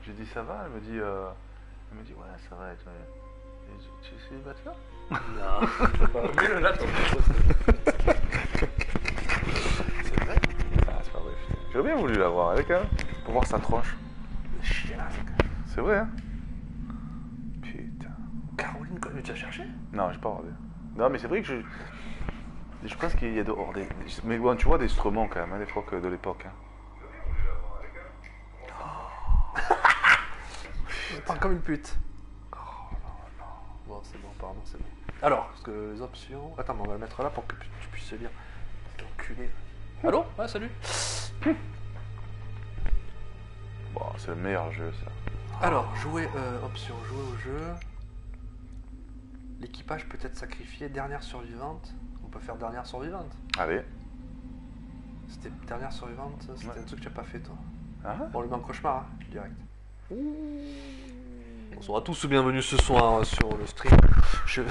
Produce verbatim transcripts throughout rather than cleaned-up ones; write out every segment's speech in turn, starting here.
J'ai dit ça va, elle me dit, euh, elle me dit ouais ça va et toi. Et je- tu es célibataire? Non, pas. Mais là, ton C'est vrai? Ah c'est pas vrai putain. J'aurais bien voulu la voir avec elle, pour voir sa tronche. chiasse. C'est vrai hein? Putain. Caroline, quand même, tu as cherché? Non, j'ai pas regardé. Non mais c'est vrai que je... Je pense qu'il y a de... hors des... Mais bon, tu vois des instruments quand même, hein, des fois que de l'époque. Hein. Je parle comme une pute. Bon, c'est bon, pardon, c'est bon. Alors, parce que les options. Attends, mais on va le mettre là pour que tu puisses lire. C'est enculé. Allô? Ouais, salut. Bon, c'est le meilleur jeu ça. Alors, jouer, euh, option, jouer au jeu. L'équipage peut être sacrifié, dernière survivante. On peut faire dernière survivante. Allez. C'était dernière survivante, c'était Ouais. un truc que tu n'as pas fait toi. Ah, Bon, on le met en cauchemar, hein, direct. Bonsoir à tous, bienvenue ce soir sur le stream. Je...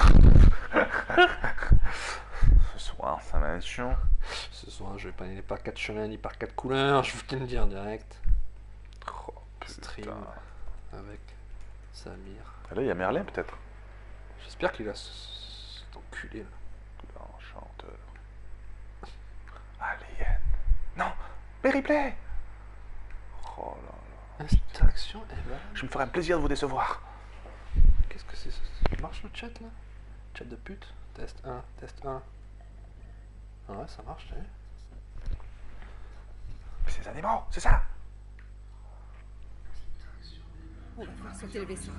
ce soir, ça va être chiant. Ce soir, je vais pas aller par quatre chemins ni par quatre couleurs, je vous te le dire direct. Oh, Stream putain. avec Samir. Ah, là, il y a Merlin peut-être. J'espère qu'il a ce- cet enculé là. L'enchanteur. Alien. Non, mais replay. Oh là là. Interaction, eh ben, Je me ferai un plaisir de vous décevoir. qu'est-ce que c'est ça? Ça marche le chat là? Chat de pute? Test un, test un. Ah ouais, ça marche, t'as vu? Mais c'est des animaux, c'est ça. On va faire sauter le vaisseau.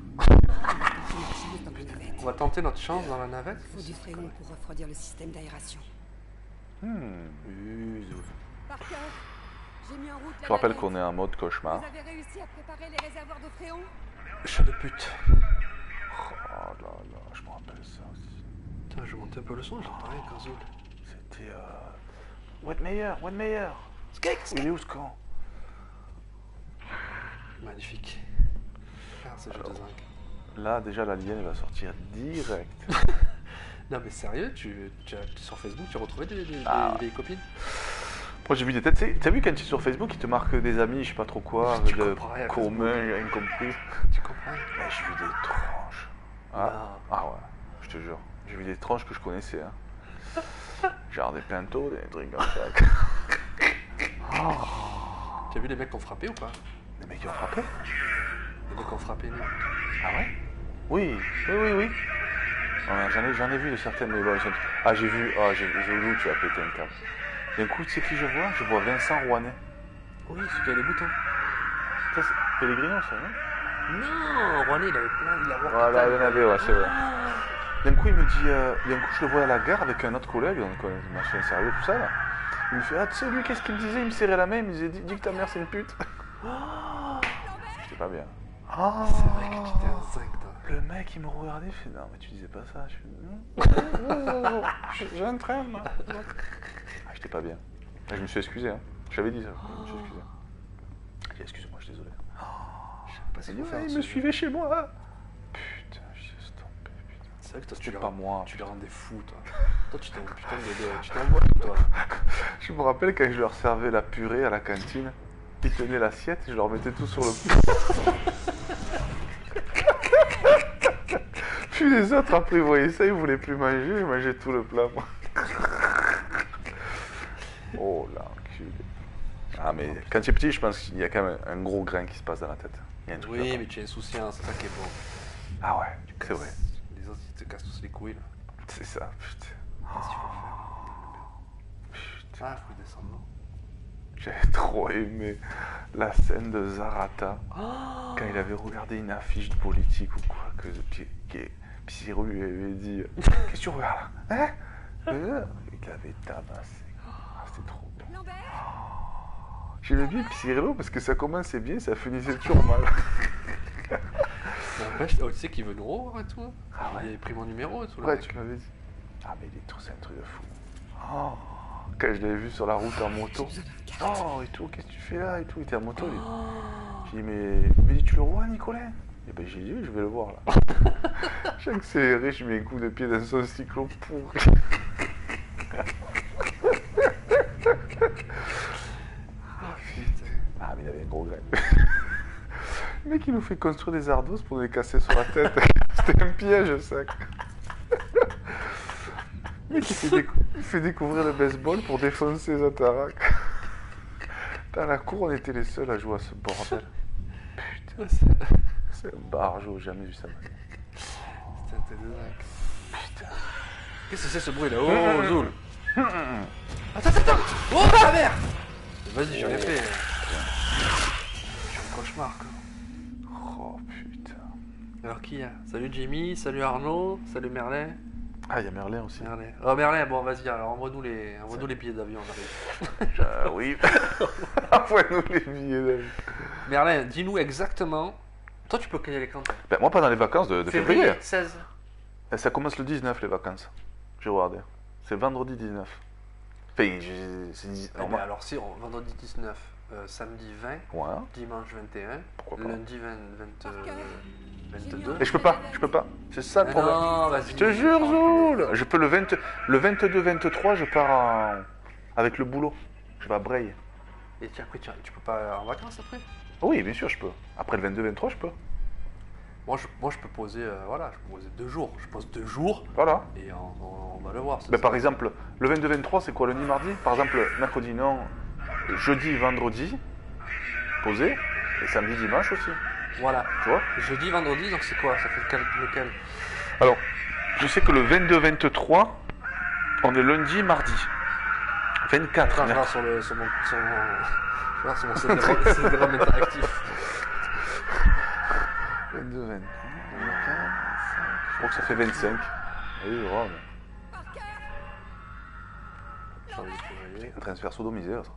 Dans les navettes. On va tenter notre chance dans la navette. Il faut du fréon pour refroidir le système d'aération. Hmm. Parker, j'ai mis en route la Je rappelle navette. qu'on est en mode cauchemar. Vous avez réussi à préparer les réservoirs de fréon? Chat de pute. Oh là là, je me rappelle ça aussi. Putain, je vais monter un peu le son, j'entends rien, Carzoul. C'était euh... Wedmeyer, Wedmeyer. Il est où ce con? Magnifique. Ah, c'est jeu de Alors. zinc. Là, déjà, l'alien, il va sortir direct. Non mais sérieux, tu, tu as, sur Facebook, tu as retrouvé des, des, Ah. des vieilles copines? Moi, j'ai vu des têtes. Tu sais- T'as vu quand tu es sur Facebook, il te marque des amis, je sais pas trop quoi, Tu de comprends rien à commun, j'ai rien compris. Tu comprends? Mais j'ai vu des tranches. Ah, Non. ah ouais, je te jure. J'ai vu des tranches que je connaissais. Hein. Genre des pintos, des trucs comme ça. Tu as vu les mecs qui ont frappé ou pas? Des mecs qui ont frappé? Les mecs qui ont frappé nous. Ah ouais? Oui, oui, oui, oui. Ouais, j'en ai, j'en ai vu de certaines, mais bon, ils sont- ah, j'ai vu, ah, j'ai vu, Zoulou, tu as pété un câble. D'un coup, tu sais qui je vois? Je vois Vincent Rouanet. Oui, celui qui a les boutons. Ça, c'est Pellegrino, ça, non? Non, Ronnie, il avait plein, il a Voilà, il y en avait, ouais, c'est vrai. D'un coup, il me dit, euh, d'un coup, je le vois à la gare avec un autre collègue, donc euh, machin sérieux, tout ça, là. Il me fait, ah, tu sais, lui, qu'est-ce qu'il me disait? Il me serrait la main, il me disait, dis, dis que ta mère, c'est une pute. J'étais pas bien. Ah, C'est vrai que tu étais un zinc, toi. le mec, il me regardait, il fait, non, mais tu disais pas ça. Je fais, j'ai un train, moi. Ah, j'étais pas bien. Là, je me suis excusé, hein. J'avais dit ça, je me suis excusé. J'ai dit, excuse-moi, je suis désolé. Je sais pas ce Il qu'il dit, faut faire. ouais, il ce me jeu. suivait chez moi. Putain, je suis tombé, putain. C'est vrai que toi, tu C'est les pas rends- moi. Tu les rendais fous, toi. Toi, tu t'en putain de, de- tu t'envoies, toi. Je me rappelle quand je leur servais la purée à la cantine, ils tenaient l'assiette et je leur mettais tout sur le plat. Puis les autres, après, ils voyaient ça, ils voulaient plus manger, ils mangeaient tout le plat, moi. Oh l'enculé. Ah, mais quand tu es petit, je pense qu'il y a quand même un gros grain qui se passe dans la tête. Il y a un truc Oui, là-bas. mais tu es insouciant, c'est ça qui est bon. Ah ouais, c'est vrai. Les autres, ils te cassent tous les couilles, là. C'est ça, putain. Qu'est-ce qu'il faut faire? Putain. Ah, faut descendre, non? J'avais trop aimé la scène de Zarata. Oh Quand il avait regardé une affiche de politique ou quoi, que qui, qui, Psyru lui avait dit qu'est-ce que tu regardes là? Hein? Euh, Il l'avait tabassé. Ah, c'était trop bon. Lambert, J'aimais bien Psyru parce que ça commençait bien, ça finissait toujours mal. N'empêche, oh, tu sais qu'il veut nous revoir et tout. Hein. Ah ouais. Il a pris mon numéro et tout. le Ouais, mec. tu m'avais dit. Ah, mais il est tout, c'est un truc de fou. Oh, quand je l'avais vu sur la route en moto. Oh, et tout, qu'est-ce que tu fais là? Et tout, il était en moto. lui. J'ai dit, mais, mais tu le vois, Nicolas? Et ben j'ai dit, oui, je vais le voir là. J'ai accéléré, je mets un coup de pied dans son cyclo pourri. Ah, putain. Ah, mais il avait un gros grain. Le mec, il nous fait construire des ardos pour nous les casser sur la tête. C'était un piège, ça. Le mec, il fait, décou- il fait découvrir le baseball pour défoncer les ataracs. Dans la cour, on était les seuls à jouer à ce bordel. Putain, c'est un barjo, j'ai jamais vu ça. Putain, t'es de dingue. Putain. Qu'est-ce que c'est ce bruit là? Oh, Zoul. Attends, attends, attends. Oh, la merde. Vas-y, j'en ai fait. Je suis un cauchemar, quoi. Oh putain. Alors qui y a? Salut Jimmy, salut Arnaud, salut Merlin. Ah, il y a Merlin aussi. Merlin. Oh Merlin, bon vas-y, alors envoie-nous les, envoie-nous les billets d'avion, on arrive. Euh, oui. Envoie-nous les billets d'avion. Merlin, dis-nous exactement. Toi tu peux caler l'écran. Ben, moi, pendant les vacances de, de février. Février seize. Et ça commence le dix-neuf, les vacances. J'ai regardé. C'est vendredi dix-neuf. Enfin, j'ai- c'est dix- Eh ben, normal. alors si, on, vendredi dix-neuf, euh, samedi vingt, Ouais. dimanche vingt et un, Pourquoi pas. lundi vingt, vingt, euh, vingt-deux. Et je peux pas, je peux pas. C'est ça le Ah problème. non, vas-y. Je te jure, Zoul. Je peux le, vingt, le vingt-deux vingt-trois, je pars en- avec le boulot. Je vais à Breil. Et tiens, après tu, tu peux pas en vacances après? Oui, bien sûr, je peux. Après le vingt-deux vingt-trois, je peux. Moi je, moi je peux poser, euh, voilà, je peux poser deux jours. Je pose deux jours Voilà. et on, on- on va le voir. ce Ben, soir. par exemple, le vingt-deux vingt-trois, c'est quoi, lundi, mardi? Par exemple, mercredi, non. Jeudi, vendredi, posé. Et samedi, dimanche aussi. Voilà. Tu vois? Jeudi, vendredi, donc c'est quoi? Ça fait lequel, lequel? Alors, je sais que le vingt-deux vingt-trois, on est lundi, mardi. vingt-quatre, Attends, je vais voir mercredi. sur, le, sur mon, sur mon, je vais voir sur mon C D-ROM C D-ROM interactif. vingt-deux vingt-trois, vingt-quatre, vingt-cinq. Je crois que ça fait vingt-cinq. Oui, Rome. Janvier, février. En train de se faire sodomiser, l'autre.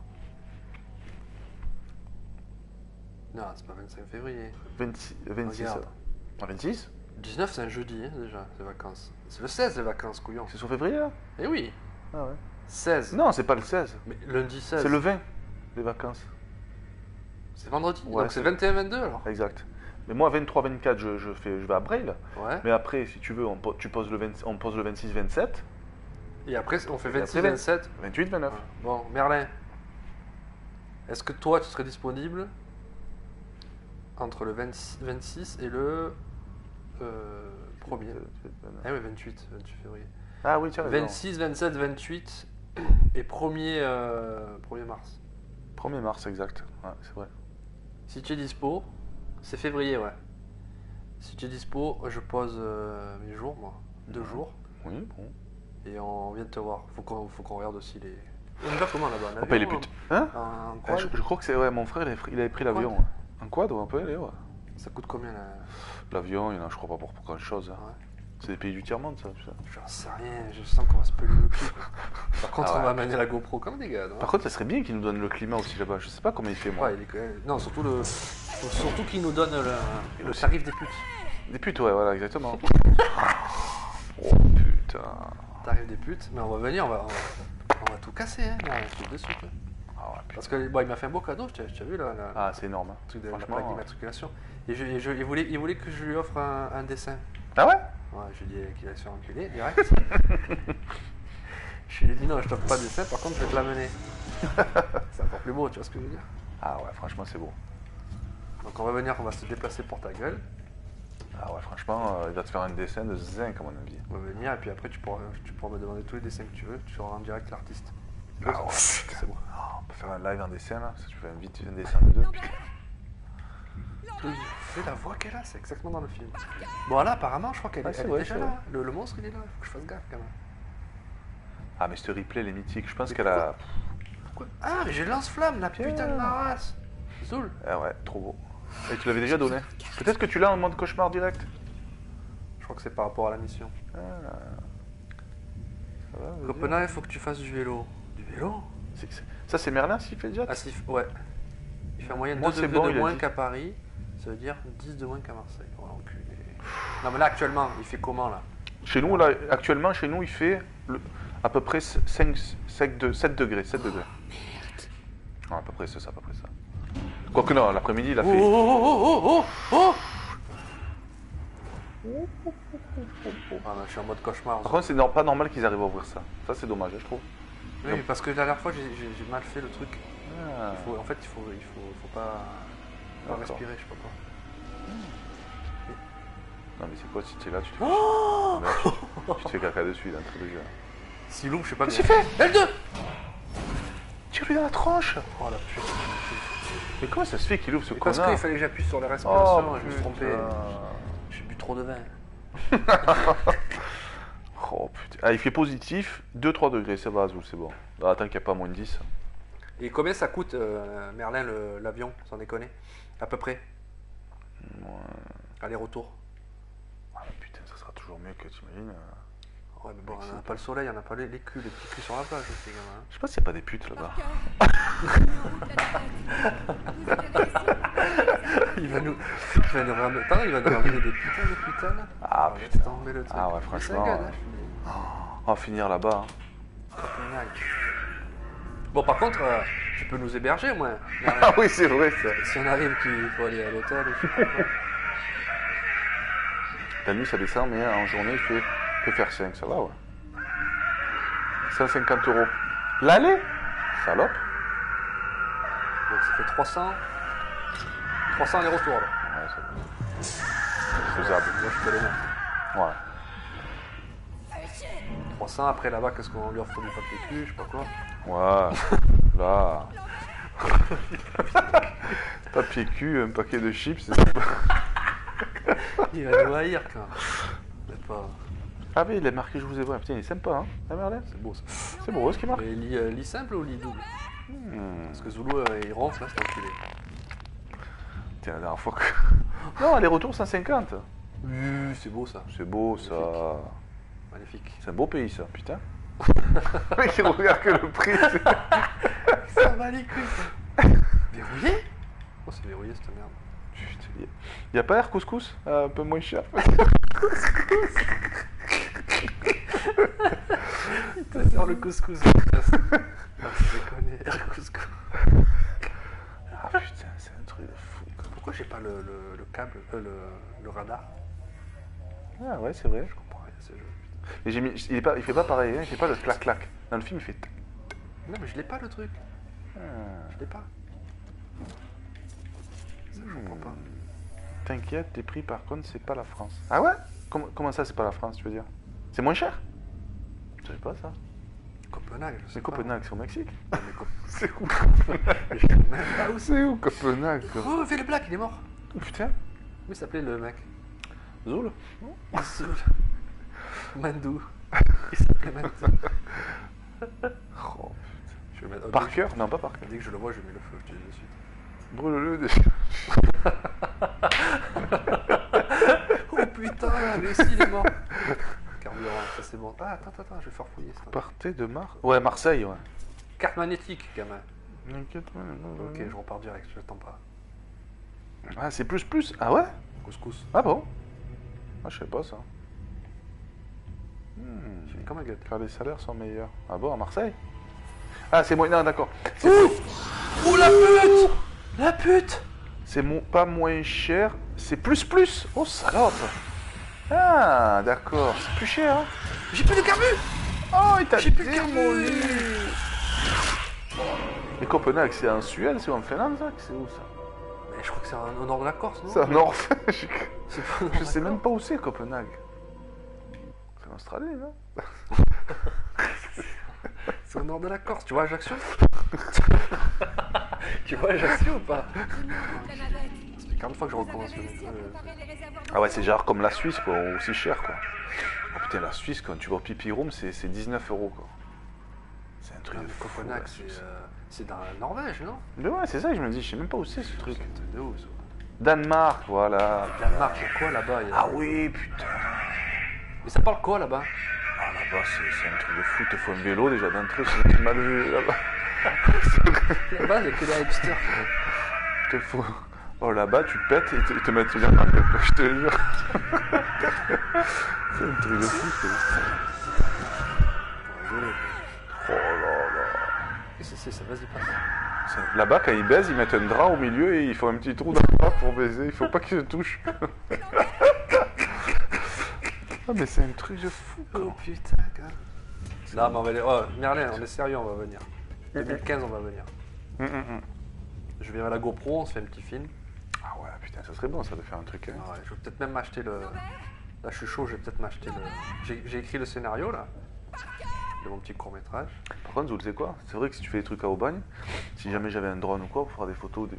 Non, c'est pas vingt-cinq février. vingt-six, vingt-six. Regarde. Ah, vingt-six? dix-neuf, c'est un jeudi, hein, déjà, les vacances. C'est le seize, les vacances, couillon. C'est sur février, là? Eh oui, Ah ouais. seize. Non, c'est pas le seize. Mais lundi seize. C'est le vingt, les vacances. C'est vendredi, Ouais, donc c'est c'est- vingt et un vingt-deux alors. Exact. Mais moi, vingt-trois vingt-quatre, je, je, fais, je vais à Breil. Ouais. Mais après, si tu veux, on, po- tu poses le, vingt, on pose le vingt-six vingt-sept, Et après, on fait Et vingt-six après, vingt-sept. vingt-huit vingt-neuf. Bon, Merlin, est-ce que toi, tu serais disponible entre le vingt-six, vingt-six et le euh, premier? Ah oui, vingt-huit, vingt-huit février. Ah oui, tiens, raison. vingt-six, vingt-sept, vingt-huit et premier, euh, premier mars. premier mars, exact. Ouais, c'est vrai. Si tu es dispo, c'est février, ouais. Si tu es dispo, je pose euh, mes jours, moi. Deux jours. Oui, bon. Et on vient de te voir. Faut qu'on faut qu'on regarde aussi les. On y va comment là-bas? On paye les putes. Hein? En, en Ah, quad? je, je crois que c'est. Ouais, mon frère, il avait pris, il avait pris l'avion. Quad. Ouais. Un quad, ouais, on peut y aller, ouais. Ça coûte combien là? L'avion, il y en a, je crois pas pour, pour grand chose. Ouais. C'est des pays du tiers-monde, ça. tu sais. J'en sais rien, je sens qu'on va se peler le cul. quoi. Par contre, Ah ouais. on va manier la GoPro comme des gars, non? Par contre, ça serait bien qu'ils nous donnent le climat aussi là-bas. Je sais pas comment il fait, moi. Ouais, il est quand même- Non, surtout le. faut surtout qu'ils nous donnent le, le tarif des putes. Des putes, ouais, voilà, exactement. Oh putain. Tarif des putes, mais on va venir, on va, on va, on va tout casser, hein. Non, on fait de suite. hein. Ah ouais, putain. Parce que bon, il m'a fait un beau cadeau, tu as, tu as vu là, là, Ah, c'est énorme. hein. le truc de la Franchement, plaque ouais. d'immatriculation. Et, je, et je- il, voulait, il voulait que je lui offre un, un dessin. Ah ouais? Ouais, je lui ai dit qu'il allait se faire enculer, direct. Je lui ai dit non, je t'offre pas de dessin, par contre je vais te l'amener. C'est encore plus beau, tu vois ce que je veux dire? Ah ouais, franchement, c'est beau. Donc on va venir, on va se déplacer pour ta gueule. Ah ouais, franchement, euh, il va te faire un dessin de zinc, à mon avis. On va venir et puis après tu pourras, tu pourras me demander tous les dessins que tu veux, tu auras en direct l'artiste. Ah ouais, C'est bon. Ah, on peut faire un live en dessin, là. Si tu fais un, vite, un dessin de deux, putain. Fais la voix qu'elle a, c'est exactement dans le film. Bon là apparemment je crois qu'elle Ah, est, c'est elle est vrai, déjà c'est là. vrai. Le, le monstre il est là, il faut que je fasse gaffe quand même. Ah, mais ce replay, elle est mythique. Je pense Mais qu'elle a. Pourquoi? Ah mais j'ai le lance-flamme, la putain de ma race. Zoul. Ah ouais, trop beau. Et tu l'avais déjà donné. Peut-être que tu l'as en mode cauchemar direct. Je crois que c'est par rapport à la mission. Ah. Ça va, vas-y. Copenhague, il faut que tu fasses du vélo. Du vélo? C'est- c'est- Ça, c'est Merlin s'il fait déjà Ah si, ouais. Il fait en moyenne Moi, deux c'est degrés bon, de il a moins dit. qu'à Paris. Ça veut dire dix de moins qu'à Marseille. Oh, l'enculé. Non mais là actuellement, il fait comment là? Chez nous, là, actuellement, chez nous, il fait le- à peu près cinq, sept degrés. sept degrés. Ah, à peu près, c'est ça, à peu près ça. Quoique non, l'après-midi, il a Oh fait. oh oh oh oh oh. Ah non, je suis en mode cauchemar. Par contre, c'est nor- pas normal qu'ils arrivent à ouvrir ça. Ça, c'est dommage, hein, je trouve. Oui, mais parce que la dernière fois j'ai j'ai- j'ai mal fait le truc. Ah. Il faut, en fait, il faut, il faut, faut pas, pas D'accord. respirer, je sais pas quoi. Non mais c'est quoi si tu es là, tu te fais, Oh Ah, mais là, tu, tu te fais caca dessus d'entrée déjà. Si loup, je sais pas. Qu'est-ce mais- qu'il fait L deux. Tire-lui dans la tronche. Oh la putain. Mais comment ça se fait qu'il ouvre ce Et Parce connard qu'il fallait que j'appuie sur les respirations, Oh je me suis trompé. putain. J'ai bu trop de vin. Oh putain. Ah, il fait positif, deux trois degrés, ça va Azul, c'est bon. Ah, attends qu'il n'y a pas moins de dix. Et combien ça coûte, euh, Merlin, le- l'avion, sans déconner? À peu près. Ouais. Aller-retour. Ah, putain, ça sera toujours mieux que tu imagines. Ouais, mais bon, on n'a pas le soleil, on n'a pas les, les culs, les petits culs sur la plage aussi, quand même. Je sais pas s'il n'y a pas des putes là-bas. Parker, j'ai mis en route la navette. Vous avez réussi? Il va nous, il va nous ramener, attends, il va nous ramener des putains de putains. Ah, laisse putain. tomber le truc. Ah ouais, C'est franchement, un gars, ouais. hein. On va finir là-bas. hein. Copenhague. Bon, par contre, euh, tu peux nous héberger, moi. Merlin. Ah oui, c'est vrai ça. Si on arrive qu'il faut aller à l'hôtel, ou je sais pas quoi. La nuit ça descend, mais en journée il fait, il peut faire cinq, ça va ouais. cent cinquante euros. L'aller Salope. Donc ça fait trois cents. trois cents aller-retour, là. Ouais, c'est c'est faisable. Moi, je peux les mettre. Ouais. trois cents, après là-bas, qu'est-ce qu'on lui offre du papier cul, je sais pas quoi. Ouais. Là. Papier cul, un paquet de chips, c'est sympa. Il va nous haïr, quand même. C'est pas... Ah mais il est marqué je vous ai vu. Putain, il est sympa hein. Ah Merlin. C'est beau, ça. C'est beau ce qui marque. Mais lit, euh, lit simple ou lit double? Hmm. Parce que Zulu, euh, il ronfle, là, c'est enculé. Tiens, la dernière fois que... Non, aller-retour cent cinquante. Oui, c'est beau, ça. C'est beau ça. Magnifique. C'est un beau pays ça, putain. Le mec il regarde que le prix. c'est- Ça va les couilles, ça. Verrouillé? Oh, c'est verrouillé, cette merde. Putain, il y a pas Air Couscous euh, un peu moins cher. Il peut faire le couscous. Ah, c'est déconné, le couscous. Ah putain, c'est un truc de fou. quoi. Pourquoi j'ai pas le, le, le câble, euh, le, le radar? Ah ouais, c'est vrai. Je comprends rien à ce jeu. Mais j'ai mis, il, est pas, il fait pas pareil, hein, il fait pas le clac clac. Dans le film, il fait. tac. Non, mais je l'ai pas, le truc. Ah, Je l'ai pas. Ça, je comprends pas. T'inquiète, tes prix par contre, c'est pas la France. Ah ouais comment, comment ça, c'est pas la France, tu veux dire? C'est moins cher? Je savais pas ça. Copenhague, je sais C'est pas. Copenhague, c'est au Mexique. Non, mais Cop- C'est où Je sais même pas où c'est. C'est où Copenhague quoi? Oh, Philippe Black, il est mort. Oh, putain. Comment il s'appelait le mec? Zoul. Zoul. Mandou. Il s'appelait Mandou. Oh, Je vais mettre... oh, Parker? Non, pas Parker. Dès que je le vois, je mets le feu, je te dis de suite. Brûle-le déjà. Oh putain, lui aussi il est mort. Carburant, ça c'est bon. Ah, attends, attends, je vais faire fouiller ça. Partez de Mar... Ouais, Marseille, ouais. Carte magnétique, gamin. T'inquiète, ouais, ouais, Ok, ouais. je repars direct, je l'attends pas. Ah, c'est plus plus. Ah ouais? Couscous. Ah bon? Ah, je sais pas ça. Hmm. Je suis comme un gueule. Car les salaires sont meilleurs. Ah bon, à Marseille? Ah, c'est moins... Non, d'accord. C'est Ouh Oh la pute La pute c'est mo- pas moins cher, c'est plus plus. Oh, salope. Ah, d'accord. C'est plus cher, hein? J'ai plus de carbu. Oh, il t'a J'ai plus de démoli. carbu. Et Copenhague, c'est en Suède, c'est en Finlande, ça? C'est où, ça? Mais je crois que c'est en- au nord de la Corse, non? C'est en Norvège. C'est pas au nord Je de sais la même Corse. pas où c'est, Copenhague. C'est en Australie, non? C'est au nord de la Corse, tu vois Ajaccio? Tu vois Ajaccio ou pas? J'ai mis en route la navette. Ça fait quarante fois que je Vous avez recommence le réussi à euh, préparer les réservoirs Ah ouais, d'eau? c'est genre comme la Suisse, quoi, aussi cher, quoi. Oh putain, la Suisse, quand tu vas au Pipi Room, c'est c'est dix-neuf euros, quoi. C'est un truc Non, de mais fou, Copenhague, la c'est Suisse. euh, c'est dans la Norvège, non? Mais ouais, c'est ça que je me dis, je sais même pas où c'est, ce truc. C'est de où, ça? Danemark, voilà. Danemark, il y a quoi là-bas? Il y a- Ah oui, putain. Mais ça parle quoi là-bas? Ah là-bas, c'est c'est un truc de fou, te faut un vélo déjà d'entrée, c'est mal vu, là-bas. Là-bas, il y a que des hipsters. Te faut... Oh là-bas, tu pètes et te- ils te mettent bien mal, quoi, je te jure. C'est un truc de fou, c'est... Désolé. Oh là là. Qu'est-ce que c'est ça? Vas-y, passe. C'est- Là-bas, quand ils baisent, ils mettent un drap au milieu et ils font un petit trou dans le drap pour baiser. Il faut pas qu'ils se touchent. Ah, mais c'est un truc de fou, quoi. Oh putain, gars. Non, mais on va aller. Oh, Merlin, on est sérieux, on va venir. deux mille quinze, on va venir. Hum, hum, hum. Je viens à la GoPro, on se fait un petit film. Ah ouais, putain, ça serait bon ça de faire un truc. Hein. Ah ouais, je vais peut-être même m'acheter le. Là, je suis chaud, je vais peut-être m'acheter le. J'ai j'ai écrit le scénario là, de mon petit court métrage. Par contre, Zoul, tu sais quoi? C'est vrai que si tu fais des trucs à Aubagne, si jamais j'avais un drone ou quoi, pour faire des photos. Des,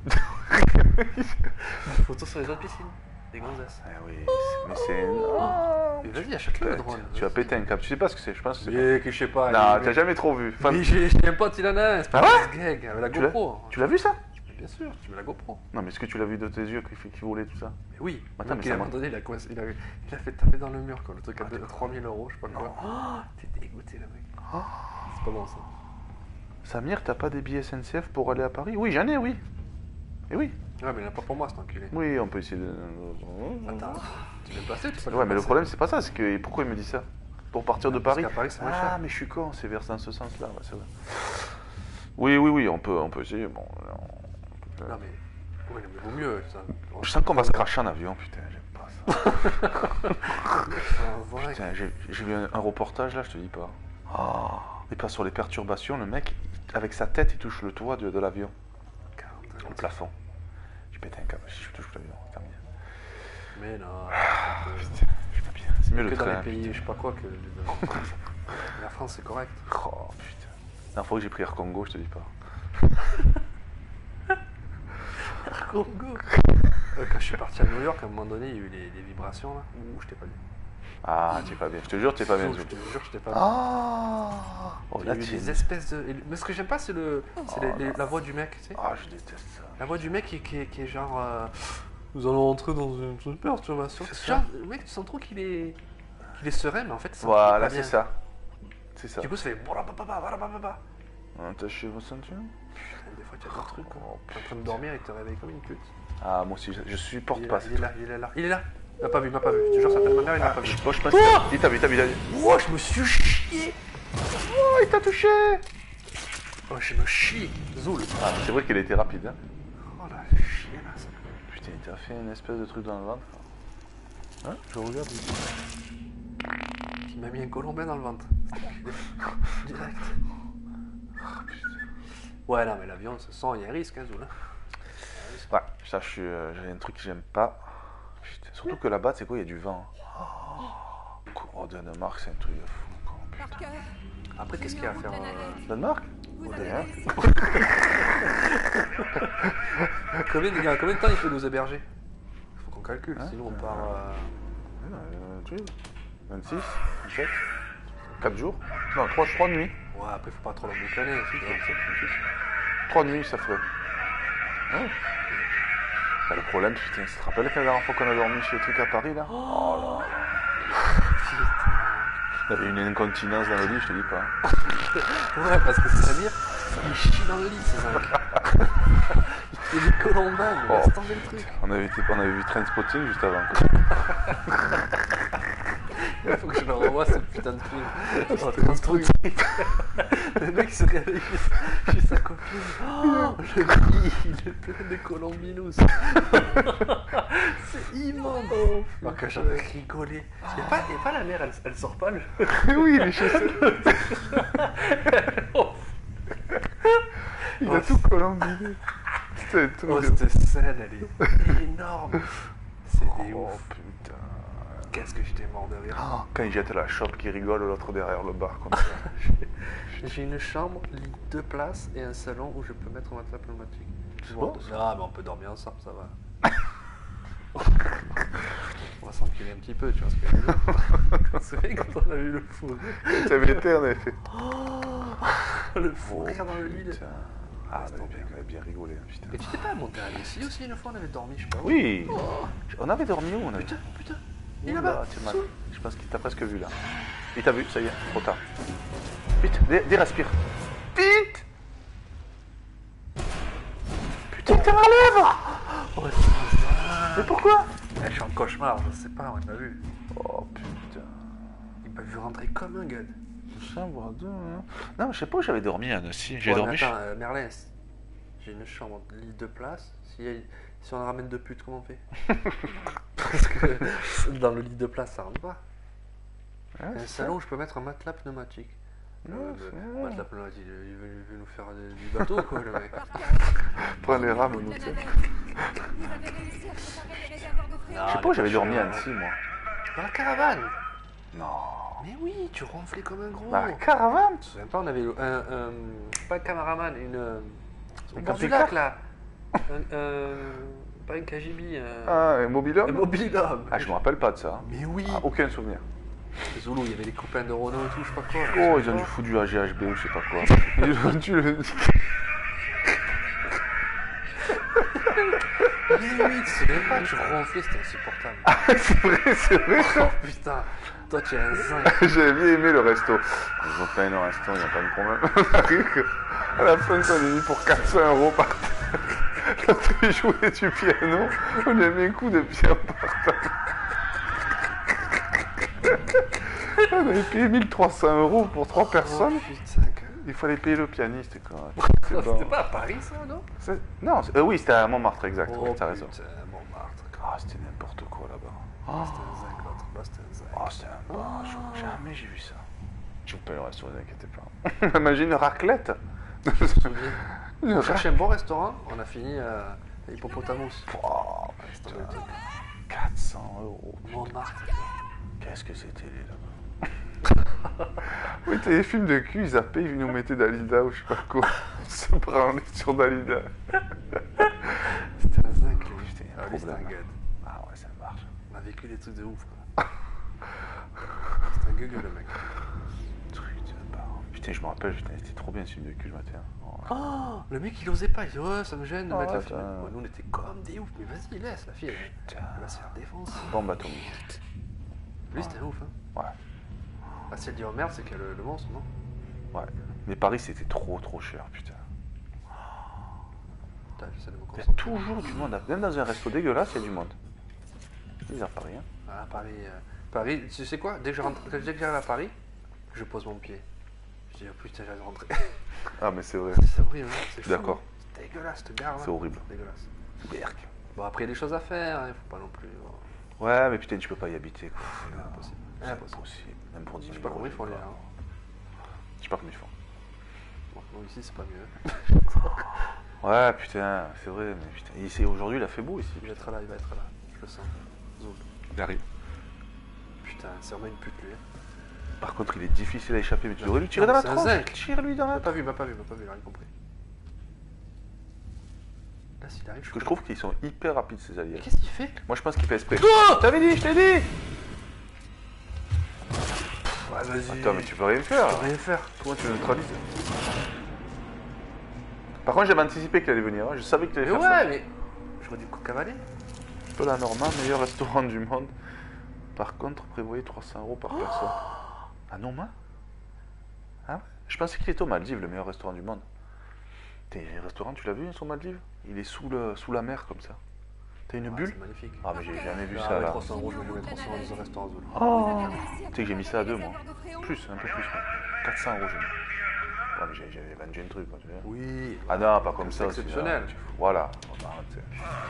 Des photos sur les autres piscines, des gonzesses. Ah oui, c'est- mais c'est. Oh, Mais vas-y, achète-le le drone. tu vas péter un câble. Tu sais pas ce que c'est, je pense que c'est. Mais que je sais pas. Non, mais- t'as jamais trop vu. Enfin, Mais j'ai j'ai un pote, il en a un, c'est pas Ah un gag, avec la tu l'as GoPro. tu l'as vu ça? Mais bien sûr, tu mets la GoPro. Non, mais est-ce que tu l'as vu de tes yeux qui, fait- qui volait tout ça? Mais oui, Attends, donc mais il, à ça un m'a- moment donné, il a, coincé- il, a, il a fait taper dans le mur, quoi, le truc à Ah, deux- trois mille euros, je sais pas quoi. Oh, t'es dégoûté, le mec. C'est pas bon, ça. Samir, t'as pas des billets S N C F pour aller à Paris? Oui, j'en ai, oui. Et oui. Ouais, mais il en a pas pour moi, cet enculé. Oui, on peut essayer de. Attends, tu veux me passer, tu peux Ouais, mais le problème, c'est pas ça, c'est que. Pourquoi il me dit ça? Pour partir de Parce Paris? qu'à Paris, c'est moins Ah, cher. mais je suis con, c'est vers dans ce sens-là, ouais, c'est vrai. Oui, oui, oui, on peut, on peut essayer. Bon, on- Non, mais. Oui, mais vaut mieux, ça. Je sens qu'on va se cracher en avion, putain, j'aime pas ça. Un vrai. Putain, j'ai j'ai vu un, un reportage là, je te dis pas. Oh, il passe sur les perturbations, le mec, il- avec sa tête, il touche le toit de, de l'avion, le plafond. Je pète un câble, si je touche l'avion, c'est terminé. Mais non. Putain, je suis pas bien. C'est mieux Que le dans train. les pays, je sais pas quoi, que. La France, c'est correct. Oh putain. La dernière fois que j'ai pris Air Congo, je te dis pas. Congo. Euh, Quand je suis parti à New York, à un moment donné, il y a eu des, des vibrations là. Ouh, je t'ai pas bien. Ah, t'es pas bien. Je te jure, t'es pas bien. Je Zoul. te jure, je t'ai pas bien. Ah. Oh Il y là, a eu tu des espèces de. Mais ce que j'aime pas, c'est le, c'est les- Oh, les- là. la voix du mec, tu sais. Ah, je déteste ça. La voix du mec qui, qui est- qui est genre. euh, Nous allons entrer dans une, une perturbation. C'est Genre, ça. le mec, tu sens trop qu'il est. qu'il est serein, mais en fait, ça Voilà, pas c'est bien. ça. C'est ça. Du coup, ça fait. Putain, Attachez vos ceintures. des fois, tu as des trucs. Quoi. Oh, T'es en train de dormir et te réveilles comme une pute. Ah, moi aussi, je, je supporte Il est, pas là, ça. il est là, il est là, il est là. Il m'a pas vu, il m'a pas vu. Je te jure, ça s'appelle ma mère, il m'a pas vu. Je, oh, je pense que il t'a vu, il t'a vu, il t'a vu. Oh, je me suis chié. Oh, il t'a touché. Oh, je me chie. Zoul. Ah, c'est vrai qu'il était rapide. Hein. Oh la chiennasse. Putain, il t'a fait une espèce de truc dans le ventre. Hein, je regarde. Il m'a mis un colombin dans le ventre. Direct. Ouais, non, mais l'avion, ça sent, il y a un risque, hein, Zoul. Ouais, ça, je suis, euh, j'ai un truc que j'aime pas. Putain, surtout que là-bas, c'est quoi, il y a du vent. Oh, Danemark, c'est un truc de fou. Quoi. Putain. Par cœur, Après, qu'est-ce qu'il y a à faire euh, Danemark? vous Oh, avez de rien. réussi. combien, de- combien de temps il peut nous héberger? Faut qu'on calcule, Hein sinon on part. euh, Ouais, euh, tu sais, vingt-six, dix-sept, quatre jours. Non, trois, trois nuits. Ouais, après, faut pas trop l'emboucaner aussi. quoi. trois nuits, ça ferait. Ouais. Bah, le problème, putain, tu te rappelles la dernière fois qu'on a dormi chez les trucs à Paris, là? Oh là là. Il y avait une incontinence dans le lit, je te dis pas. Ouais, parce que Samir, il chie dans le lit, c'est ça. Il fait des colombins, mais Oh, laisse tomber le truc. On avait, été, on avait vu Trainspotting juste avant. Il faut que je le revoie ce putain de film. Oh, Transpotting. Le mec se réveille chez sa copine. Oh, le lit, il est plein de colombinos. C'est immonde. Oh, que j'en ai rigolé. Il n'y a, pas- y a pas la mère, elle, elle sort pas le. Oui, il est chez ça. Il a tout colombiné. Putain, tout Oh, bien. cette scène, elle est énorme. C'est des Oh ouf. putain. Qu'est-ce que j'étais mort de rire. Oh, quand il jette la chope qui rigole, l'autre derrière le bar comme ça. J'ai une chambre, lit deux places et un salon où je peux mettre un matelas pneumatique. C'est Bon, bon, ah, mais on peut dormir ensemble, ça va. On va s'enculer un petit peu, tu vois ce que je veux dire. C'est vrai quand on a vu le fou. Ça avait été, on avait fait. Le fou Oh, rire dans le lit. putain. Ah, on avait bien, on avait bien rigolé, hein, putain. Mais tu t'es pas monté à l'ici aussi une fois, on avait dormi, je sais pas. où. Oui. On avait dormi où on avait... Putain, putain. Il est Oula, là-bas. tu m'as- Je pense qu'il t'a presque vu là. Il t'a vu, ça y est, trop tard. Vite, dé- dérespire. Vite. Putain, t'es ma lèvre. Oh, c'est bizarre. Mais pourquoi? Eh, je suis en cauchemar, je sais pas, on m'a vu. Oh putain. Il m'a vu rentrer comme un gueule. Chambre deux, hein. Non, je sais pas où j'avais dormi, Anne, si. J'ai Ouais, dormi. mais attends, euh, Merlin, j'ai une chambre, lit de place. Si, si on ramène deux putes, comment on fait? Parce que dans le lit de place, ça rentre pas. Ouais, Un c'est salon où je peux mettre un matelas pneumatique. Le, Ouais, le, c'est- Matt Laplan, il, il veut, il veut nous faire des- du bateau, quoi, le mec. Prends les rames, nous, tu sais. Vous avez réussi à préparer les réservoirs de fréon. Je sais pas, j'avais dormi à Annecy, moi. Dans la caravane. Non. Mais oui, tu ronflais comme un gros. Dans la caravane? Tu te souviens pas, on avait un, un- pas un cameraman, une. Au Un bord du camping-car lac, là. Un, un- pas une K G B, un, Ah, un mobil-homme? un mobil-homme. Ah, je me rappelle pas de ça. Mais oui. Ah, aucun souvenir. Zulu, il y avait les copains de Renault et tout, je sais pas quoi. là, Oh, je sais ils ont pas. dû foutre du A G H B ou je sais pas quoi. Ils ont dû le... Mais oui, tu te souviens pas, tu ronflais, c'était insupportable. c'est vrai, c'est vrai Oh ça. putain, toi tu es un zinc. J'avais bien aimé le resto. Ils ont pas un resto, il n'y a pas de problème. On arrive que à la fin, on est mis pour quatre cents euros par terre. L'autre, il jouait du piano. On lui a mis un coup de pied en partant. On avait payé mille trois cents euros pour trois personnes. Oh putain, que... Il fallait payer le pianiste, quoi. C'est C'était bon. pas à Paris ça, non? C'est- Non, c'est- euh, oui, c'était à Montmartre, exact. Oh ouais, t'as raison. putain, Montmartre. quoi. Ah, c'était n'importe quoi là-bas. Ah, c'était un zinc l'autre, là c'était un zinc. Oh, c'était un barge. Jamais j'ai vu ça. Je vous paye le resto, ne vous inquiétez pas. Imagine une raclette. Je me souviens. Une On raclette. cherchait un bon restaurant, on a fini à Hippopotamus. Oh, C'était putain. un truc. quatre cents euros. Montmartre. Qu'est-ce que c'était là-bas? Oui, t'as les films de cul, ils zappaient, ils nous mettaient Dalida ou je sais pas quoi. Ils se branlaient sur Dalida. C'était un zinc, lui. Putain, Ah, lui, c'était un problème. gueule. Ah ouais, ça marche. On a vécu des trucs de ouf, quoi. C'était un gueule, le mec. Truc de barre. Putain, je me rappelle, putain, c'était trop bien ce film de cul le matin. Oh, ouais. Oh, le mec, il osait pas. Il dit, ouais, ça me gêne de Oh, mettre la ouais, fille. ça- Ouais, nous, on était comme des oufs. Mais vas-y, laisse la fille. Elle, Putain. elle va se faire défoncer. Bombe atomique. Lui, c'était un ouf, hein. Ouais. Ah, si elle dit oh merde, c'est qu'elle le, le monstre, non? Ouais. Mais Paris, c'était trop trop cher, putain. Putain, j'essaie de me Il y a concentrer. toujours du monde. Même dans un resto dégueulasse, il y a du monde. C'est bizarre, Paris, hein. Ah, Paris, euh, Paris, tu sais quoi? Dès que je rentre, dès que j'arrive à Paris, je pose mon pied. Je dis, oh putain, j'ai rentré. Ah, mais c'est vrai. C'est horrible, hein? C'est fou, D'accord. hein. C'est dégueulasse, cette gare là. C'est horrible. Dégueulasse. Berk. Bon, après, il y a des choses à faire, il faut pas non plus. bon, Ouais, mais putain, tu peux pas y habiter, quoi. C'est impossible. C'est Impossible. impossible. Même pour dix Je sais mille pas euros, comment ils font les pas. là. Je sais pas comment ils font. Bon, non, ici, c'est pas mieux. Ouais, putain, c'est vrai, mais putain. Ici, aujourd'hui, il a fait beau ici. Il va être là, il va être là. Je le sens. Zoom. Il arrive. Putain, c'est vraiment une pute, lui. hein. Par contre, il est difficile à échapper, mais tu devrais lui tirer Non, dans la c'est un tronche. zinc. Tire-lui dans Il la m'a pas vu, il m'a pas vu, il m'a pas vu, il a rien compris. Là, s'il arrive, Parce que je trouve qu'ils sont hyper rapides, ces alliés. Mais qu'est-ce qu'il fait? Moi, je pense qu'il fait exprès. Oh Je t'avais dit, je t'ai dit. Ouais, vas-y. Attends, mais tu peux rien faire. peux rien faire. Comment tu le neutralises? Par contre, j'avais anticipé qu'il allait venir. hein. Je savais qu'il allait Mais faire ça. ouais, mais. J'aurais dû cavaler. Peu la Normand, meilleur restaurant du monde. Par contre, prévoyez trois cents euros par personne. Ah non, moi Ah ouais. Je pensais qu'il était aux Maldives, le meilleur restaurant du monde. T'es restaurant, tu l'as vu sur Maldives? Il est sous, le, sous la mer comme ça. T'as une Ah, bulle? c'est magnifique. Ah, mais j'ai jamais vu Ah, ça ouais, là. trois cents euros, je vais lui mettre trois cents euros dans un restaurant Zoul. Oh Tu sais que j'ai mis ça à deux moi. Plus, un peu plus. Moi. quatre cents euros j'ai mis. Ouais, mais j'ai- j'avais vendu un truc, moi, tu vois. Oui. Ah non, pas comme ça. C'est aussi, exceptionnel. là. Voilà. On va arrêter.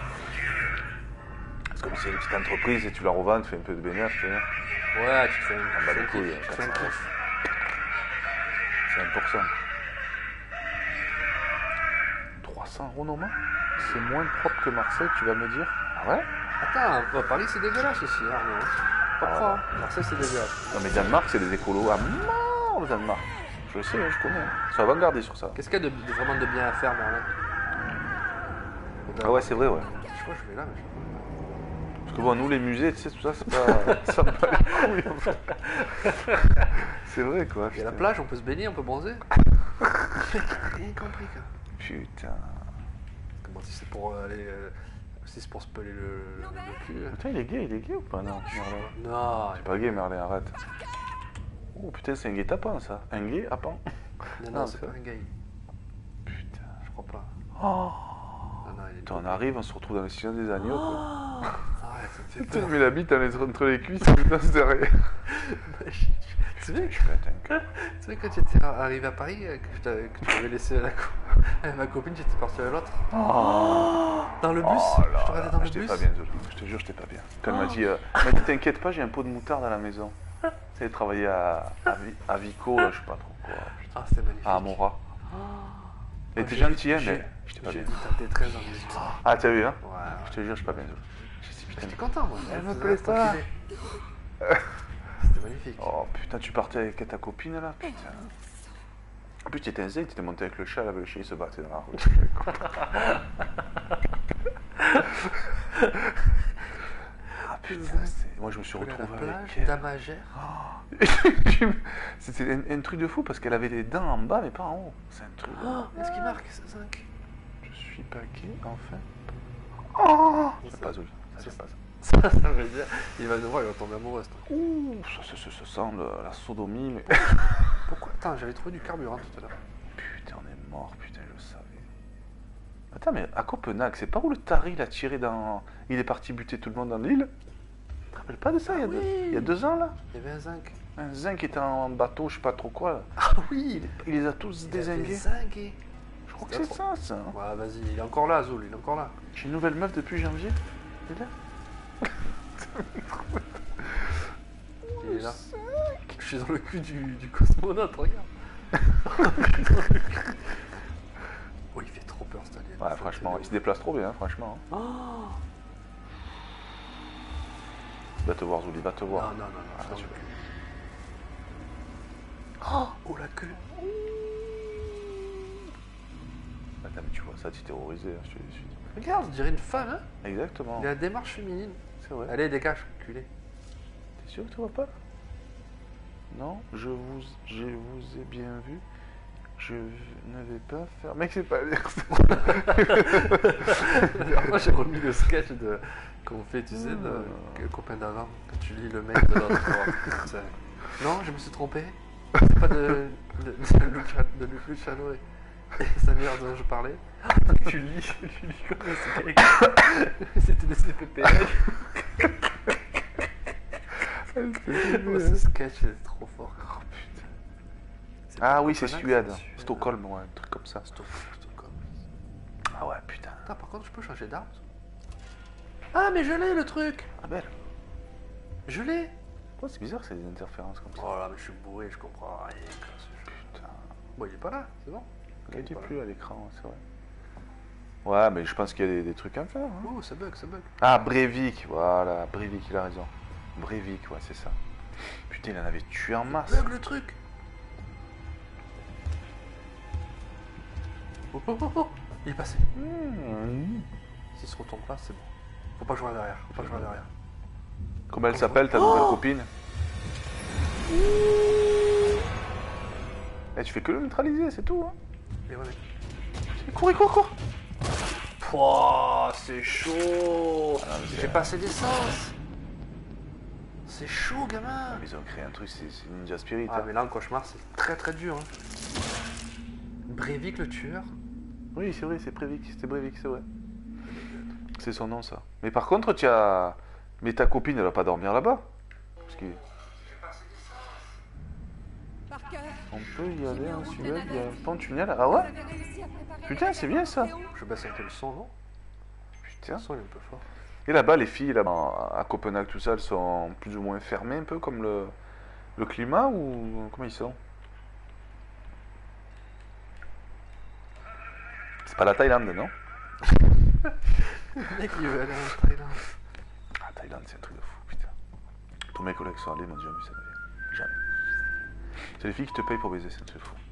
C'est comme si c'est une petite entreprise et tu la revends, tu fais un peu de bénéfice, tu vois. Ouais, tu te fais un, Ah bah, tu les te fais un couilles, kiff, tu te fais un quatre cents kiff. C'est un pour cent. trois cents euros normalement? C'est moins propre que Marseille, tu vas me dire? Ah ouais? Attends, bah, Paris c'est dégueulasse aussi, Arnaud. Pas Ah, croire, hein. Marseille c'est dégueulasse. Non mais Danemark, c'est des écolos à mort, le Danemark. Je le sais, hein, je connais. Hein. Ils sont avant-gardés sur ça. Qu'est-ce qu'il y a de, de vraiment de bien à faire, Merlin? Ah ouais, c'est vrai, ouais. Je crois que je vais là, mais je sais pas. Parce que bon, nous les musées, tu sais, tout ça, c'est pas... ça me bat les couilles, en fait. C'est vrai, quoi. Il y a la putain. plage, on peut se baigner, on peut bronzer. Rien compris, quoi. Putain. Comment si c'est pour euh, aller. euh, si c'est pour se peler le, le, le cul. euh. Putain, il est gay, il est gay ou pas? Non, Merlin. Non, C'est pas gay, Merlin, arrête. Oh putain, c'est un gay tapant, ça. Un gay tapant. non, non, non, c'est c'est pas un gay. Putain. Je crois pas. Oh. Non, non, il est. Putain, on arrive, on se retrouve dans le silence des agneaux, quoi. Arrête, ça me fait Putain, peur. mais la bite elle est entre les cuisses et putain, c'est derrière. Tu sais, Je pète un cœur. tu sais, quand tu étais arrivé à Paris, euh, que, je t'avais- que tu m'avais laissé à la co- avec ma copine, j'étais parti à l'autre. Dans le bus. Oh là je te regardais là, dans le j'étais bus. pas bien, Zoul. Je te jure, j'étais pas bien. Quand elle m'a dit, euh, elle m'a dit, t'inquiète pas, j'ai un pot de moutarde à la maison. Tu sais, travailler à, à, Vi- à Vico, là, je sais pas trop. Ah, c'était magnifique. Ah, mon rat. Ah, Elle était j'ai- gentille, hein, j'ai- mais j'étais pas J'ai bien. vu ta détresse dans les yeux. Ah, t'as vu, hein Ouais, Je te jure, je suis pas bien. Je suis putain. j'étais content, moi. Elle Je me faisais plaît rester pas. enculé. C'était magnifique. Oh putain, tu partais avec ta copine là, putain. En plus, tu étais un zèle, tu étais monté avec le chat, là, le chien il se battait dans la rue. Ah putain, c'est- moi je me suis À la retrouvé plage, avec elle. d'Amagère. C'était un, un truc de fou parce qu'elle avait des dents en bas mais pas en haut. C'est un truc. Oh, est-ce qu'il marque ce cinq? Je suis paquet, enfin. Oh Ça- C'est pas Zoul, ça ça- c'est pas ça. Ça, ça veut dire, il va nous voir, il va tomber amoureux, ce truc. Ouh, ça, ça, ça, ça sent le- la sodomie, mais. Pourquoi? Attends, j'avais trouvé du carburant tout à l'heure. Putain, on est mort, putain, je le savais. Attends, mais à Copenhague, c'est pas où le Tari l'a tiré dans. Il est parti buter tout le monde dans l'île? Tu te rappelles pas de ça il y, a Ah deux, oui. il y a deux ans là? Il y avait un zinc. Un zinc qui était en bateau, je sais pas trop quoi là. Ah oui, Il les a tous il avait dézingués. zingué. Je crois que c'est ça, ça. Ouais, vas-y, il est encore là, Zoul, il est encore là. J'ai une nouvelle meuf depuis janvier. Il est là. Il est là. Je suis dans le cul du, du cosmonaute, regarde. Oh, il fait trop peur, cet alien. Ouais, franchement, il se déplace trop bien, franchement. Oh. Il va te voir, Zouli, il va te Non, voir. non, non, non, Ah, je t'en tu- veux plus. Oh, oh, la queue. Attends, mais tu vois ça, tu es terrorisé, hein, je te je te dis. Regarde, on dirait une femme, hein. Exactement. Il a la démarche féminine. C'est vrai. Allez, dégage, culé. T'es sûr que tu vois pas? Non, je vous, je vous ai bien vu. Je ne vais pas faire. Mec, c'est pas dire ça. Moi, j'ai remis le sketch de qu'on fait, tu sais, de que- copain d'avant, quand tu lis le mail de l'autre. C'est- Non, je me suis trompé. C'est pas de, de, de, Lucia- de Luciano et, et Samir dont je parlais. Tu lis, tu lis comme un sketch. C'était des C P P L. Oh, ce sketch est trop fort. Oh putain. C'est Ah pas oui, c'est Copenhague, Suède. c'est Stockholm, ouais, un truc comme ça. Stockholm. Stockholm. Ah ouais, putain. Attends, par contre, je peux changer d'arme. Ah, mais je l'ai le truc. Ah belle. Je l'ai. Oh, c'est bizarre, c'est des interférences comme ça. Oh là, mais je suis bourré, je comprends rien. quoi, ce jeu. Putain. Bon, il est pas là, c'est bon. Il est dit pas là. plus à l'écran, c'est vrai. Ouais, mais je pense qu'il y a des, des trucs à faire. hein. Oh, ça bug, ça bug. Ah, Breivik, voilà, Breivik, il a raison. Breivik, ouais, c'est ça. Putain, il en avait tué en masse. Bug le truc. Oh, oh, oh, oh. Il est passé. Mmh. S'il se retourne pas, c'est bon. Faut pas jouer à derrière, faut pas jouer à derrière. Comment elle s'appelle, ta Oh nouvelle copine? Eh, tu fais que le neutraliser, c'est tout, hein. Et ouais, mec. Cours, cours, cours. Pouah, c'est chaud. Ah, mais Il c'est- fait passer l'essence. C'est chaud, gamin. Ils ont créé un truc, c'est c'est Ninja Spirit. Ah, hein. mais là, le cauchemar, c'est très très dur. Hein. Breivik le tueur. Oui, c'est vrai, c'est Breivik, c'était Breivik, c'est vrai. C'est son nom, ça. Mais par contre, tu as... Mais ta copine, elle va pas dormir là-bas. Parce que... Parker, On peut y aller mis en en route Suède, la il y a un navette. pont tunnel. Ah vous ouais? avez réussi à préparer Putain, la c'est bien, ça. Théo. Je baisse un peu le son, non? Putain. Le son, il est un peu fort. Et là-bas, les filles, là, à Copenhague, tout ça, elles sont plus ou moins fermées, un peu comme le, le climat, ou comment ils sont? C'est pas la Thaïlande, non? Le mec, il veut aller en Thaïlande. Ah, Thaïlande, c'est un truc de fou, putain. Tous mes collègues sont allés, m'ont jamais vu ça de vie. Jamais. C'est les filles qui te payent pour baiser, c'est un truc de fou.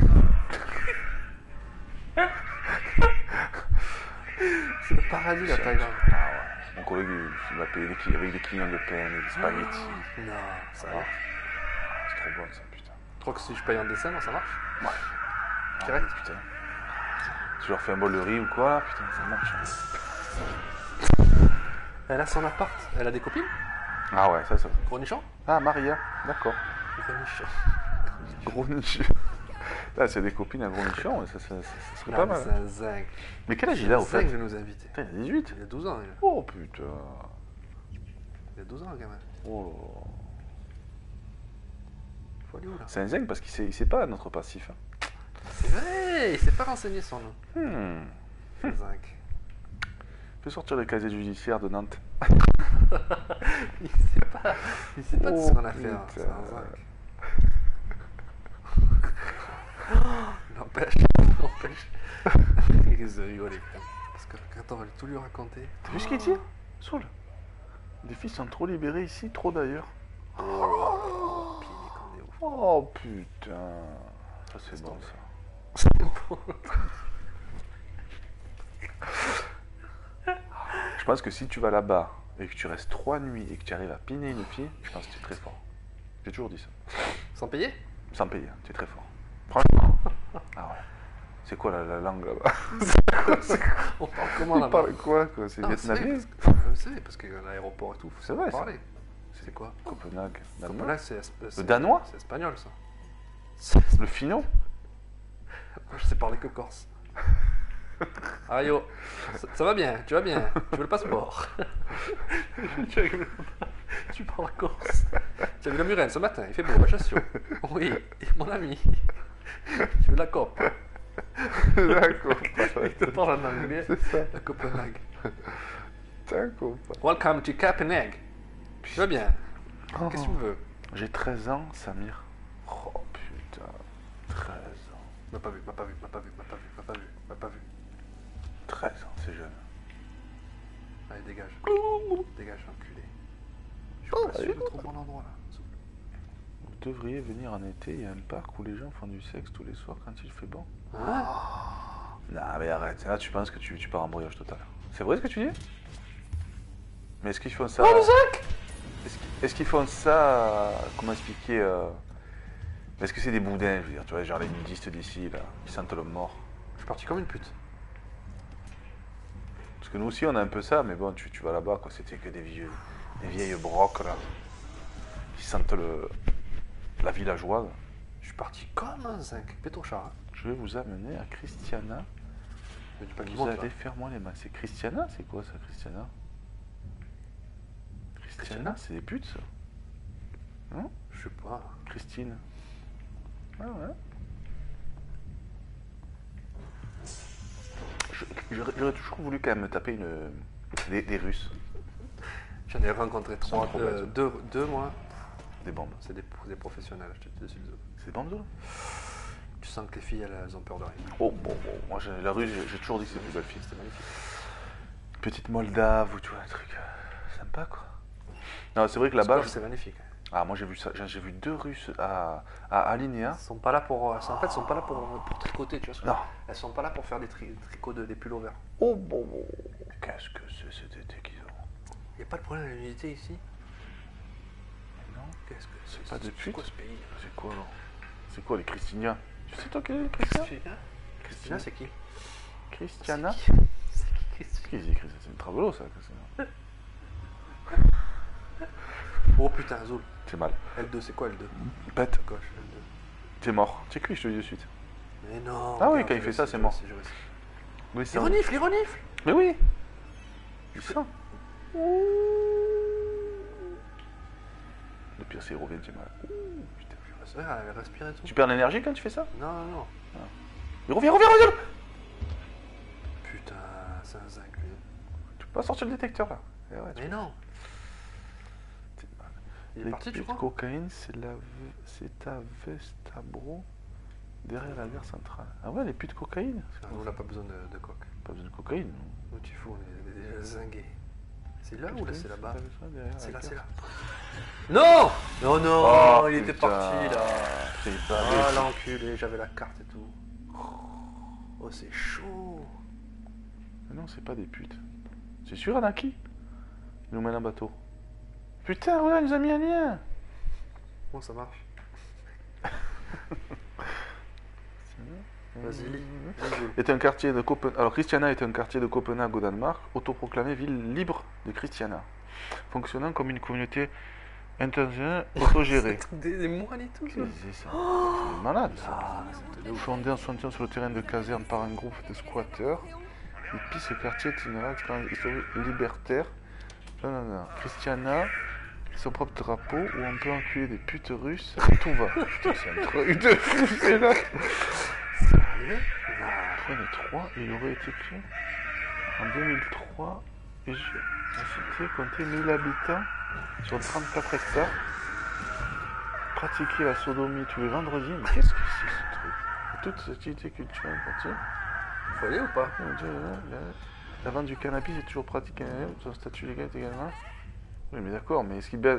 C'est le paradis, la Thaïlande. Ah ouais. Mon collègue, il, il m'a payé des, qui- avec des clients de peine et des spaghettis. Non, ça Ah, marche. c'est trop bon, ça, putain. Tu crois que si je paye en dessin, ça marche? Ouais. Direct. Ah, putain. Si je leur fais un bol de riz ou quoi, là, putain, ça marche. hein. Elle a son appart. Elle a des copines? Ah ouais, ça, ça. Gros nichon? Ah, Maria, d'accord. Gros nichon. Gros nichon. Ah, c'est des copines à gros nichon, ça, ça, ça, ça serait Non, pas mais mal. c'est un zinc. Mais quel âge il a, au C'est un zinc fait? de nous inviter. Putain, il a dix-huit. Il a douze ans, il a. Oh, putain. Il a douze ans, le gamin. Oh. Faut aller où, là? C'est un zinc parce qu'il sait, il sait pas notre passif. hein. C'est vrai, il s'est pas renseigné son nom. Hmm. Le zinc. Fais sortir le casier judiciaire de Nantes. Il sait pas, il sait pas de Oh, son affaire. C'est putain. un zinc. N'empêche, n'empêche. Il risque de rigoler quand même. Parce que quand on va tout lui raconter. T'as vu ce qu'il dit Soul. Les filles sont trop libérées ici, trop d'ailleurs. Oh, puis il est comme des ouf. Oh putain. Ça c'est bon ça. Je pense que si tu vas là-bas et que tu restes trois nuits et que tu arrives à piner une fille, je pense que tu es très fort. J'ai toujours dit ça. Sans payer? Sans payer, tu es très fort. Franchement. Ah ouais. C'est quoi la, la langue là-bas? On parle comment Ils là-bas? parlent quoi, quoi? C'est Non, vietnamien? c'est parce que- Je sais, parce qu'il y a un aéroport et tout. Faut C'est vrai, ça. parler. C'est quoi? Copenhague. Danois. Copenhague, c'est es- c'est- danois C'est espagnol ça. Le finno? Moi, je sais parler que corse. Ah yo, ça, ça va bien, tu vas bien, tu veux le passeport? tu, rigoles pas. Tu parles corse. Tu as vu la Murène ce matin, il fait beau, Ajaccio. Oui, mon ami. Tu veux la cope? D'accord. Il te parle en anglais. C'est ça. La Copenhague. D'accord. Welcome to Copenhague. Tu vas bien? Qu'est-ce que tu veux? J'ai treize ans, Samir. Oh putain. treize ans. M'a pas vu, m'a pas vu, m'a pas vu, m'a pas vu, m'a pas vu, m'a pas vu. treize ans, c'est jeune. Allez, dégage. Dégage, enculé. Je suis pas sûr de trop bon endroit là. Vous devriez venir en été, il y a un parc où les gens font du sexe tous les soirs quand il fait bon. Hein? Non mais arrête, là tu penses que tu, tu pars en brouillage total. C'est vrai ce que tu dis? Mais est-ce qu'ils font ça... Oh le sac! Est-ce qu'ils est-ce qu'ils font ça... Comment expliquer euh... Est-ce que c'est des boudins, je veux dire, tu vois, genre les nudistes d'ici, là, qui sentent l'homme mort? Je suis parti comme une pute. Parce que nous aussi on a un peu ça, mais bon, tu, tu vas là-bas, quoi, c'était que des vieux... Des vieilles broques, là, qui sentent le... la villageoise. Je suis parti comme un zinc. Pétochard. Je vais vous amener à Christiana. Mais du pas qui Vous monte allez là. faire moi les mains. C'est Christiana? C'est quoi ça, Christiana? Christiana, Christiana c'est des putes, ça? Hein? Je sais pas. Christine. Ah ouais. Je- J'aurais j'aurais toujours voulu quand même me taper une, des, des Russes, J'en ai rencontré trois, trop euh, bête. deux, deux moi. des bombes. C'est des, des professionnels, je te dis dessus. C'est des bombes, ça? Tu sens que les filles, elles, elles ont peur de rien. Oh, bon, bon. Moi, j'ai- la Russe, j'ai j'ai toujours dit que c'est une plus belle fille. C'était magnifique. Petite Moldave ou tu vois, un truc euh, sympa, quoi. Non, c'est vrai que là-bas... Scotch, je- c'est magnifique. Ah, moi, j'ai vu ça. J'ai j'ai vu deux Russes à, à Alinéa. Elles sont pas là pour. euh, En fait, elles sont pas là pour, pour tricoter, tu vois. ce que Non. je veux dire. Elles sont pas là pour faire des, tri- tricots de, des pulls au vert. Oh, bon, bon. Qu'est-ce que c'est cet été qu'ils ont? Il n'y a pas de problème à l'unité ici. Non. Qu'est-ce que c'est? Pas de C'est pute. quoi ce pays? C'est quoi, alors? C'est quoi, les Christiniens? Tu sais, toi, quel est les Christiens? Christina Christina, c'est qui? Christiana? C'est qui C'est qui Christina? Qui dit Christiana? C'est une travelo, ça, Christiana. Oh putain, Zoul. C'est mal. L deux, c'est quoi L deux? Pète. Gauche, L deux. T'es mort. Tu sais cuit, je te le dis de suite. Mais non. Ah oui, regarde, quand il je fait le ça, sais, c'est je mort. le sais, je le sais. Oui, Il renifle, il renifle. Mais oui. C'est ça. Le pire, c'est il revient, tu mal. Ouh, putain. Ouais, elle respire et tout. Tu perds l'énergie quand tu fais ça? Non, non, non. Il revient, revient, revient! Putain, c'est un zinc, lui. Tu peux pas sortir le détecteur, là. Eh ouais, tu- Mais non. c'est mal. Il est Les parti, tu putes crois? cocaïne, c'est la... c'est à Vestabro, derrière la gare centrale. Ah ouais, les putes cocaïne? Ah, nous, on n'a pas besoin de, de coque. Pas besoin de cocaïne, non? Nous, tu fous, on est déjà zingués. C'est là ou là, c'est là-bas? C'est là, c'est là. Non! Non, non, Oh, il était putain. parti, là. C'est Ah, bavé. l'enculé, j'avais la carte et tout. Oh, c'est chaud. Mais non, c'est pas des putes. C'est sûr, Anaki? Il nous mène un bateau. Putain, ouais, il nous a mis un lien. Bon, ça marche. Vas-y, lis. Est un quartier de Copen... Alors, Christiana est un quartier de Copenhague au Danemark, autoproclamé ville libre de Christiana, fonctionnant comme une communauté internationale autogérée. Des, des moines et tout, ça. Qu'est-ce que c'est ça? C'est malade, ça. Ah, c'est de ouf. Fondé en soixante et onze sur le terrain de caserne par un groupe de squatteurs, et puis ce quartier itinéraire expérience historique libertaire. Non, non, non. Christiana, son propre drapeau, où on peut enculer des putes russes, tout va. Putain, c'est un truc de fou, c'est là. Sérieux? Non. Point trois, il aurait été créé en deux mille trois, et je... la cité comptait mille habitants sur trente-quatre hectares. Pratiquer la sodomie tous les vendredis, mais qu'est-ce que c'est ce truc? toute cette activité culturelle continue. Faut aller ou pas? Mon Dieu, la, la vente du cannabis est toujours pratiquée. Son statut légal est également. Oui, mais d'accord, mais est-ce qu'il baisse?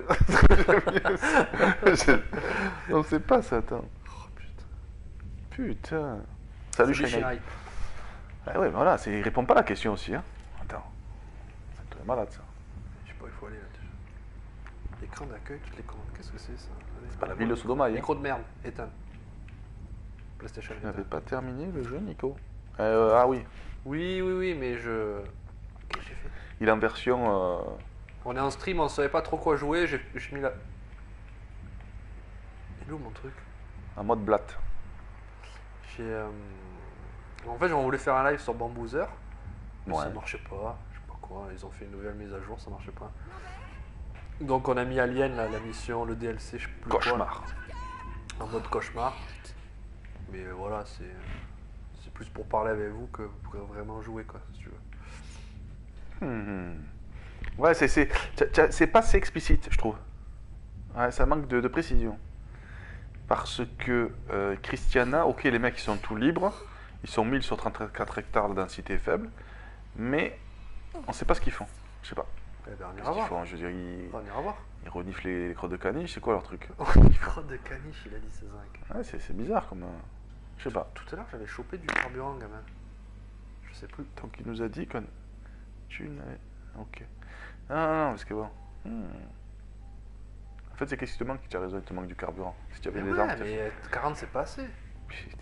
Je- On sait pas ça, attends. Oh putain. Putain. Salut, Salut, Shanghai. Shanghai. Ah ouais, voilà, c'est- il répond pas à la question aussi. Hein. Attends. C'est un truc de malade ça. Je sais pas, il faut aller là déjà. Écran d'accueil, toutes les commandes. Qu'est-ce que c'est ça? C'est pas la ville de Sodomaï. Hein. Micro de merde, éteint. PlayStation Tu n'avais éteint. pas terminé le jeu, Nico? euh, Ah oui, Oui, oui, oui, mais je. Qu'est-ce que j'ai fait? il est en version. Euh... On est en stream, on savait pas trop quoi jouer, j'ai j'ai mis la. Il est où mon truc? en mode blat. J'ai. euh, En fait, on voulait faire un live sur Bamboozer. Mais Ouais. ça marchait pas, je sais pas quoi. Ils ont fait une nouvelle mise à jour, ça marchait pas. Donc on a mis Alien, là, la mission, le D L C, je sais plus quoi, Cauchemar. là, en mode cauchemar. Mais euh, voilà, c'est c'est plus pour parler avec vous que pour vraiment jouer, quoi, si tu veux. Hmm. Ouais, c'est c'est tcha- tcha- c'est pas assez explicite, je trouve. Ouais, ça manque de, de précision. Parce que euh, Christiana, ok, les mecs ils sont tout libres, ils sont mille sur trente-quatre hectares de densité faible, mais on sait pas ce qu'ils font. Je sais pas. Eh ben, on Qu'est-ce ira qu'ils voir. font? Je veux dire, ils, On ira voir. ils reniflent les, les crottes de caniche, c'est quoi leur truc? Crotte de caniche, il a dit c'est zinc. Ouais, c'est c'est bizarre comme. euh, Je sais pas. Tout à l'heure, j'avais chopé du carburant, gamin. Je sais plus. Donc il nous a dit qu'on. Tu n'avais. Ok. Non, non, non, parce que bon. Hmm. En fait, c'est qu'est-ce qui te manque? Tu as raison, il te manque du carburant. Si tu avais Mais des ouais, armes, t'as mais euh, quarante, c'est pas assez. Putain.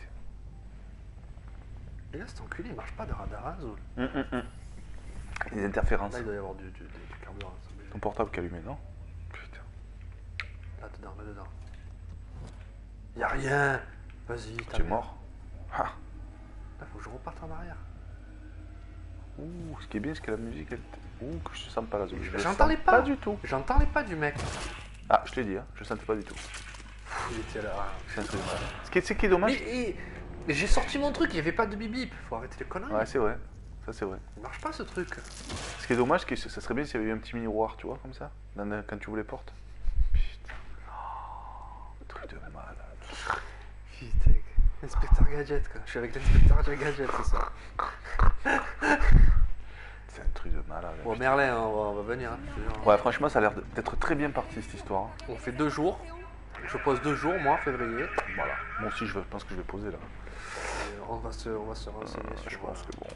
Et là, cet enculé, il marche pas de radar, hein, Zoul. Hum, hum, hum. Les interférences. Là, il doit y avoir du, du, du- du carburant. ça me dit. Ton portable qui est allumé, non? Putain. Là dedans, là dedans. Y'a rien. Vas-y, Tu es mort. Ah. Là, faut que je reparte en arrière. Ouh, ce qui est bien, c'est que la musique, elle. Ouh, que je sens pas la zone. Je le J'entends sens les pas. Pas du tout. J'entends les pas du mec. Ah, je l'ai dit, hein. Je sentais pas du tout. Pff, il était là. C'est un truc de malade. Ce qui est, ce qui est dommage. Mais, et- mais j'ai sorti mon truc, il y avait pas de bip bip. Faut arrêter les conneries. Ouais, c'est vrai. Ça, c'est vrai. Il marche pas ce truc. Ce qui est dommage, c'est que ça serait bien s'il y avait eu un petit miroir, tu vois, comme ça, dans la- quand tu ouvres les portes. Putain. Oh, truc de malade. Putain. Inspecteur Gadget, quoi. Je suis avec l'inspecteur Gadget, c'est ça. C'est un truc de malade. Bon, putain. Merlin, on va, on va venir. Hein, je te jure. Ouais, franchement, ça a l'air d'être très bien parti, cette histoire. On fait deux jours. Je pose deux jours, moi, février. Voilà. Moi aussi, je pense que je vais poser, là. Et on va se, on va se renseigner Euh, sur. je pense que bon...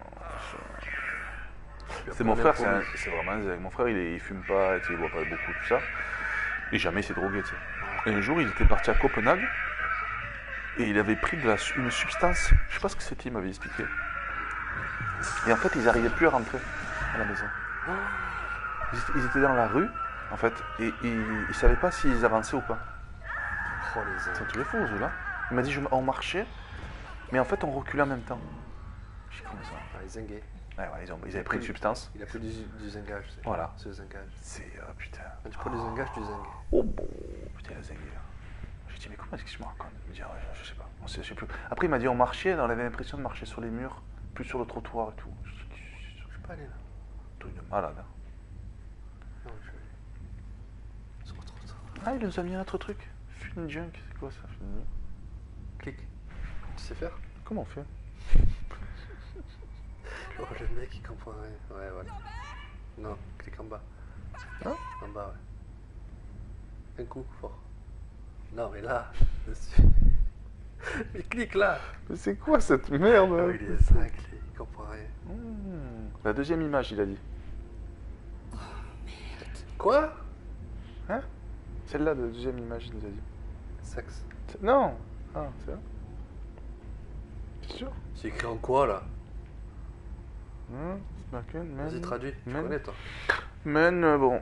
Puis C'est après, mon on est frère, c'est promis. un- c'est vraiment zèle. Mon frère, il, est- il fume pas, tu sais, il boit pas beaucoup, tout ça. Et jamais il s'est drogué, tu sais. Et un jour, il était parti à Copenhague. Et il avait pris de la, une substance. Je sais pas ce que c'était, il m'avait expliqué. Et en fait, ils n'arrivaient plus à rentrer à la maison. Ils étaient, ils étaient dans la rue, en fait, et ils ne savaient pas s'ils avançaient ou pas. Oh, les C'est un ailes. truc de fou, ce là. Il m'a dit, je, on marchait, mais en fait, on reculait en même temps. Je sais comment ça. Ah, les zingués. Ouais, ouais, ils, ont, ils avaient pris une substance. Il a pris du, du zingage, c'est. Voilà. C'est le zingage. C'est. Ah putain. Quand tu prends du zingage, tu zingues. Oh bon, putain, la zingue là. J'ai dit, mais comment est-ce qu'il se me raconte? Il me dit, ah, je, je sais pas, on sait, je sais plus. Après, il m'a dit, on marchait, on avait l'impression de marcher sur les murs, plus sur le trottoir et tout. Je dis, Je suis pas allé là. truc de malade. Hein. Non, je vais aller. Sur le trottoir. Ah, il nous a mis un autre truc. Film junk, c'est quoi ça, film junk? Clique. Tu sais faire? Comment on fait? Oh, le mec, il comprend rien. Ouais, voilà. Non, clique en bas. Hein? En bas, ouais. Un coup, fort. Non, mais là, dessus. Mais clique là. Mais c'est quoi cette merde? Oh, hein il est cinglé, il comprend rien. Mmh. La deuxième image, il a dit. Quoi? Hein? Celle-là, la deuxième image, il nous a dit. Sexe. C'est- Non! Ah, c'est là? C'est sûr? C'est écrit en quoi là? Hein? C'est marqué, men- Vas-y, traduis. Tu men- connais toi? Men, euh, bon.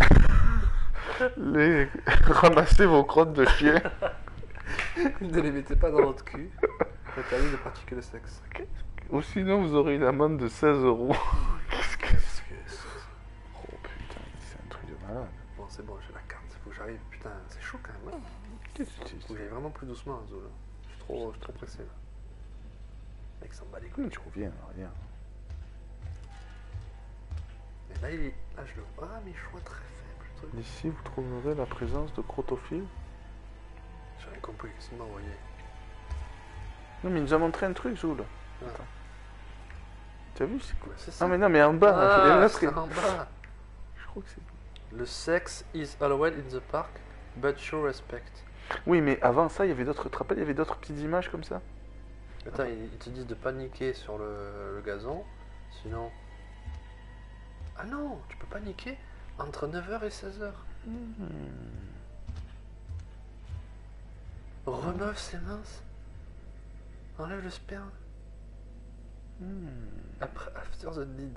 Les... Ramassez vos crottes de chien. Ne les mettez pas dans votre cul. Interdit de pratiquer le sexe. Ou sinon, vous aurez une amende de seize euros. Qu'est-ce que Qu'est-ce que c'est? Oh putain, c'est un truc de malade. Bon, c'est bon, j'ai la carte. Faut que j'arrive. Putain, c'est chaud quand même. Hein. Qu'est-ce que Faut c'est? que j'aille vraiment plus doucement, Zo là. Je suis trop, je suis trop pressé là. Mec, s'en bat les couilles. Comment tu reviens, rien. Et là, il est... là, je le vois. Ah, mais je vois très faible le truc. Ici, vous trouverez la présence de crotophiles. J'ai rien compris. Qu'est-ce qu'il m'a envoyé? Non, mais il nous a montré un truc, Zoul. Ah. Attends. Tu as vu, c'est quoi? C'est ça. Ah, mais non, mais en bas. il y a un Ah, autre- c'est en bas. Je crois que c'est. Le sex is allowed in the park, but show respect. Oui, mais avant ça, il y avait d'autres. Tu te rappelles, il y avait d'autres petites images comme ça? Attends, ils ils te disent de paniquer sur le, le gazon, sinon... Ah non, tu peux paniquer entre neuf heures et seize heures. Hmm. Remeuve ses minces. Enlève le sperme. Hmm. Après, after the deed.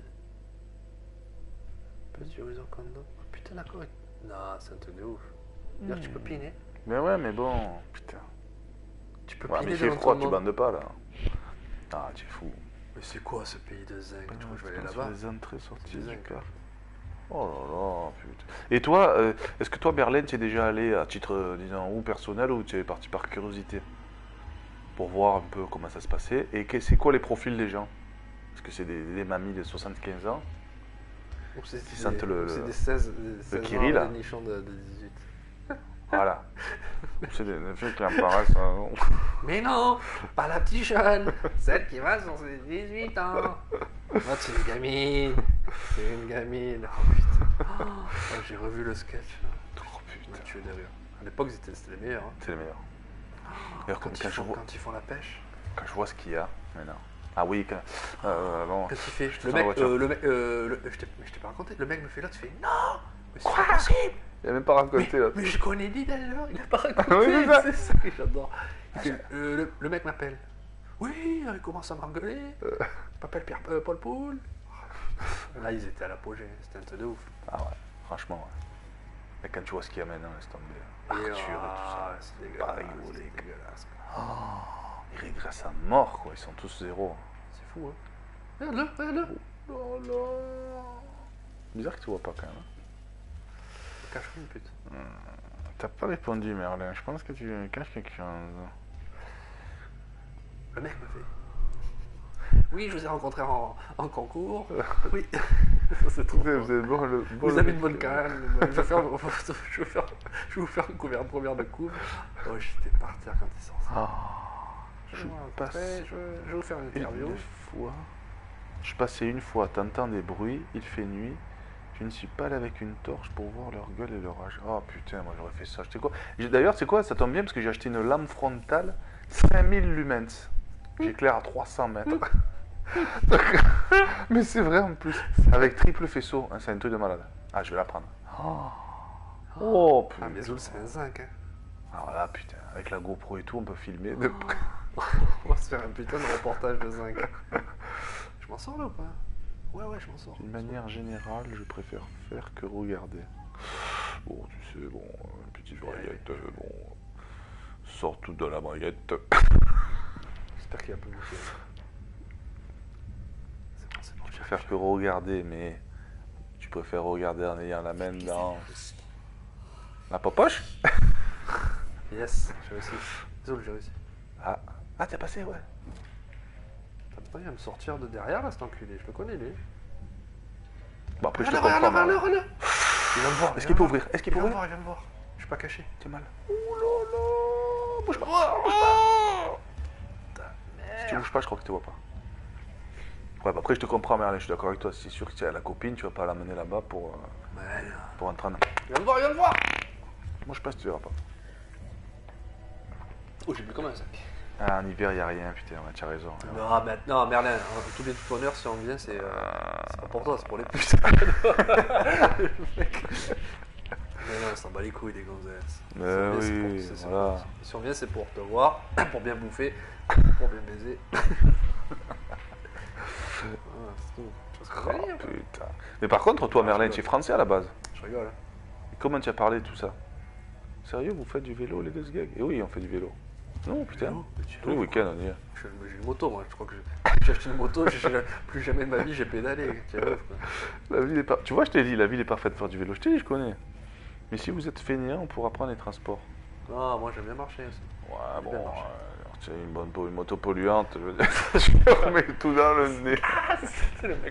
Petit horizon condom. Oh, putain, d'accord. Non, c'est un truc de ouf. D'ailleurs, tu peux piner. Mais ouais, mais bon, putain. Tu peux Ouais, piner mais il fait devant froid, tout tu le monde. bandes pas là. Ah, tu es fou. Mais c'est quoi ce pays de zinc? Tu crois que je vais aller Sur là-bas? les entrées, sorties C'est du zinc. parc. Oh là là, putain. Et toi, euh, est-ce que toi, Berlin, tu es déjà allé à titre, euh, disons, ou personnel, ou tu es parti par curiosité? Pour voir un peu comment ça se passait. Et que- c'est quoi les profils des gens? Est-ce que c'est des, des mamies de soixante-quinze ans? Ou c'est Qui sentent le- ou c'est le- des seize, des seize kiri, ans, là. des nichons de, de dix-huit. Voilà. Ou c'est des, des filles qui apparaissent. hein. Mais non, pas la petite jeune, celle qui va sur ses dix-huit ans. Moi, c'est une gamine. C'est une gamine. Oh putain. Oh, j'ai revu le sketch. Oh Je putain, me tué de rire. À l'époque, c'était c'était les meilleurs. hein. c'est le meilleur. D'ailleurs, quand, Quand, quand ils je font, vois, quand ils font la pêche. quand je vois ce qu'il y a maintenant. Ah oui, quand. Euh, bon. Quand il fait. te Le fais mec, la voiture. euh, le mec, euh, le- je t'ai mais je t'ai pas raconté. Le mec me fait là, tu fais non. Mais c'est Quoi pas possible. Il a même pas raconté là. Mais je connais dit d'ailleurs, il a pas raconté. Oui, c'est ça. c'est ça que j'adore. Il fait, euh, le, le mec m'appelle. Oui, il commence à m'engueuler. Il m'appelle Pierre, euh, Paul Poul. Là, ils étaient à l'apogée. C'était un truc de ouf. Ah ouais, franchement, ouais. Et quand tu vois ce qu'il y a maintenant, laisse tomber. Et, Arthur et tout ah, ça. c'est Pas dégueulasse. rigoler, C'est quoi. dégueulasse. Oh, ils régressent à mort, quoi. Ils sont tous zéro. C'est fou, hein. Regarde-le, regarde-le. Oh là. Bizarre que tu vois pas quand même. hein. Cache une pute. T'as pas répondu, Merlin. Je pense que tu caches quelque chose. Le mec me fait. Oui, je vous ai rencontré en, en concours. Oui. Ça, c'est trop Vous drôle. avez bon, le, bon Vous le- avez une bonne carrière. Je vais, faire, je, vais faire, je vais vous faire une couverture première de couve. Oh, j'étais par terre quand ils sont ça. Ah, Je, je vais passe je, je vais vous faire une interview. une fois. Je passais une fois, t'entends des bruits, il fait nuit. Je ne suis pas allé avec une torche pour voir leur gueule et leur âge. Oh putain, moi j'aurais fait ça. Je sais quoi J'ai- D'ailleurs, c'est quoi? Ça tombe bien parce que j'ai acheté une lame frontale cinq mille lumens. J'éclaire à trois cents mètres. Donc- Mais c'est vrai en plus. Avec triple faisceau. Hein, c'est un truc de malade. Ah, je vais la prendre. Oh, oh putain. Ah, mais Zoul, c'est un zinc. Hein. Alors là, putain, avec la GoPro et tout, on peut filmer. de près. On va se faire un putain de reportage de zinc. Je m'en sors là ou pas? Ouais, ouais, je m'en sors. D'une manière générale, je préfère faire que regarder. Bon, tu sais, bon, une petite braguette, euh, bon, sort tout de la braguette. J'espère qu'il y a un peu bouffé. C'est bon, c'est bon. Je préfère que regarder, mais tu préfères regarder en ayant la main dans la popoche. Yes, j'ai réussi. Zoul, j'ai réussi. Ah, ah t'as passé, ouais. Attends, il va me sortir de derrière là, cet enculé. Je le connais, lui. Bon, après, je te Regarde, comprends. regarde, Marlon. regarde, regarde. Il va me voir. Est-ce il qu'il va peut me ouvrir? voir. Est-ce qu'il Il peut va me ouvrir? voir, il va me voir. Je suis pas caché. T'es mal. Ouh là là. Bouge pas. Bouge pas. Si tu bouges pas, je crois que tu vois pas. Ouais, bah après, je te comprends, Merlin, je suis d'accord avec toi. C'est sûr que tu as la copine, tu vas pas l'amener là-bas pour, euh, Ouais, là. pour entrer en. Il va me voir, il va me voir. Moi, je pense que tu verras pas. Oh, j'ai bu comme un sac. Ah, en hiver, il n'y a rien, putain, ouais, tu as raison. Non, mais, non, Merlin, en- tous les tout honneur, si on vient, c'est euh, c'est pas pour toi, c'est pour les putes. Mais non, on s'en bat les couilles des gonzesses. Mais Si on vient, c'est oui, pour- c'est- voilà. Si on vient, c'est pour te voir, pour bien bouffer, pour bien baiser. Voilà, c'est tout. Tu vois ce que je veux dire, quoi. Putain. Mais par contre, toi, Ah, Merlin, je tu es rigole. français à la base. Je rigole. hein. Comment tu as parlé de tout ça? Sérieux, vous faites du vélo, les deux gags? Et oui, on fait du vélo. Non, putain. Vélo, mais tu Tous les veux, week-ends, on y est. Je- mais J'ai une moto, moi. Je crois que j'ai j'ai acheté une moto. j'ai- j'ai- Plus jamais de ma vie, j'ai pédalé. Tu vois, quoi. La ville est par- Tu vois, je t'ai dit, la ville est parfaite pour faire du vélo. Je t'ai dit, je connais. Mais si vous êtes fainéant, on pourra prendre les transports. Non, moi, j'aime bien marcher aussi. Ouais, J'ai bon, bien marché. euh, tu as une, bonne, po- une moto polluante, je veux dire, je me remets tout dans le nez. C'est le mec.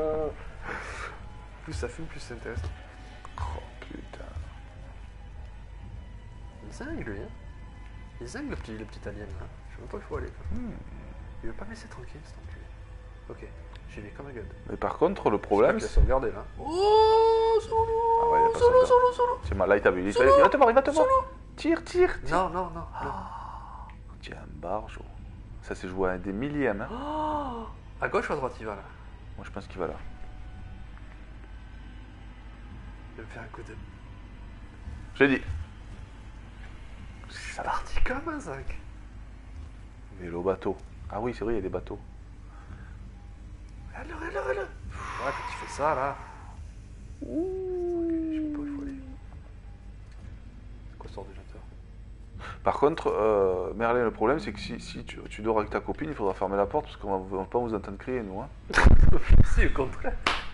Plus ça fume, plus c'est intéressant. Oh putain. Il zingue, lui, hein. Il zingue, le petit, le petit alien, là. Je sais même pas où il faut aller. Hmm. Il veut pas me laisser tranquille, cet enculé. Ok, j'y vais comme un god. Mais par contre, le problème, Il a c'est... sauvegardé là. Oh, solo Ah ouais, il a pas Solo, sauvegarde. solo, solo C'est mal, là il t'a vu. Il, Solo. il va te voir, il va te voir. Solo. Tire, tire, tire. Non, non, non. non. Tiens, un barge. Ça s'est joué à des millièmes. Hein. Oh, à gauche ou à droite il va là? Moi je pense qu'il va là. Je vais me faire un coup de... Je l'ai dit. C'est parti comme un zinc. Vélo bateau. Ah oui, c'est vrai, il y a des bateaux. Regarde-le, regarde-le, regarde-le. Ouais, quand tu fais ça là. Ouh. Je sais pas où il faut aller. C'est quoi ce ordinateur? Par contre, euh, Merlin, le problème c'est que si, si tu, tu dors avec ta copine, il faudra fermer la porte parce qu'on va, va pas vous entendre crier, nous. Hein. Si, au contraire.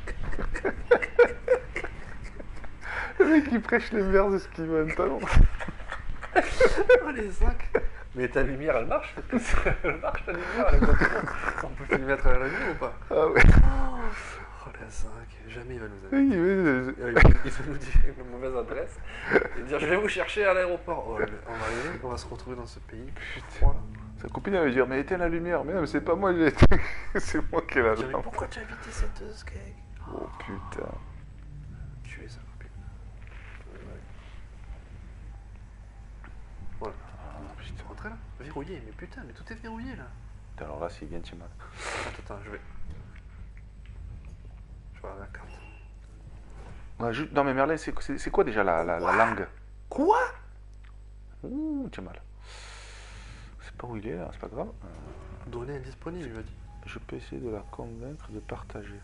Le mec il prêche les vers de ce qu'il veut entendre. Oh les zincs. Mais ta lumière elle marche? Elle marche ta lumière, elle est contente. On peut filmer à travers la nuit ou pas? Ah ouais. Oh la zinc, jamais il va nous Il aider. veut- Il va il va nous dire une mauvaise adresse et dire je vais vous chercher à l'aéroport. Oh, on va arriver, on va se retrouver dans ce pays. Putain. Sa copine elle va dire mais éteins la lumière. Mais non, mais c'est pas moi, j'ai éteint. C'est moi qui ai la lampe. Pourquoi tu as invité cette skeg? Oh putain. Tu es sa copine. Voilà. Ah, putain. Rentrez là. Verrouillé, mais putain, mais tout est verrouillé là. Alors là, s'il vient, tu mal. Attends, attends, je vais. Je vais regarder la carte. Ouais, ju- Non mais Merlin, c'est c'est- c'est quoi déjà la, la, la langue? Quoi? Ouh, tu mal. C'est pas où il est là, c'est pas grave. Euh, Données indisponibles, il m'a dit. Je peux essayer de la convaincre de partager.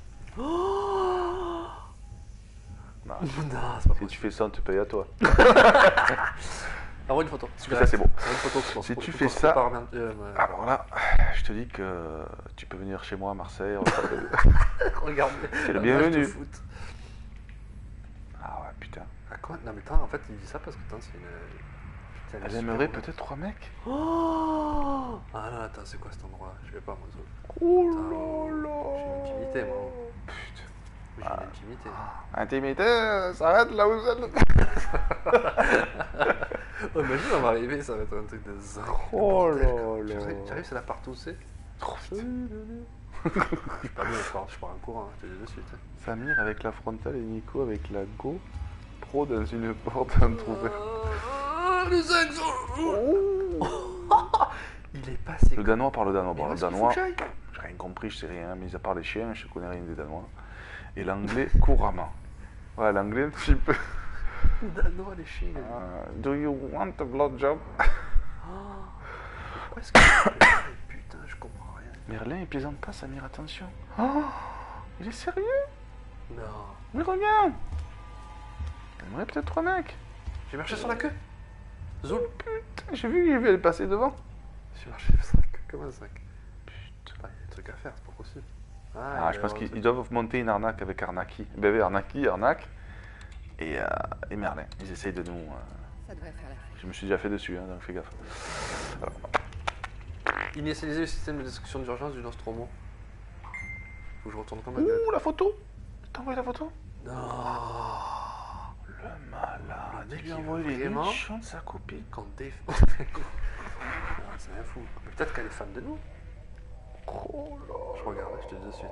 Oh Non, non, c'est pas si possible. tu fais ça, on te paye à toi. Envoie une photo. Ça, c'est bon. Envoie une photo, je pense. Si Faut- tu faut fais qu'on se ça- prépare bien- euh, ouais. Alors là, je te dis que tu peux venir chez moi à Marseille. on va faire de- Regarde. C'est le un bienvenu. match de foot. Ah ouais, putain. Ah quoi? Non mais attends, en fait il dit ça parce que attends, c'est une... c'est une Elle super aimerait roulette. peut-être trois mecs. Oh ah non, attends, c'est quoi cet endroit? Je vais pas moi. Zul. Oh là là. J'ai une intimité moi. Putain. J'ai Ah. une intimité. Intimité, euh, s'arrête là où ça. Oh, imagine on va arriver, ça va être un truc de zinc. Oh de bordel, là quoi. là. J'arrive, j'arrive, c'est là partout, c'est. Oh, putain. Je suis pas bien, je pars, je pars en courant, hein, je te dis de suite. hein. Samir avec la frontale et Nico avec la Go Pro dans une porte entrouverte. Oh, le zinc. Il est passé. Le Danois parle danois. Mais Bon, où le est-ce qu'il faut Danois, que j'aille? j'ai rien compris, je sais rien, mis à part les chiens, je connais rien des Danois. Et l'anglais couramment. Ouais, l'anglais un petit peu. Danois, les chiens. Euh, do you want a blowjob? Pourquoi est-ce que. Putain, je comprends rien. Merlin, il plaisante pas, Samir, attention. Oh, il est sérieux? Non. Mais regarde! Il aimerait peut-être trois mecs. J'ai marché sur la queue. Zoul. Putain, j'ai vu qu'il allait passer devant. J'ai marché sur la queue comme un sac. Putain, il y a des trucs à faire, c'est pas possible. Ah, il je va y pense avoir qu'ils un truc. ils doivent monter une arnaque avec Arnaki. Bébé Arnaki, Arnaque. Et, euh, et Merlin. Ils essayent de nous. euh, Ça devrait faire l'affaire. Je me suis déjà fait dessus, hein, donc fais gaffe. Initialiser le système de destruction d'urgence du Nostromo. Faut que je retourne comme un gars. Ouh, la photo! T'as envoyé la photo? Non. Le malade. Le mec, Il a il envoyé veut les vraiment- nichons de sa copine. Quand Dave. C'est un fou. Mais peut-être qu'elle est fan de nous. Oh là. Je regarde, je te dis de suite.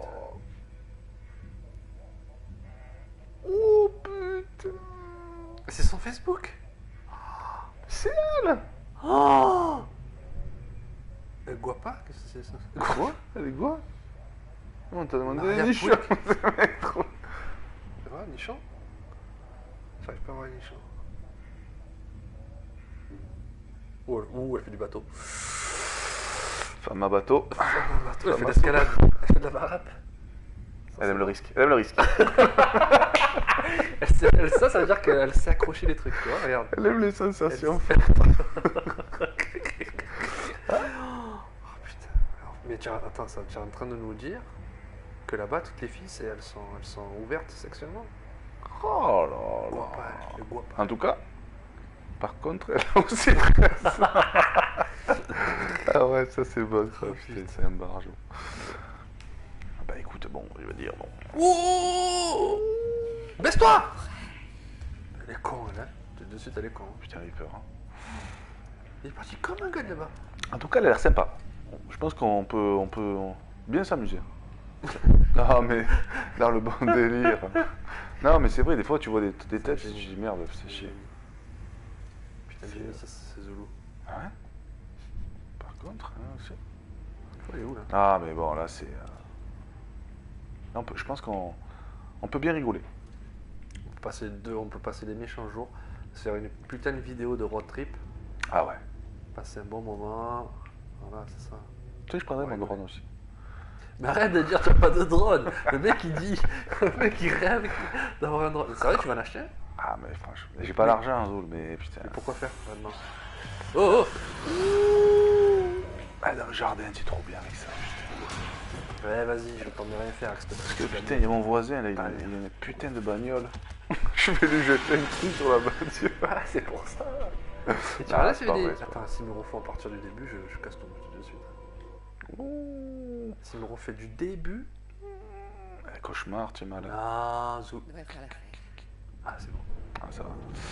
Oh putain. C'est son Facebook. C'est elle! Oh Elle boit pas? Qu'est-ce que c'est ça? Quoi? Elle est quoi? On t'a demandé Maria les nichons. Pouic. Tu vois, Nichon? J'arrive pas à voir Nichon. Oh, elle- ouh, elle fait du bateau. Femme à bateau. Elle fait de l'escalade. Elle fait de la barappe. Elle aime le risque. Elle aime le risque. Elle sait- elle- ça, ça veut dire qu'elle sait accrocher les trucs, tu vois, regarde. Elle aime les sensations. Elle- Oh putain. Alors, mais tu, attends, ça, tu es en train de nous dire que là-bas, toutes les filles, c'est- elles, sont, elles sont ouvertes sexuellement? Oh là Bois là. pas, elle boit pas. En tout cas, par contre, elle a aussi. Ah ouais, ça c'est bon. Ça, Oh, putain, putain. c'est un barjo. Ah bah écoute, bon, je veux dire, bon. Oh Baisse-toi! Elle est con, elle, hein. De suite, elle est con. Putain, j'ai peur. Hein. Il est parti comme un gars de là-bas. En tout cas, elle a l'air sympa. Je pense qu'on peut, on peut bien s'amuser. Non, mais dans le bon délire. Non, mais c'est vrai, des fois, tu vois des, des têtes, tu te dis merde, c'est chier. Putain, j'ai mis ça, c'est Zulu. Ah ouais. Par contre, hein, c'est... Il est où là? Ah, mais bon, là, c'est... euh, là, on peut- je pense qu'on on peut bien rigoler. On peut passer deux, on peut passer des méchants jours. Faire une putain de vidéo de road trip. Ah ouais. Passer un bon moment. Voilà, c'est ça. Tu sais, je prendrais Ouais, mon ouais. drone aussi. Mais arrête de dire t'as pas de drone. Le mec il dit, le mec il rêve d'avoir un drone. C'est vrai, tu vas en acheter un? Ah, mais franchement, j'ai pas l'argent, Zoul, mais putain. Mais pourquoi faire maintenant? Oh oh. Ah, dans le jardin, c'est trop bien avec ça, putain. Ouais, vas-y, je t'en ai rien faire avec cette Parce que putain, il y a mon voisin, là, il a, il a une putain de bagnole. Je vais lui jeter un truc sur la voiture. Ah, c'est pour ça. Et tu Ah, vois là, c'est c'est pas des... vrai, c'est Attends, s'il me refait à partir du début, je, je casse tout de suite. Ouh. S'il me refait du début. Eh, cauchemar, tu es malade. Ah, zou. On devrait faire la fête. Ah, c'est bon. Ah, ça va.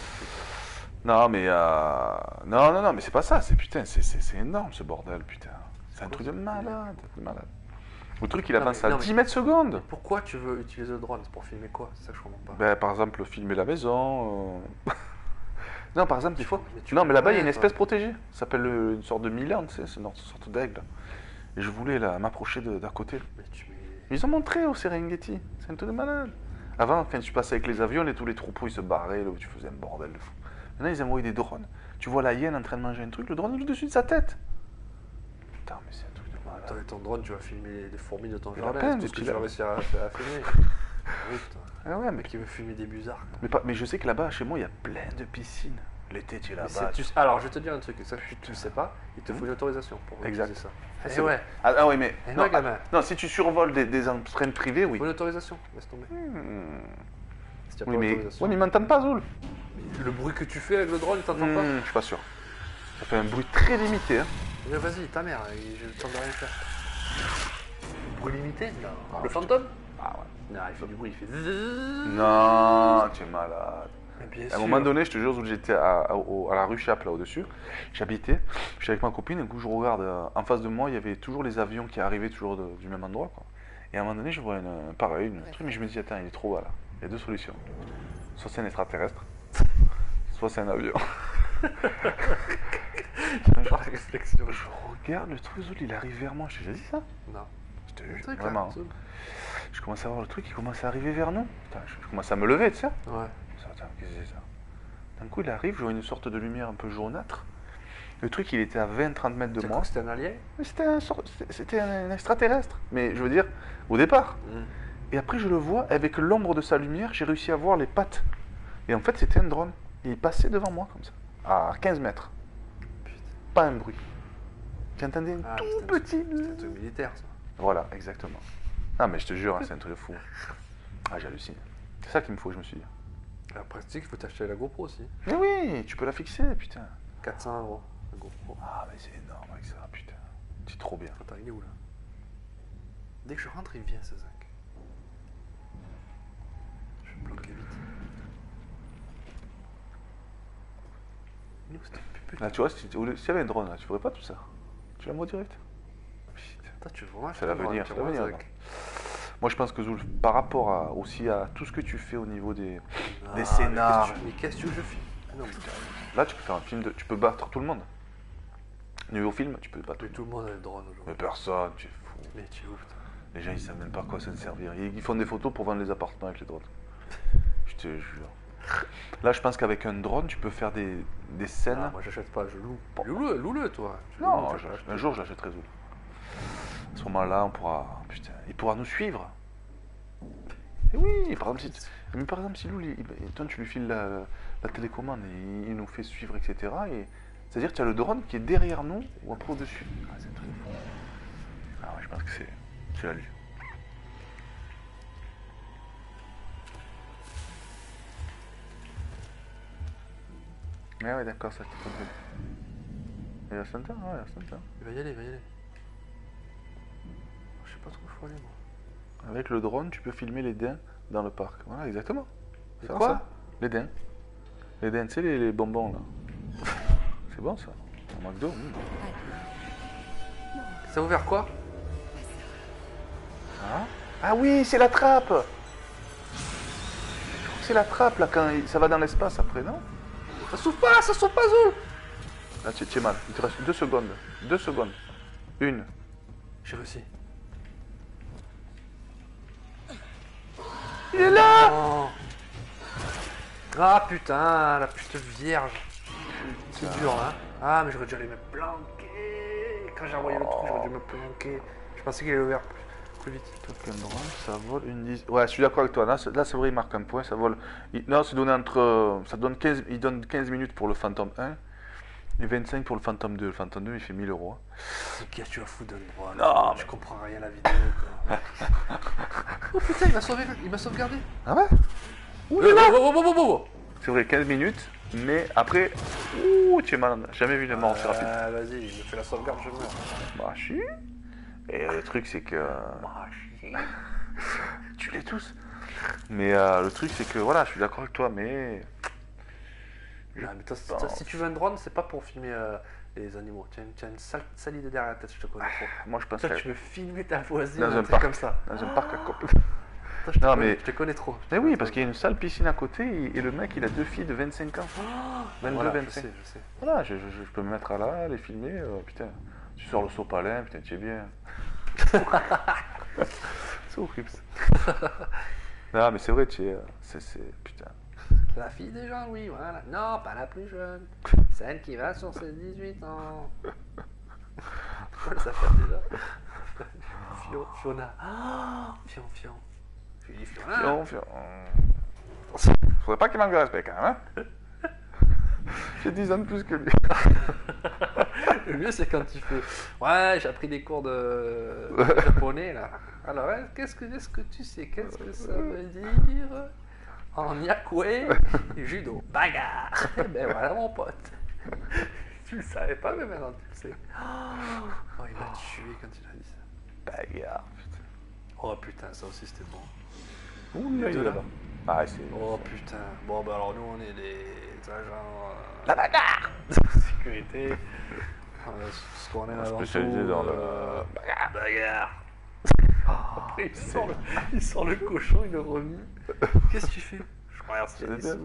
Non, mais euh... Non, non, non, mais c'est pas ça, c'est putain, c'est, c'est, c'est énorme ce bordel, putain. C'est un truc de malade, de malade. Le truc, il Non, avance mais- à non, mais- dix mètres secondes. Pourquoi tu veux utiliser le drone? C'est pour filmer quoi? C'est ça que je comprends pas. Ben, par exemple, filmer la maison. euh. Non, par exemple, il faut. Mais tu Non, peux mais là-bas, il y a rien, une toi. espèce protégée. Ça s'appelle euh, une sorte de milan, tu sais, c'est une sorte d'aigle. Et je voulais là, m'approcher de- d'à côté. Mais tu mets... Ils ont montré au Serengeti. C'est un truc de malade. Avant, quand tu passais avec les avions, les, tous les troupeaux, ils se barraient, là, où tu faisais un bordel de fou. Maintenant, ils envoient des drones. Tu vois la hyène en train de manger un truc, le drone il est dessus de sa tête. Putain, mais c'est un truc de malade. Toi, avec ton drone, tu vas filmer les fourmis de ton Mais jardin. la peine, C'est tout ce que tu tu vas l'as. réussir à, à filmer. Ah oui, putain. Ah ouais, Le mais, mec qui veut filmer des busards. quoi. mais, pas- mais je sais que là-bas, chez moi, il y a plein de piscines. L'été, tu es Mais là-bas. c'est- tu- Alors, je vais te dire un truc, ça, tu ne le sais pas, il te faut une autorisation pour Exact. utiliser ça. Ah, Eh c'est ouais, vrai. Ah, ah oui, mais. Eh non, ouais, gamin. ah, non, si tu survoles des, des empreintes privées, il oui. faut une autorisation, laisse tomber. Hmm. Si tu as Oui, pas mais, l'autorisation. ouais, mais ils m'entendent pas, Zoul. Le bruit que tu fais avec le drone, il t'entend pas? Hmm, je suis pas sûr. Ça fait un bruit très limité. Hein. Mais vas-y, ta mère, j'ai le temps de rien faire. Bruit limité? Non. Ah, Le je- fantôme? Ah ouais. Non, il fait du bruit, il fait zzzz. Non, tu es malade. Mais bien À un sûr. moment donné, je te jure, Zoul, j'étais à, à- au- à la rue Chape, là au-dessus. J'habitais, j'étais avec ma copine, et du coup, je regarde, euh, en face de moi, il y avait toujours les avions qui arrivaient toujours de- du même endroit. Quoi. Et à un moment donné, je vois une, pareil, une truc, mais je me dis, attends, il est trop bas là. Il y a deux solutions. Soit c'est un extraterrestre, soit c'est un avion. Par la réflexion. Je regarde le truc, Zoul, il arrive vers moi. Je t'ai déjà dit ça? Non. Je te Le jure, truc, là, vraiment. Zoul. Je commence à voir le truc, il commence à arriver vers nous. Putain, je, je commence à me lever, tu sais. Ouais. Ça, Attends, qu'est-ce que c'est ça? D'un coup, il arrive, je vois une sorte de lumière un peu jaunâtre. Le truc, il était à vingt à trente mètres de Tu moi. crois que c'était un alien? Mais C'était un, sort- c'était- c'était un extraterrestre. Mais je veux dire, au départ. Hmm. Et après, je le vois, avec l'ombre de sa lumière, j'ai réussi à voir les pattes. Et en fait, c'était un drone. Et il passait devant moi, comme ça, à quinze mètres. Putain. Pas un bruit. Tu entendais un Ah, tout c'était un- petit. C'était un truc militaire, ça. Voilà, exactement. Ah, mais je te jure, hein, c'est un truc de fou. Ah, j'hallucine. C'est ça qu'il me faut, je me suis dit. La pratique, il faut t'acheter la GoPro aussi. Mais oui, tu peux la fixer, putain. quatre cents euros, la GoPro. Ah, mais c'est énorme avec ça, putain. C'est trop bien. Attends, il est où là? Dès que je rentre, il vient, ce Zach. Je vais me bloquer vite. Il est où cette pupute? Là, tu vois, si tu au lieu- s'il y avait un drone, là, tu ferais pas tout ça. Tu l'as moi direct. Putain. Attends, tu veux vraiment C'est faire l'avenir, un c'est petit l'avenir. Zach? Moi, je pense que Zoul, par rapport à, aussi à tout ce que tu fais au niveau des, Ah, des mais scénars, qu'est-ce que tu- Mais qu'est-ce que tu veux que je filme? Ah non, mais là, tu peux faire un film de. Tu peux battre tout le monde. Niveau film, tu peux battre tout, tout le monde a le drone Mais aujourd'hui. personne, tu es fou. Mais tu es où, putain? Les gens, ils savent même pas à quoi s'en servir. Ils, ils font des photos pour vendre les appartements avec les drones. Je te jure. Là, je pense qu'avec un drone, tu peux faire des, des scènes. Ah, moi j'achète pas, je loue. Loue-le, loue-le toi. Je non, loue, je- j'achète pas. un jour, je l'achèterai Zoul. À ce moment-là, on pourra. Putain, il pourra nous suivre. Et oui, par exemple, si, mais par exemple, si Lou, il- il- toi, tu lui files la, la télécommande et il, il nous fait suivre, et cetera. Et, c'est-à-dire que tu as le drone qui est derrière nous ou après au-dessus. Ah, c'est un truc de fou. Ah ouais, je pense que c'est, c'est la lui. Ah ouais, d'accord, ça t'est compris. Il reste un temps, ouais, il reste un temps. Il va y aller, il va y aller. Je sais pas trop où il faut aller, moi. Avec le drone, tu peux filmer les daims dans le parc. Voilà, exactement. Les Faire quoi? ça. Les daims. Les daims, tu sais, les, les bonbons là. C'est bon ça. McDo, mmh. Ça a ouvert quoi? Hein? Ah oui, c'est la trappe. Je crois que c'est la trappe, là, quand il- ça va dans l'espace après, non? Ça s'ouvre pas, ça s'ouvre pas, Zoul. Là, tu tu es mal. Il te reste deux secondes. Deux secondes. Une. J'ai réussi. Il est là! Oh. Ah putain, la pute vierge. C'est dur, hein. Ah, mais j'aurais dû aller me planquer. Quand j'ai envoyé le truc, j'aurais dû me planquer. Je pensais qu'il allait ouvert plus, plus vite. Token drone, ça vole une dizaine. Ouais, je suis d'accord avec toi. Là, c'est là, c'est vrai, il marque un point. Ça vole. Il... Non, c'est donné entre. Ça donne quinze... Il donne quinze minutes pour le Phantom un et vingt-cinq pour le Phantom deux. Le Phantom deux, il fait mille euros. C'est qu'est-ce que tu as foutu d'un droit Non, là? mais- Je comprends rien à la vidéo, quoi. Oh putain, il m'a sauvé, il m'a sauvegardé. Ah ouais? Oh, oh, oh, oh, oh, oh. C'est vrai, quinze minutes. Mais après. Ouh, tu es malade. Jamais vu les morts aussi rapide. Ah, vas-y, il me fait la sauvegarde, je meurs. Bah, si. Et le truc, c'est que. Ah, chier. Tu les tous. Mais euh, le truc, c'est que voilà, je suis d'accord avec toi, mais. Non, mais toi, Bon. toi, si tu veux un drone, c'est pas pour filmer euh, les animaux. Tu as une, tu as une sale, sale idée derrière la tête, je te connais trop. Moi, je pense Toi, que. tu veux filmer ta voisine, Dans un un truc parc. comme ça. Dans un parc à côté. Toi, je, te Non, connais, mais- je te connais trop. Mais oui, parce qu'il y a une sale piscine à côté et, et le mec, il a deux filles de vingt-cinq ans. vingt-deux, Voilà, je vingt-cinq. sais, je sais. Voilà, je, je- je peux me mettre à là, les filmer. euh, putain, tu sors le sopalin, putain, tu es bien. C'est horrible. ça. Non, mais c'est vrai, tu es. euh, C'est. c'est- Putain. La fille de Jean-Louis, voilà. Non, pas la plus jeune. Celle qui va sur ses dix-huit ans. Comment elle s'appelle déjà? Fio- Fiona. Ah, Fion, Fion. J'ai dit Fiona. Fion, fion. Faudrait pas qu'il manque de respect quand même, hein. J'ai dix ans de plus que lui. Le mieux, c'est quand tu fais. Ouais, j'ai appris des cours de, de japonais là. Alors, hein, qu'est-ce que, est-ce que tu sais? Qu'est-ce que ça veut dire en yakwe? Judo, bagarre. Eh ben voilà, mon pote. Tu le savais pas, mais maintenant tu le sais. Oh, il m'a tué quand il a dit ça. Bagarre, putain. Oh putain, ça aussi c'était bon. Ouh, il est deux, là-bas. Ah, c'est. Oh putain. Bon, bah alors nous, on est des agents. euh, La bagarre! de sécurité. Euh, ce qu'on est avant Spécialisé tout, dans le- euh, bagarre. Après, il c'est- sort, le, il sort le cochon, il le remue. Qu'est-ce que tu fais? Je regarde ce qu'il y a C'est bien. dessous.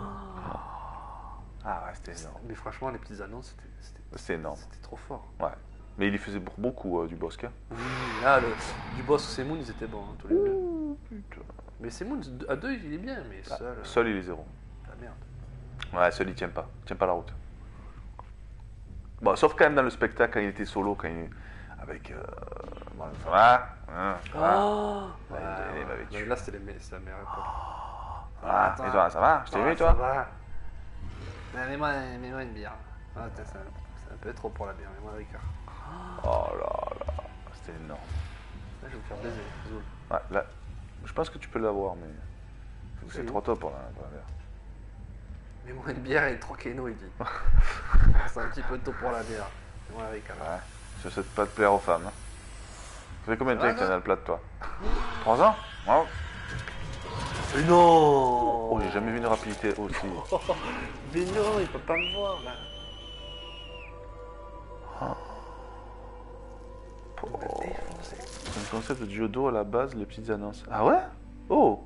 Ah ouais, c'était énorme. Mais franchement, les petites annonces, c'était- c'était C'est énorme. c'était trop fort. Ouais. Mais il y faisait pour beaucoup euh, du bosque. hein. Oui, là, le, du boss ou Semoun, ils étaient bons, hein, tous les deux. Ouh, putain. Mais Semoun, à deux, il est bien, mais Ah, seul, euh, seul, il est zéro. la merde. Ouais, seul, il tient pas. Il tient pas la route. Bon, sauf quand même dans le spectacle, quand il était solo, quand il. Avec. Euh... Bon, ça va hein, ça va Oh Ouais, il- il m'avait mais tué. là, c'était les me- c'était la meilleure époque. Ah, Attends. et toi, ça va Je t'ai Ah, vu, ça toi va. Mais Mets-moi mets-moi une bière. Ah, putain, c'est un, c'est un peu trop pour la bière. Mets-moi un Ricard. Oh là là, c'était énorme. Là, je vais me faire baiser, Zoul. Ouais, là, je pense que tu peux l'avoir, mais. C'est Oui. trop tôt pour la, pour la bière. Mets-moi une bière et trois kénos, il dit. C'est un petit peu tôt pour la bière. Mets-moi un Ricard. Ouais, je souhaite pas de plaire aux femmes. hein. Ça fait combien de temps Ouais, que t'as non. dans le plat de toi Trois ans Ouais. Mais non Oh, j'ai jamais vu une rapidité aussi. Mais non, il peut pas me voir, là. Il m'a Oh. défoncé. C'est un concept de judo à la base, les petites annonces. Ah ouais Oh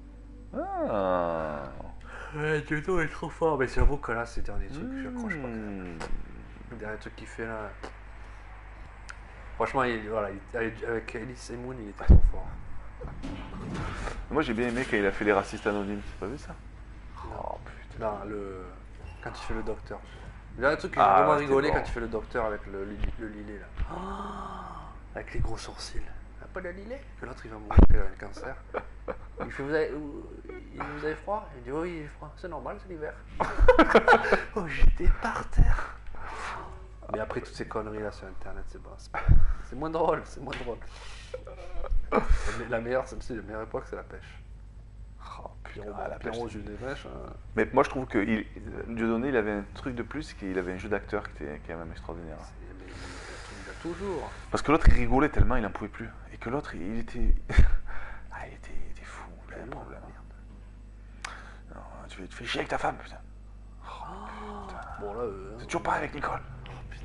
Ah Ouais, Jodo est trop fort. Mais j'avoue que là, ces derniers trucs, je accroche pas. Hmm. Le dernier truc qu'il fait là. Franchement, il, voilà, il- avec, avec Elise et Moon, il était trop fort. Moi j'ai bien aimé quand il a fait les racistes anonymes, t'as pas vu ça Non. Oh putain. Non, le. Quand il fait le docteur. Le dernier truc que Ah, j'ai vraiment c'était rigolé bon. quand il fait le docteur avec le, li- le lilet là. Oh, avec les gros sourcils. Ah, pas le lilet que l'autre il va mourir, il a un cancer. Il fait vous avez, vous, il- vous avez froid Il dit oui, il est froid. C'est normal, c'est l'hiver. Oh, j'étais par terre. Mais après toutes ces conneries là sur internet, c'est bon. C'est pas- c'est moins drôle, c'est moins drôle. Mais la meilleure, c'est la meilleure époque, c'est la pêche. Oh putain, Pierrot, ah, la Pierrot pêche. aux yeux des vaches. hein. Mais moi je trouve que il, Dieudonné il avait un truc de plus, c'est qu'il avait un jeu d'acteur qui était quand même extraordinaire. C'est- mais il il a toujours. Parce que l'autre il rigolait tellement il en pouvait plus. Et que l'autre il était. Ah il était, il était fou, il avait un Tellement, problème. merde. Non, tu fais, tu fais chier avec ta femme, putain. Bon là, euh, C'est toujours pareil avec Nicole. oh, putain.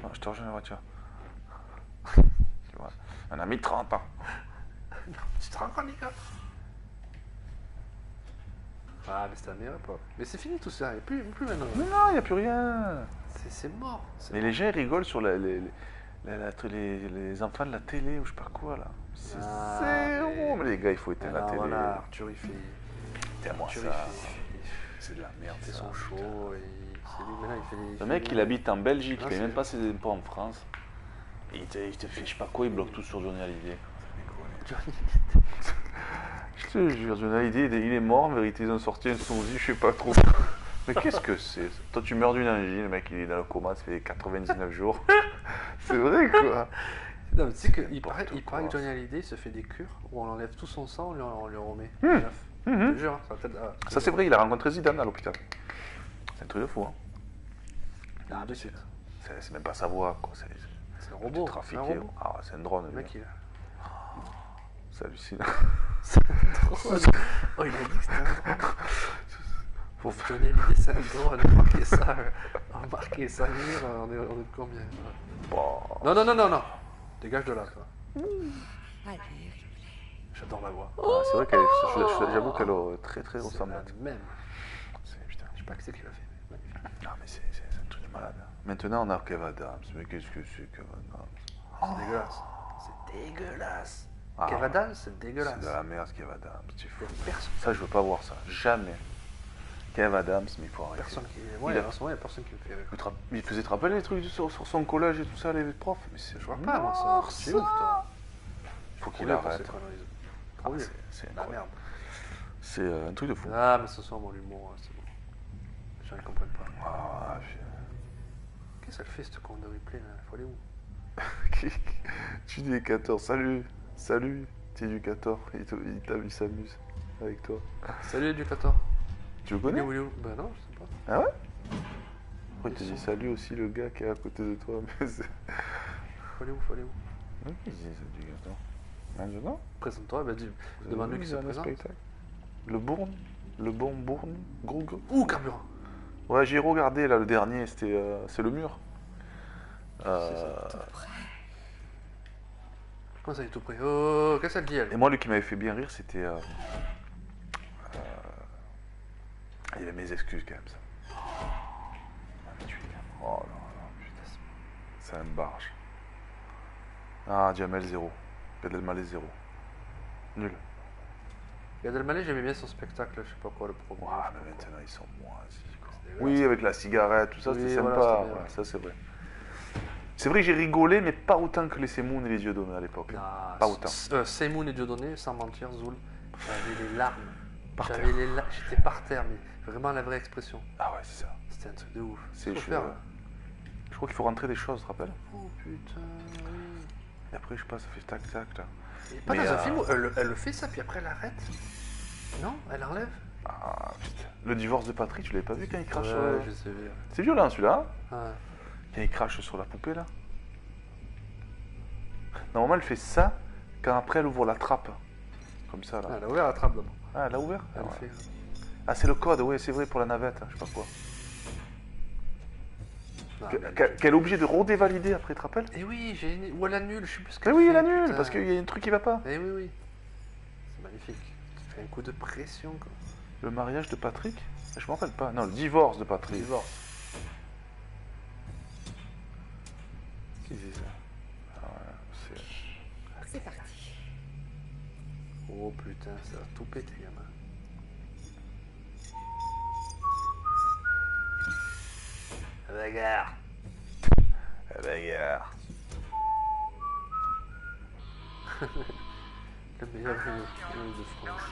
Non, je te rejoins la voiture. Tu vois, on a mis trente ans. Tu te rends compte, les gars? Ah, mais c'était la meilleure époque. Mais c'est fini tout ça, il n'y a plus, plus maintenant. Mais non, il n'y a plus rien. C'est c'est mort. c'est Mais mort. les gens ils rigolent sur la- les, les, la- la- les, les enfants de la télé ou je sais pas quoi là. C'est Ah, zéro. mais- Mais les gars, il faut éteindre la Alors, télé. voilà, Arthur, il fait. Putain, moi Arthur, ça, il fait. c'est de la merde. Il fait ça, son putain. show. Et c'est lui, maintenant, il fait les. Le mec, il habite en Belgique, Ah, il paye c'est- même pas ses impôts en France. Et il te, il te fait, je sais pas quoi, il bloque tout sur Johnny Hallyday. Johnny. Je te jure, Johnny Hallyday, il est mort, en vérité, ils ont sorti un sosie, je sais pas trop. Mais qu'est-ce que c'est? Toi, tu meurs d'une angine, le mec, il est dans le coma, ça fait quatre-vingt-dix-neuf jours. C'est vrai, quoi. Non, mais tu sais qu'il N'importe paraît, il paraît quoi. que Johnny Hallyday se fait des cures où on enlève tout son sang, on lui, on lui remet. Hmm. neuf. Mhm. Je te jure, hein, ça va peut-être. ah, Ça, c'est vrai, il a rencontré Zidane à l'hôpital. C'est un truc de fou, hein. Ah, mais c'est c'est c'est- c'est même pas sa voix, quoi. C'est c'est un c'est robot. trafiqué. C'est un robot. Ah, c'est un drone, Le lui. mec, il a. C'est hallucinant. Oh, il a dit que c'était un drone. Faut Johnny Hallyday, c'est un drone. On a marqué ça. euh, On a marqué ça. Mire, on est, on est de combien là? Bon. Non, non, non, non, non. Dégage de là, toi. Allez, J'adore la voix. Ah, c'est vrai qu'elle est- je- je- j'avoue qu'elle est très très C'est ressemblante. la même. C'est- Putain. Je sais pas qui c'est qui l'a fait. mais magnifique. Non, mais c'est c'est- c'est un truc de malade. Maintenant, on a Kev Adams. Mais qu'est-ce que c'est, Kev Adams? C'est dégueulasse. C'est dégueulasse. Ah, Kev Adams, c'est C'est dégueulasse. de la merde, Kev Adams. C'est fou. Il y a personne. Ça, je veux pas voir ça. Jamais. Kev Adams, mais il faut arrêter. Personne qui. Ouais, Il a- en ce moment, il n'y a personne qui me fait rire. Il te rapp- Il faisait te rappeler les trucs sur, sur son collège et tout ça, les profs. Mais c'est Je vois pas, moi, mort, ça. C'est ouf, toi. Il faut qu'il Trop vieux pour arrête. ces conneries. Ah, Trop vieux. c'est- c'est La incroyable. merde. C'est euh, un truc de fou. Ah, mais ce soir, mon humour, c'est bon. Les gens, ils comprennent pas. Ah, puis- Qu'est-ce qu'elle fait, cette con de replay, là? Faut aller où? Tu dis éducateur, salut, salut, t'es éducateur, il, te- il, t'a- il s'amuse avec toi. Salut, éducateur. Tu le Il est connais? où, il est où? Ben non, je sais pas. Ah ouais? Pourquoi il te dit salut aussi le gars qui est à côté de toi? Mais c'est... Faut aller où? Faut aller où? Ouais, il dit ça, éducateur. Maintenant? Présente-toi, ben dis. Demande-lui qui se présente. Le Bourne? Le bon Bourne? Gros gros? Ouh, carburant! Ouais, j'ai regardé là le dernier, c'était euh, c'est le mur. Euh, Comment ça, il est tout près? Oh, qu'est-ce qu'elle dit, elle? et moi, le qui m'avait fait bien rire, c'était. Euh, euh, il y avait mes excuses quand même, ça. vingt-huit, quand même. Oh là là, putain. C'est un barge. Ah, Jamel zéro. Gad Elmaleh zéro. Nul. Gad Elmaleh, j'aimais bien son spectacle, je sais pas quoi, le programme. Ouah, mais maintenant ils sont moisis, quoi. C'est Oui, dégueulasse. avec la cigarette, tout ça, Oui, c'était voilà, sympa. c'était bien, Voilà, ouais. ça, c'est vrai. C'est vrai que j'ai rigolé, mais pas autant que les Semoun et les yeux donnés à l'époque. Ah, Pas autant. S- euh, Seymoun et Dieudonné, sans mentir, Zoul, j'avais les larmes. Par J'avais terre. les larmes, j'étais par terre, mais vraiment la vraie expression. Ah ouais, c'est ça. C'était un truc de ouf. C'est Faut je, faire, là. je crois qu'il faut rentrer des choses, tu te rappelles? Oh putain, oui. Et après, je sais pas, ça fait tac tac là. Et pas Mais, dans un euh, film où elle, elle le fait ça, puis après elle arrête. Non, elle enlève. Ah putain. Le divorce de Patrick, tu l'avais pas vu quand il crache Ouais, sur le- je sais bien. C'est violent celui-là, hein? Ouais. Quand il crache sur la poupée là. Normalement, elle fait ça quand après elle ouvre la trappe. Comme ça là. Ah, elle a ouvert la trappe d'abord. Ah, elle a ouvert? Elle Ah, le ouais. fait. Ah, c'est le code, oui, c'est vrai pour la navette, je sais pas quoi. Ah, Que- mais- Qu'elle qu'elle est obligée de redévalider après, tu te rappelles? Eh oui, j'ai une... ou elle annule, je sais plus ce Mais qu'elle oui, fait. elle annule, putain. parce qu'il y a un truc qui va pas. Eh oui, oui. C'est magnifique. Tu fais un coup de pression, quoi. Le mariage de Patrick? Je me rappelle pas. Non, le divorce de Patrick. Divorce. Qui dit ça? Ah ouais, c'est... c'est parti. Oh putain, ça va tout péter, gamin. Bagarre. La bagarre. Le meilleur film de France.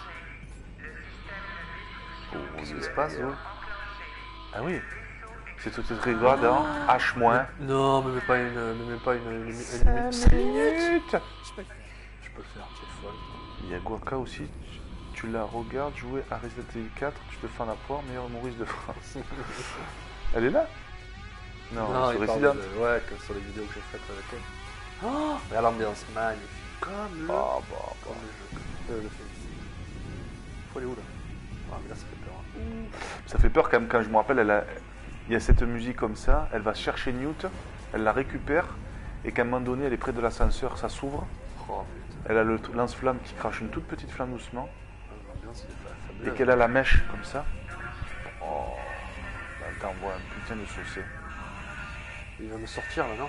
Oh, Qu'est-ce qui se passe, oh? Ah oui. C'est tout très grave, hein. H moins. Non, mais même pas une, mais même pas une, une, une, Cinq une- cinq minutes. minutes. Je peux le faire. Je peux le faire, tu es folle. Il y a Guaca aussi. Tu, tu la regardes jouer à Resident Evil quatre, tu te fends la poire, meilleur humoriste de France. Elle est là? Non, Non, sur il parle Resident. de- ouais, comme sur les vidéos que j'ai faites avec elle. Oh, regarde l'ambiance magnifique. Comme le, Ah bah, bah. comme le jeu. Euh, le film. Faut aller où là? Ah, mais là ça fait peur. Hein. Ça fait peur quand même quand je me rappelle, elle a... il y a cette musique comme ça, elle va chercher Newt, elle la récupère, et qu'à un moment donné, elle est près de l'ascenseur, ça s'ouvre. Oh putain. Elle a le t- lance-flamme qui crache une toute petite flamme doucement, L'ambiance est pas et fabuleuse. qu'elle a la mèche comme ça. Oh, là, elle t'envoie un putain de saucé. Il va me sortir là, non?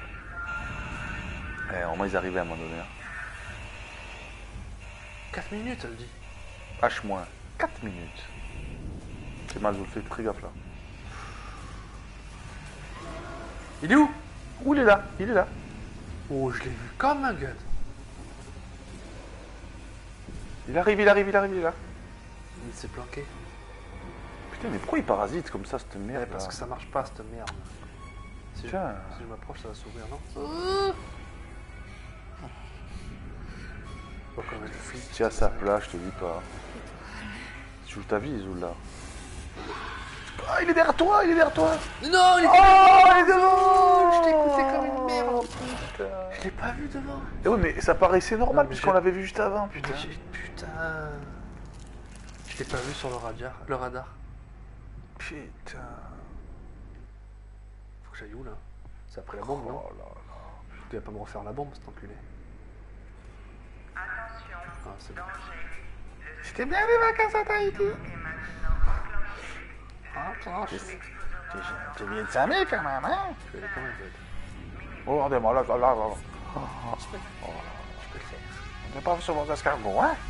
Eh, au moins, ils arrivaient à un moment donné. hein. quatre minutes, elle dit. H moins quatre minutes. C'est mal, je le fais très gaffe là. Il est où? Où il est là? Il est là. Oh, je l'ai vu comme un gueule. Il arrive, il arrive, il arrive, il est là. Il s'est planqué. Putain, mais pourquoi il parasite comme ça, cette Ouais, merde parce là que ça marche pas, cette merde. Si je, Tiens. si je m'approche, ça va s'ouvrir, non? Oh, comme elle flippe. Tiens, à sa place, je te dis pas. Tu joues ta vie, Zoul, là. Ah, il est derrière toi, il est derrière toi. Non, il est Oh, il est devant. Je t'ai écouté comme une merde. Oh, putain. Je l'ai pas vu devant. Eh oui, mais ça paraissait normal Non, mais puisqu'on je- l'avait vu juste avant, putain. Putain. Putain. Je l'ai pas vu sur le radar. Le radar. Putain. Faut que j'aille où là? C'est après la bombe, non? Oh là là. Il va pas me refaire la bombe, cet enculé. Ah, c'est bon. C'était bien les vacances à Tahiti. Ah, ça, je Tu viens de s'amuser quand même, hein? je vais aller quand même, je vais aller. Oh, regardez-moi là, là, là, là. Je peux le faire. On n'est pas sur vos escargots, hein?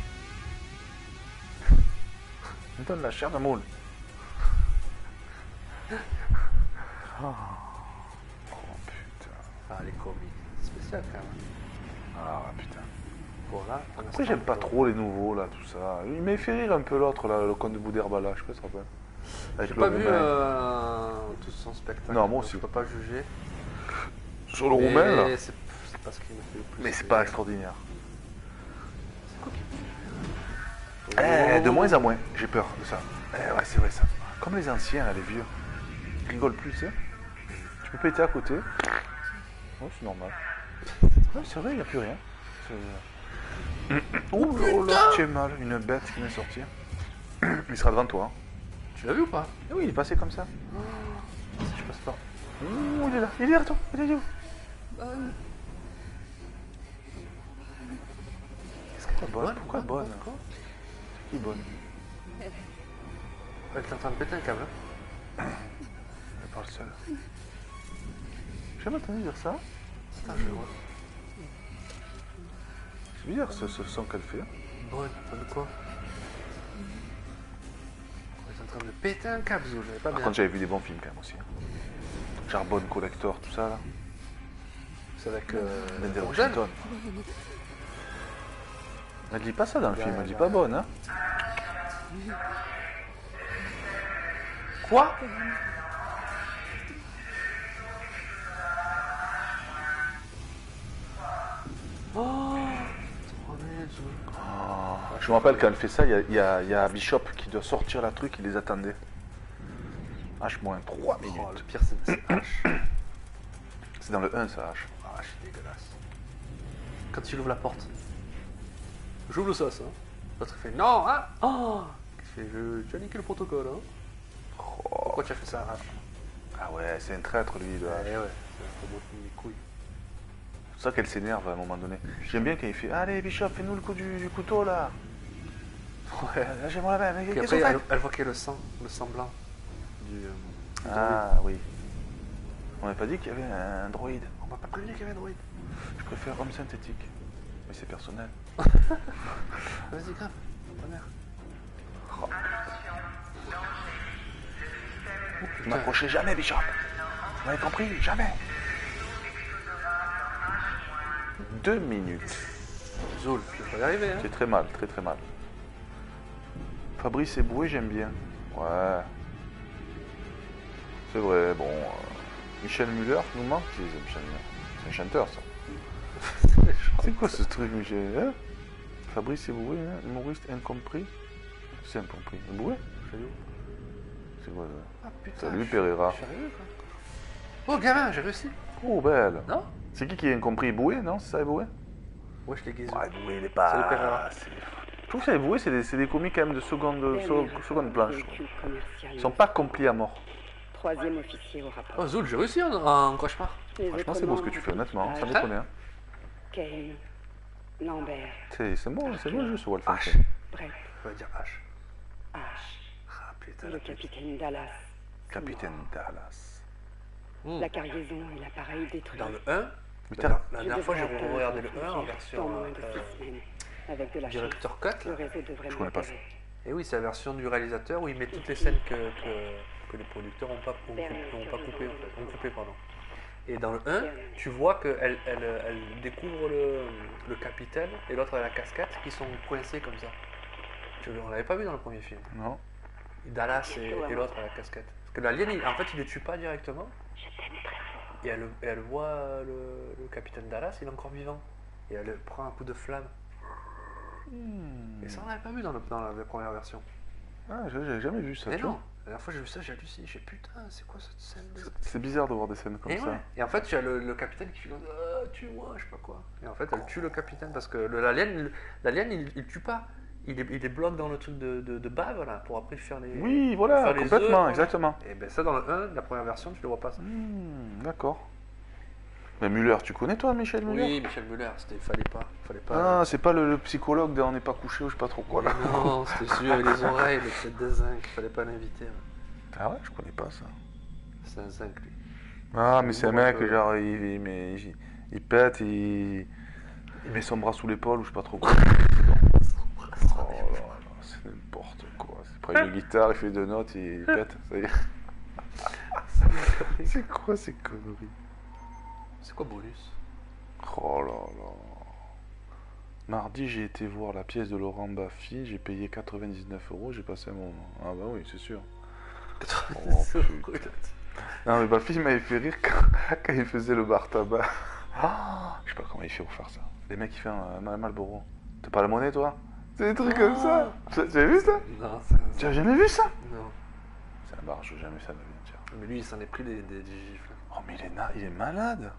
On donne la chair de moule. Oh, putain. Ah, les comiques. C'est spécial quand même. Ah, putain. Voilà. Après, j'aime pas trop les nouveaux, là, tout ça. Il m'a fait rire un peu l'autre, là, le conte de Boudherbala, je sais pas si tu te rappelles. Avec J'ai le pas vu roumain. euh, tout son spectacle. Non, moi donc aussi. Je peux pas juger. Sur le roumain, là. Mais c'est c'est pas ce qui m'a fait le plus. Mais c'est rire. pas extraordinaire. Oh. Eh, de moins en moins, j'ai peur de ça. Eh, ouais, c'est vrai ça. Comme les anciens, là, les vieux. Ils rigolent plus, tu sais. Tu peux péter à côté. Oh, c'est normal. Ouais, c'est vrai, il n'y a plus rien. C'est- Oh là là, tu es mal, une bête qui vient de sortir. Il sera devant toi. hein. Tu l'as vu ou pas? Eh oui, il est passé comme ça. Si je passe pas. Ouh, il est là, il est derrière toi. Il est où? Bonne. Qu'est-ce qu'elle est Bonne, pourquoi bonne Quoi? Qui est bonne? Elle est en train de péter un câble. hein. Elle parle seule. J'ai jamais entendu dire ça. Attends, je vais voir. C'est bizarre ce, ce son qu'elle fait. Bonne, bonne quoi? Elle est en train de péter un câble, Zou, j'avais pas Par bien. contre, j'avais vu des bons films quand même aussi. Charbonne Collector, tout ça là. C'est avec euh, Denzel Jeanne. Washington. Elle dit pas ça dans le film, elle dit pas bonne, hein. Quoi? Oh, trop bien, Zou. Ah, je me rappelle quand elle fait ça, il y a, il y a- il y a Bishop qui doit sortir la truc, il les attendait. H moins trois minutes. Oh, le pire, c'est c'est H. C'est dans le un ça, H. Ah, c'est dégueulasse. Quand il ouvre la porte. J'ouvre le sauce, hein. L'autre il fait non, hein. Oh, il fait je, tu as niqué le protocole, hein. Pourquoi tu as fait ça, H? Ah ouais, c'est un traître lui, le Ouais, H. ouais, faut botter les couilles. C'est ça qu'elle s'énerve à un moment donné. J'aime bien quand il fait allez Bishop, fais-nous le coup du, du couteau là. Ouais, là j'aimerais bien, mais Puis qu'est-ce après, qu'on elle, fait? elle voit qu'il y a le sang, le sang blanc. Du, euh, du droïde. Ah oui. On n'avait pas dit qu'il y avait un droïde. On m'a pas prévenu qu'il y avait un droïde. Je préfère homme synthétique. Mais c'est personnel. Vas-y, grave, ta mère. Oh, Oh, ne m'approchez jamais, Bishop. Vous m'avez compris? Jamais. Deux minutes. Zoul, tu vas y arriver, hein. C'est très mal, très très mal. Fabrice Eboué, j'aime bien. Ouais. C'est vrai, bon. euh, Michel Muller nous manque. Qui c'est Michel Muller? C'est un chanteur, ça. C'est quoi ce truc, Michel hein? Fabrice Eboué, hein? Humoriste incompris. C'est incompris. Eboué? C'est quoi ça? Ah putain. Salut, je- Pereira. je suis arrivé, quoi. Oh, gamin, j'ai réussi. Oh, belle. Non? C'est qui qui est incompris? Eboué, non? C'est ça, Eboué? Ouais, je l'ai guézi. Ouais, Eboué, il est pas. Salut, Pereira. c'est- Je trouve que Eboué, c'est des, c'est des comiques quand même de seconde, de seconde planche. Ils sont pas accomplis à mort. troisième officier au rapport. Oh, Zoul, j'ai réussi en, en cauchemar. Les Franchement, autres c'est beau ce que membres tu fais, de honnêtement, ça l'équipage, déconne. Hein. Kane, Lambert, C'est c'est bon, c'est bon le jeu sur H. Wolfenstein. Brett, On va dire H. H Ah putain, et la le tête. capitaine Dallas. Capitaine Dallas. Hmm. La cargaison et l'appareil détruits. Dans le un, Putain. la, la Je dernière fois j'ai devrais atteindre regardé le la un en frontière version dans moins de euh, six semaines. Avec de la chance, directeur cut. le Là. réseau devrait Je connais pas m'opérer. Et oui, c'est la version du réalisateur où il met toutes les scènes que, que, que les producteurs n'ont pas, ont, ont pas coupées. En fait, ont coupé, pardon. Et dans le un, tu vois qu'elle elle, elle découvre le, le capitaine et l'autre a la casquette qui sont coincés comme ça. Tu- On l'avait pas vu dans le premier film. Non. Dallas et, et l'autre à la casquette. Parce que l'alien, il- en fait, il les tue pas directement. Et elle, et elle voit le, le capitaine Dallas, il est encore vivant. Et elle prend un coup de flamme. Hmm. Et ça, on l'avait pas vu dans, le- dans la, la première version. Ah, j'ai- j'avais jamais vu ça. Mais tu non, vois. la dernière fois j'ai vu ça, j'ai halluciné. J'ai dit, putain, c'est quoi cette scène de... C'est- C'est bizarre de voir des scènes comme Et, ça. ouais. Et en fait, tu as le, le capitaine qui fait comme ah, tue-moi, je sais pas quoi. Et en fait, elle tue le capitaine parce que le- l'alien, il- l'alien, il, il tue pas. Il est, il est bloqué dans le truc de, de, de bave là pour après faire les. Oui, pour voilà, faire les complètement, œufs, voilà. exactement. Et ben ça, dans le un, la première version, tu le vois pas ça. Hmm, D'accord. Mais Muller, tu connais toi Michel Muller? Oui, Michel Muller, c'était, fallait pas, fallait pas. Ah, c'est pas le, le psychologue dans On n'est pas couché ou je sais pas trop quoi là. Non, c'était celui avec les oreilles, le tête de zinc, fallait pas l'inviter. ouais. Ah ouais, je connais pas ça. C'est un zinc lui. Ah, mais c'est un Bon, mec, euh, genre, il, il, met- il- il pète, il, il met son bras sous l'épaule ou je sais pas trop quoi. Oh là là, c'est n'importe quoi. Il prend une guitare, il fait deux notes, il pète, ça y est. C'est quoi ces conneries? C'est quoi bonus? Oh là là. Mardi, j'ai été voir la pièce de Laurent Baffy, j'ai payé quatre-vingt-dix-neuf euros, j'ai passé un moment. Ah bah oui, c'est sûr. Oh, putain. Non mais Baffy m'avait fait rire quand, quand il faisait le bar tabac. Ah, je sais pas comment il fait pour faire ça. Les mecs qui font un Mal- Marlboro. T'as pas la monnaie toi? C'est des trucs comme ça. Tu tu as vu ça? Non, c'est un Tu zinc. as jamais vu ça? Non. C'est un bar, je jamais vu ça de ma vie entière. Mais lui, il s'en est pris des, des, des gifles. Oh mais il est, na- il est malade.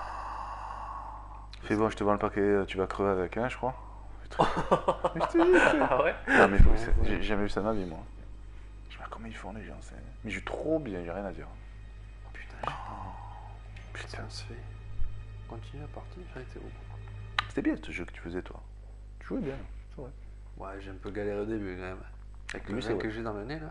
Fais bon, je te vends le paquet, tu vas crever avec, hein, je crois. Mais je te dis, c'est- Ah ouais? Non mais faut- c'est- j'ai jamais vu ça de ma vie moi. Je sais pas comment ils font les gens, c'est... Mais je joue trop bien, j'ai rien à dire. Putain, j'ai pas. Putain, Ça se fait. Continue la partie, j'ai été où? c'était bien ce jeu que tu faisais toi. Tu jouais bien, c'est vrai. Ouais, j'ai un peu galéré au début quand même. Avec le Oui, c'est vin vrai. que j'ai dans le nez là.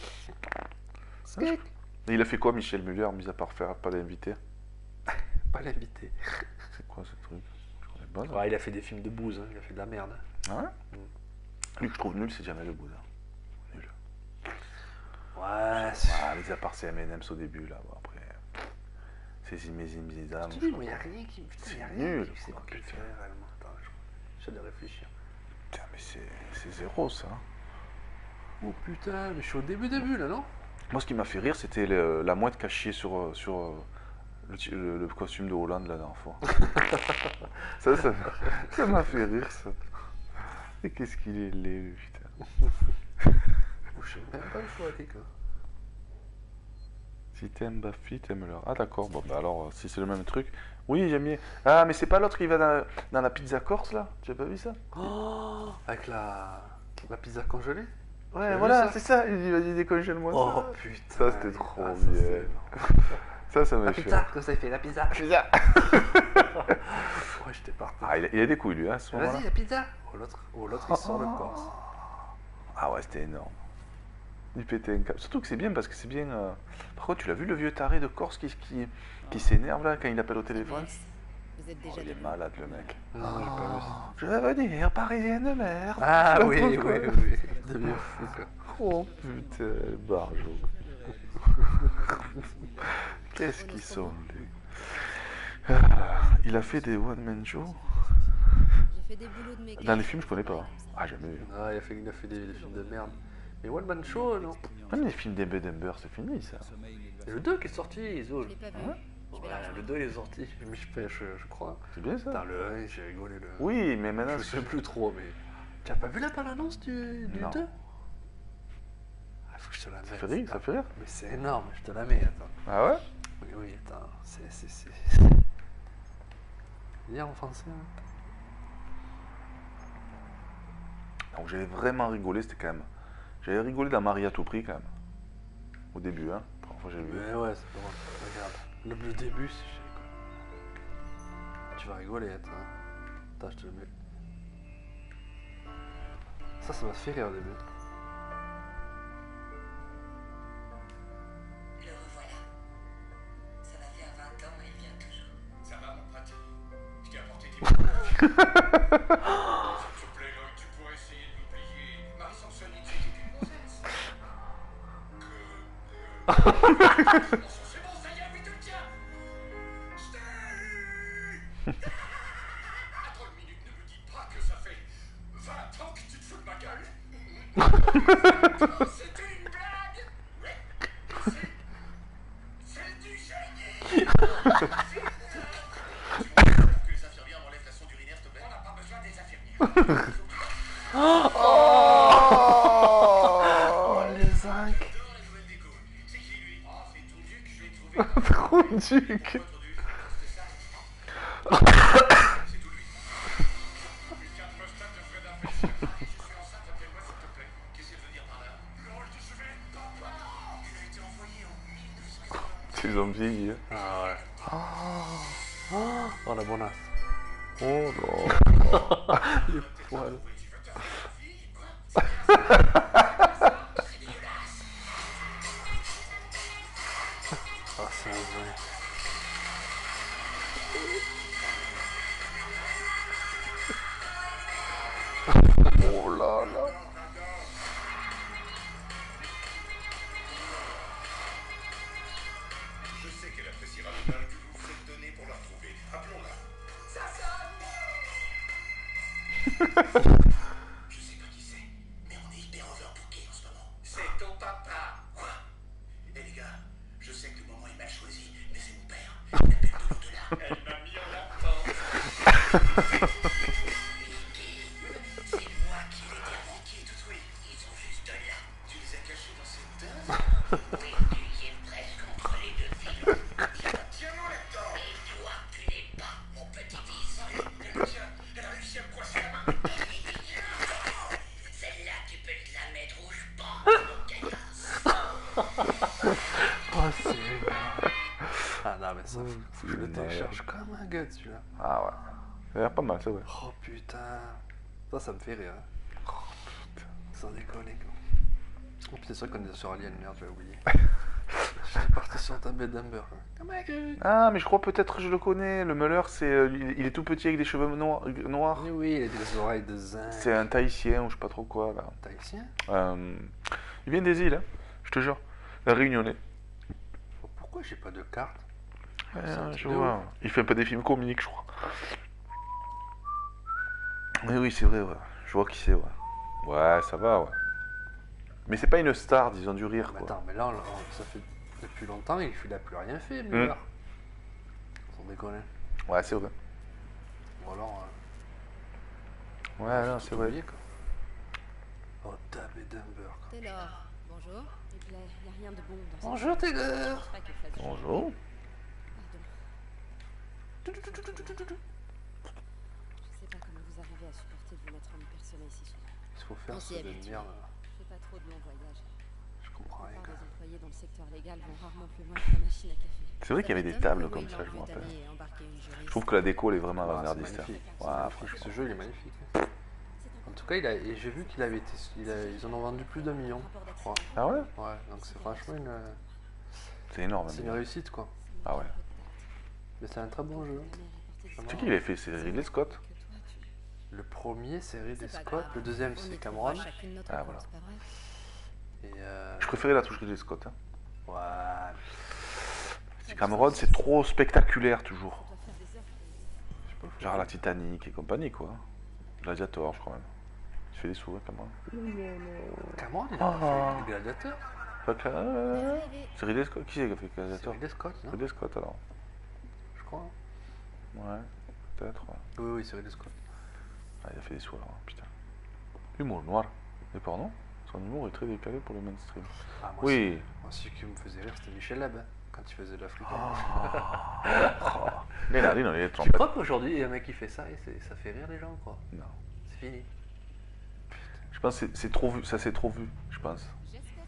Et il a fait quoi Michel Muller, mis à part faire pas l'invité? Pas l'invité. C'est quoi ce truc? Je connais pas. ça. Ouais, il a fait des films de bouse, hein. Il a fait de la merde. Ah ouais? Lui que je trouve nul, c'est jamais le bout là. Nul. Ouais, c'est. Ah, mis à part ses M and M's au début là, bon, après. C'est Zimezim Zizam. Je te dis, moi, il n'y a rien qui me C'est fait. nul, C'est quoi quoi, qui me fait putain. rire réellement? Attends, je- j'essaie de réfléchir. Putain, mais c'est, c'est zéro ça. Oh putain, mais je suis au début, début là, non? Moi, ce qui m'a fait rire, c'était le- la mouette cachée sur, euh, sur euh, le, ti- le- le costume de Hollande la dernière fois. ça, ça, m'a- ça m'a fait rire, ça. Et qu'est-ce qu'il est laid, lui, putain. Oh, je sais même pas le choix, quoi. Si t'aimes Baffy, t'aimes leur. Ah, d'accord, bon, bah alors, euh, si c'est le même truc. Oui, j'aime bien. Ah, mais c'est pas l'autre qui va dans, dans la pizza corse, là? Tu as pas vu ça? Oh, avec la, la pizza congelée? Ouais, vu voilà, ça c'est ça. Il dit, vas-y, décongèle-moi Oh ça. putain. Ça, c'était trop Ah, ça, bien. c'est- Ça, ça m'a La fait. pizza, comme ça il fait la pizza. Pizza. Ouais, j'étais parti. Ah, il a, il a des couilles, lui, hein, à ce moment-là. Vas-y, la pizza. Oh, l'autre, oh, l'autre il sort le corse. Ah ouais, c'était énorme. Il pétait un câble. Surtout que c'est bien parce que c'est bien. euh, Par contre, tu l'as vu le vieux taré de Corse qui, qui, qui s'énerve là quand il appelle au téléphone? Yes. Vous êtes Oh, déjà il est debout. malade le mec. Non, j'ai pas vu ça. Je vais venir, parisienne de mer. Ah oui, oui, Pourquoi oui, oui. De vieux fou, quoi. Oh putain, Barjo. Qu'est-ce qu'ils sont les. Ah, il a fait des one-man shows. J'ai fait des boulots de mec. Dans les films, je connais pas. Ah, jamais vu. Ah, il a fait, il a fait des, des films de merde. Mais One Man Show, non? Même les films d'Embe Dember, c'est fini ça. C'est le deux qui est sorti, Je Zol. l'ai pas vu. Ouais. Je vais Ouais, la le deux il est sorti, je, je, je, je crois. C'est bien ça. Putain, le un, j'ai rigolé. Le... Oui, mais maintenant. Je c'est- sais plus trop, mais. Tu as pas vu la bande-annonce du, du Non. deux? Ah, faut que je te la Ça mette. fait rire, ça fait rire. Mais c'est énorme, je te la mets, attends. Ah ouais? Oui, oui, attends, c'est. c'est, c'est... Bien en français, hein. Donc j'avais vraiment rigolé, c'était quand même. J'avais rigolé dans Marie à tout prix quand même. Au début, hein. Bon, fois que j'ai vu. Mais ouais, c'est pas drôle. Regarde. Le, le début, c'est chiant, quoi. Tu vas rigoler, attends. Attends, je te le mets. Ça, ça m'a fait rire au début. Le revoilà. Ça va faire vingt ans et il vient toujours. Ça va, mon pâté? Je t'ai apporté des bonbons. S'il te plaît, Lloyd, tu pourrais essayer de m'oublier. Marie Samson, il était une gonzesse. Que... euh... C'est bon, ça y est, lui te tient. Stay. Attends une minute, ne me dis pas que ça fait vingt ans que tu te fous de ma gueule. C'était une blague. Ouais, c'est... c'est du génie. Que les infirmières m'enlèvent la sonde urinaire, s'il te plaît. On n'a pas besoin des infirmières. Oh, les zinc. J'adore la nouvelle déco. C'est qui lui? Oh, c'est ton duc, je l'ai trouvé. Trop duc. Votre duc, c'est ça? C'est tout lui. Putain de prostate de Fred Armisen. Je suis enceinte, appelle-moi s'il te plaît. Qu'est-ce qu'elle veut dire par là? Lol, je vais papa. Il a été envoyé en mille neuf cent quatre-vingt-dix. Ils ont vieilli. Hein. Ah ouais. Oh la bonasse. Oh non. Les poils. Oui, tu veux ta fille, quoi? Ah, c'est un vrai. Oh là là. Je sais qu'elle appréciera le mal que vous vous faites donner pour la retrouver. Appelons-la. Ça sonne. Je sais pas qui c'est, mais on est hyper overbooké en ce moment. C'est ton papa. Quoi? Eh les gars, je sais que le moment est mal choisi, mais c'est mon père. Il m'appelle de l'au-delà. Elle m'a mis en attente. C'est moi qui l'ai déranqué, tout oui. Ils sont juste là. Tu les as cachés dans cette tasse? Oui, tu y es presque entre les deux filons. Tiens-moi là-dedans. Et toi, tu n'es pas mon petit-fils. Tiens, elle a réussi à me coincer la main. Celle-là, tu peux te la mettre où je pense, mon caillasse. Oh, c'est énorme. Ah non, mais ça, Oh, faut que je le c'est télécharge comme un gars celui-là. Ah ouais. Ça a l'air pas mal, c'est vrai. Oh putain. Ça, ça me fait rire. Hein. Sans déconner, quoi. Oh putain, c'est vrai qu'on est sur Alien, merde, j'avais oublié. J'étais parti sur ta bête d'Amber. Hein. Comme un gars. Ah, mais je crois peut-être que je le connais. Le Muller, c'est, euh, il il est tout petit avec des cheveux noirs. noirs. Oui, oui, il a des oreilles de zinc. C'est un Tahitien ou je sais pas trop quoi là. Tahitien. Euh, il vient des îles, hein, je te jure. Un Réunionnais. Oh, pourquoi j'ai pas de carte? Ouais, C'est un je truc de vois. Il fait un peu des films comiques, je crois. Oui, oui, c'est vrai, ouais. Je vois qui c'est, ouais. Ouais, ça va, ouais. Mais c'est pas une star, disons, du rire, Mais quoi. attends, mais là, on- on- ça fait depuis longtemps, il il a plus rien fait, Muller. Mm. Sans déconner. Ouais, c'est vrai. Ou alors. euh, Ouais, j'ai non, tout c'est vrai. oublié, quoi. Oh, ta bête d'Amber, quoi. Taylor, bonjour. Il plaît, y a rien de bon dans cette Bonjour, chose. Taylor. Je pense pas qu'elle fasse du Bonjour. Pardon. Je sais pas comment vous arrivez à supporter de vous mettre en personne ici souvent. Il faut faire On ça s'y de habitue. merde. Je fais pas trop de longs voyages. Je comprends La rien, plupart quoi. des employés dans le secteur légal vont rarement plus loin que la machine à café. C'est vrai qu'il y avait des tables comme ça, je me rappelle. Je trouve que la déco, elle est vraiment Ah, c'est avant-gardiste. magnifique. hein. C'est Ouais, magnifique. franchement. Ce jeu, il est magnifique. En tout cas, il a, et j'ai vu qu'il avait été, il a- ils en ont vendu plus d'un million, je crois. Ah ouais? Ouais, donc c'est franchement une, C'est énorme. c'est mais- une réussite, quoi. Ah ouais. Mais c'est un très bon jeu. Tu sais qui il a fait? C'est Ridley Scott. Le premier, c'est Ridley Scott. Le deuxième, c'est Cameron. Ah, voilà. Et euh... Je préférais la touche Ridley Scott. Hein. ouais. C'est Cameron, c'est trop spectaculaire, toujours. Genre la Titanic et compagnie, quoi. Gladiator, je crois même. Tu fais des sourires, Cameron. Cameron, il a Ah. pas fait le Gladiateur. Pas que- euh, C'est Ridley Scott. Qui c'est qui a fait C'est Gladiator? Ridley Scott, non? Ridley Scott, alors. Je crois. Ouais, peut-être. Ouais. Oui, oui, c'est Ridley Scott. Ah, il a fait des sourires, hein, putain. Humour noir. Et pardon, son humour est très décalé pour le mainstream. Ah, moi, Oui. aussi. Moi, celui qui me faisait rire, c'était Michel Leb, hein, quand il faisait de l'Afrique. Ah. Les narines, les Tu trompettes. crois qu'aujourd'hui, il y a un mec qui fait ça et c'est- ça fait rire les gens, quoi? Non. C'est fini. Je pense que c'est- c'est trop vu, ça c'est trop vu, je pense. J'espère que vous avez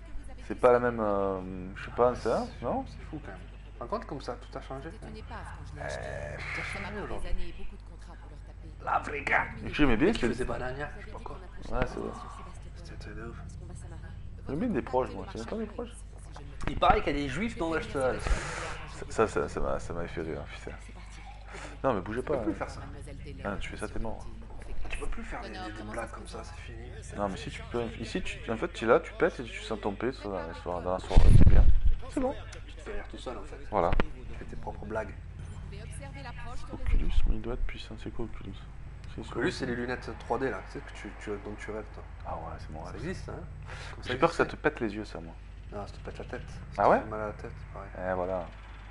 C'est pas la même. euh, je sais pas, ça, non? C'est fou quand même. Tu te rends compte comme ça, tout a changé? C'est une épave quand je l'ai acheté. Tout a Ça m'a changé pris aujourd'hui. des années et beaucoup de contrats pour leur taper. L'Africa. Et j'aimais bien, Tu c'est. faisais banania, je sais pas quoi. Ouais, c'est vrai. C'était de ouf. J'aime bien des proches, moi. Tu n'aimes pas des proches? Il paraît qu'il y a des juifs dans le cheval. Ça, ça, ça m'a ça m'avait fait rire, putain. Non, mais bougez pas. Tu peux plus hein. faire ça. Ah, tu fais ça, t'es mort. Tu peux plus faire des, des- des blagues comme ça, c'est fini. Non, mais si tu peux. Ici, tu... en fait, tu es là, tu pètes et tu sens ton pète dans la soirée, dans la soirée, c'est bien. C'est bon. Tu te fais rire tout seul en fait. Voilà. Tu fais tes propres blagues. Oculus, mais il doit être puissant. C'est quoi Oculus? C'est sur- Oculus, c'est les lunettes trois D là, tu sais, que tu, tu, dont tu rêves toi. Ah ouais, c'est mon Ça rêve. existe, hein. Comme J'ai peur que ça existait. te pète les yeux, ça, moi. Non, ça te pète la tête. Ah Ça ouais te fait mal à la tête, pareil. Eh, voilà.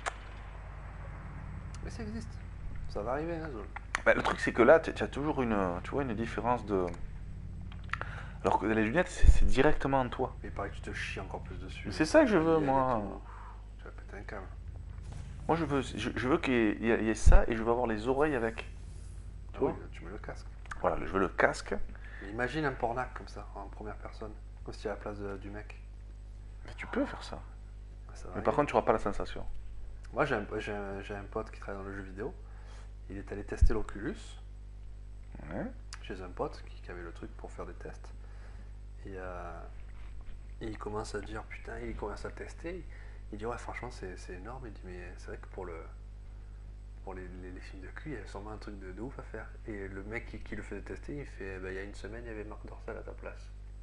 Mais ça existe. Ça va arriver, hein, Zol. Bah, le truc, c'est que là, tu as toujours une, tu vois, une différence de. Alors que les lunettes, c'est c'est directement en toi. Mais il paraît que tu te chies encore plus dessus. Mais c'est ça que je veux, Il y a moi. des trucs. Tu vas péter un câble. Moi, je veux, je, je veux qu'il y, ait- il y ait- il y ait ça et je veux avoir les oreilles avec. Tu Ah vois oui, tu mets le casque. Voilà, je veux le casque. Mais imagine un pornac comme ça, en première personne. Comme si à la place de- du mec. Mais tu peux faire ça. Ça va Mais arriver. par contre, tu n'auras pas la sensation. Moi, j'ai un, j'ai un- j'ai un pote qui travaille dans le jeu vidéo. Il est allé tester l'Oculus Ouais. chez un pote qui, qui avait le truc pour faire des tests. Et, euh, et il commence à dire, putain, il commence à tester. Il dit, ouais, franchement, c'est c'est énorme. Il dit, mais c'est vrai que pour, le, pour les, les- les films de cul, il y a sûrement un truc de, de ouf à faire. Et le mec qui, qui le faisait tester, il fait, bah, il y a une semaine, il y avait Marc Dorcel à ta place.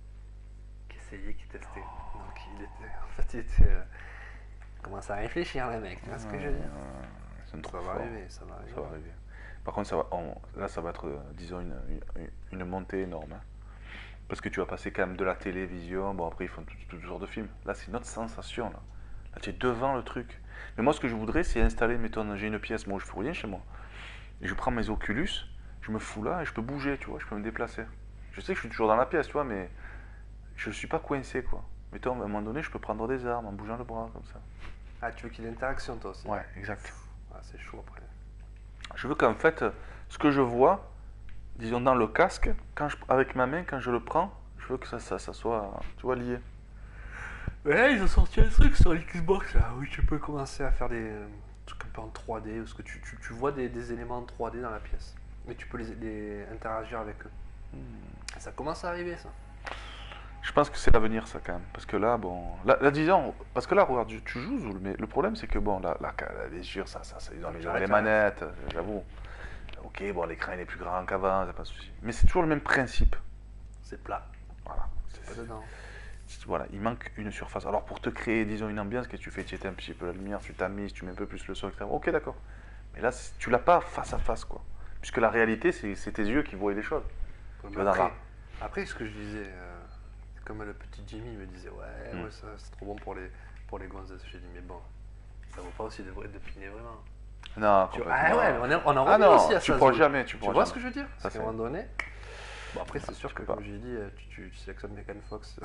Qui essayait, qui testait. Donc, il était, en fait, il était. euh, il commence à réfléchir, le mec. Tu vois ce que je veux dire? C'est Ça trop va fort. arriver, ça va arriver. Ça va arriver. Par contre, ça va, on- là, ça va être, euh, disons, une, une, une montée énorme. hein. Parce que tu vas passer quand même de la télévision. Bon, après, ils font tout, tout genre de films. Là, c'est une autre sensation. Là, là tu es devant le truc. Mais moi, ce que je voudrais, c'est installer, mettons, j'ai une pièce. Moi, je fais rien chez moi. Et je prends mes Oculus, je me fous là et je peux bouger, tu vois, je peux me déplacer. Je sais que je suis toujours dans la pièce, tu vois, mais je suis pas coincé, quoi. Mettons, à un moment donné, je peux prendre des armes en bougeant le bras, comme ça. Ah, tu veux qu'il y ait l'interaction, toi aussi? Ouais, exact. Ah, c'est chaud après. Je veux qu'en fait, ce que je vois, disons dans le casque, quand je, avec ma main, quand je le prends, je veux que ça, ça, ça soit, tu vois, lié. Mais là, ils ont sorti un truc sur l'Xbox là, où tu peux commencer à faire des euh, trucs un peu en trois D, parce que tu, tu, tu vois des, des éléments en trois D dans la pièce. Mais tu peux les, les interagir avec eux. Ça commence à arriver, ça. Je pense que c'est l'avenir, ça, quand même. Parce que là, bon. Là, là, disons, parce que là, regarde, tu- tu joues, Zoul, mais le problème, c'est que, bon, là, là, là, bien sûr, ça, ça, ça, ils ont les, J'arrête, les j'arrête. manettes, j'avoue. Ok, bon, l'écran, il est plus grand qu'avant, c'est pas de souci. Mais c'est toujours le même principe. C'est plat. Voilà. Pas dedans. C'est- Voilà, il manque une surface. Alors, pour te créer, disons, une ambiance, qu'est-ce que tu fais? Tu éteins un petit peu la lumière, tu tamises, tu mets un peu plus le son, et cetera. Ok, d'accord. Mais là, c'est- tu l'as pas face à face, quoi. Puisque la réalité, c'est c'est tes yeux qui voient les choses. Ouais, Tu mais vas dans après, la- après, ce que je disais, euh, comme le petit Jimmy me disait, ouais, Mm. ouais, ça, c'est trop bon pour les, pour les gonzesses. J'ai dit, mais bon, ça vaut pas aussi de, de piner vraiment. Non, Tu- complètement. ah ouais, on, est- on en Ah revient non, aussi à tu ça. pourras Zoul. jamais, tu Tu pourras vois jamais. ce que je veux dire? Ça, Parce qu'à un c'est- moment donné. Bon, après, c'est sûr tu que, peux pas. comme j'ai dit, euh, tu, tu, tu sélectionnes Megan Fox.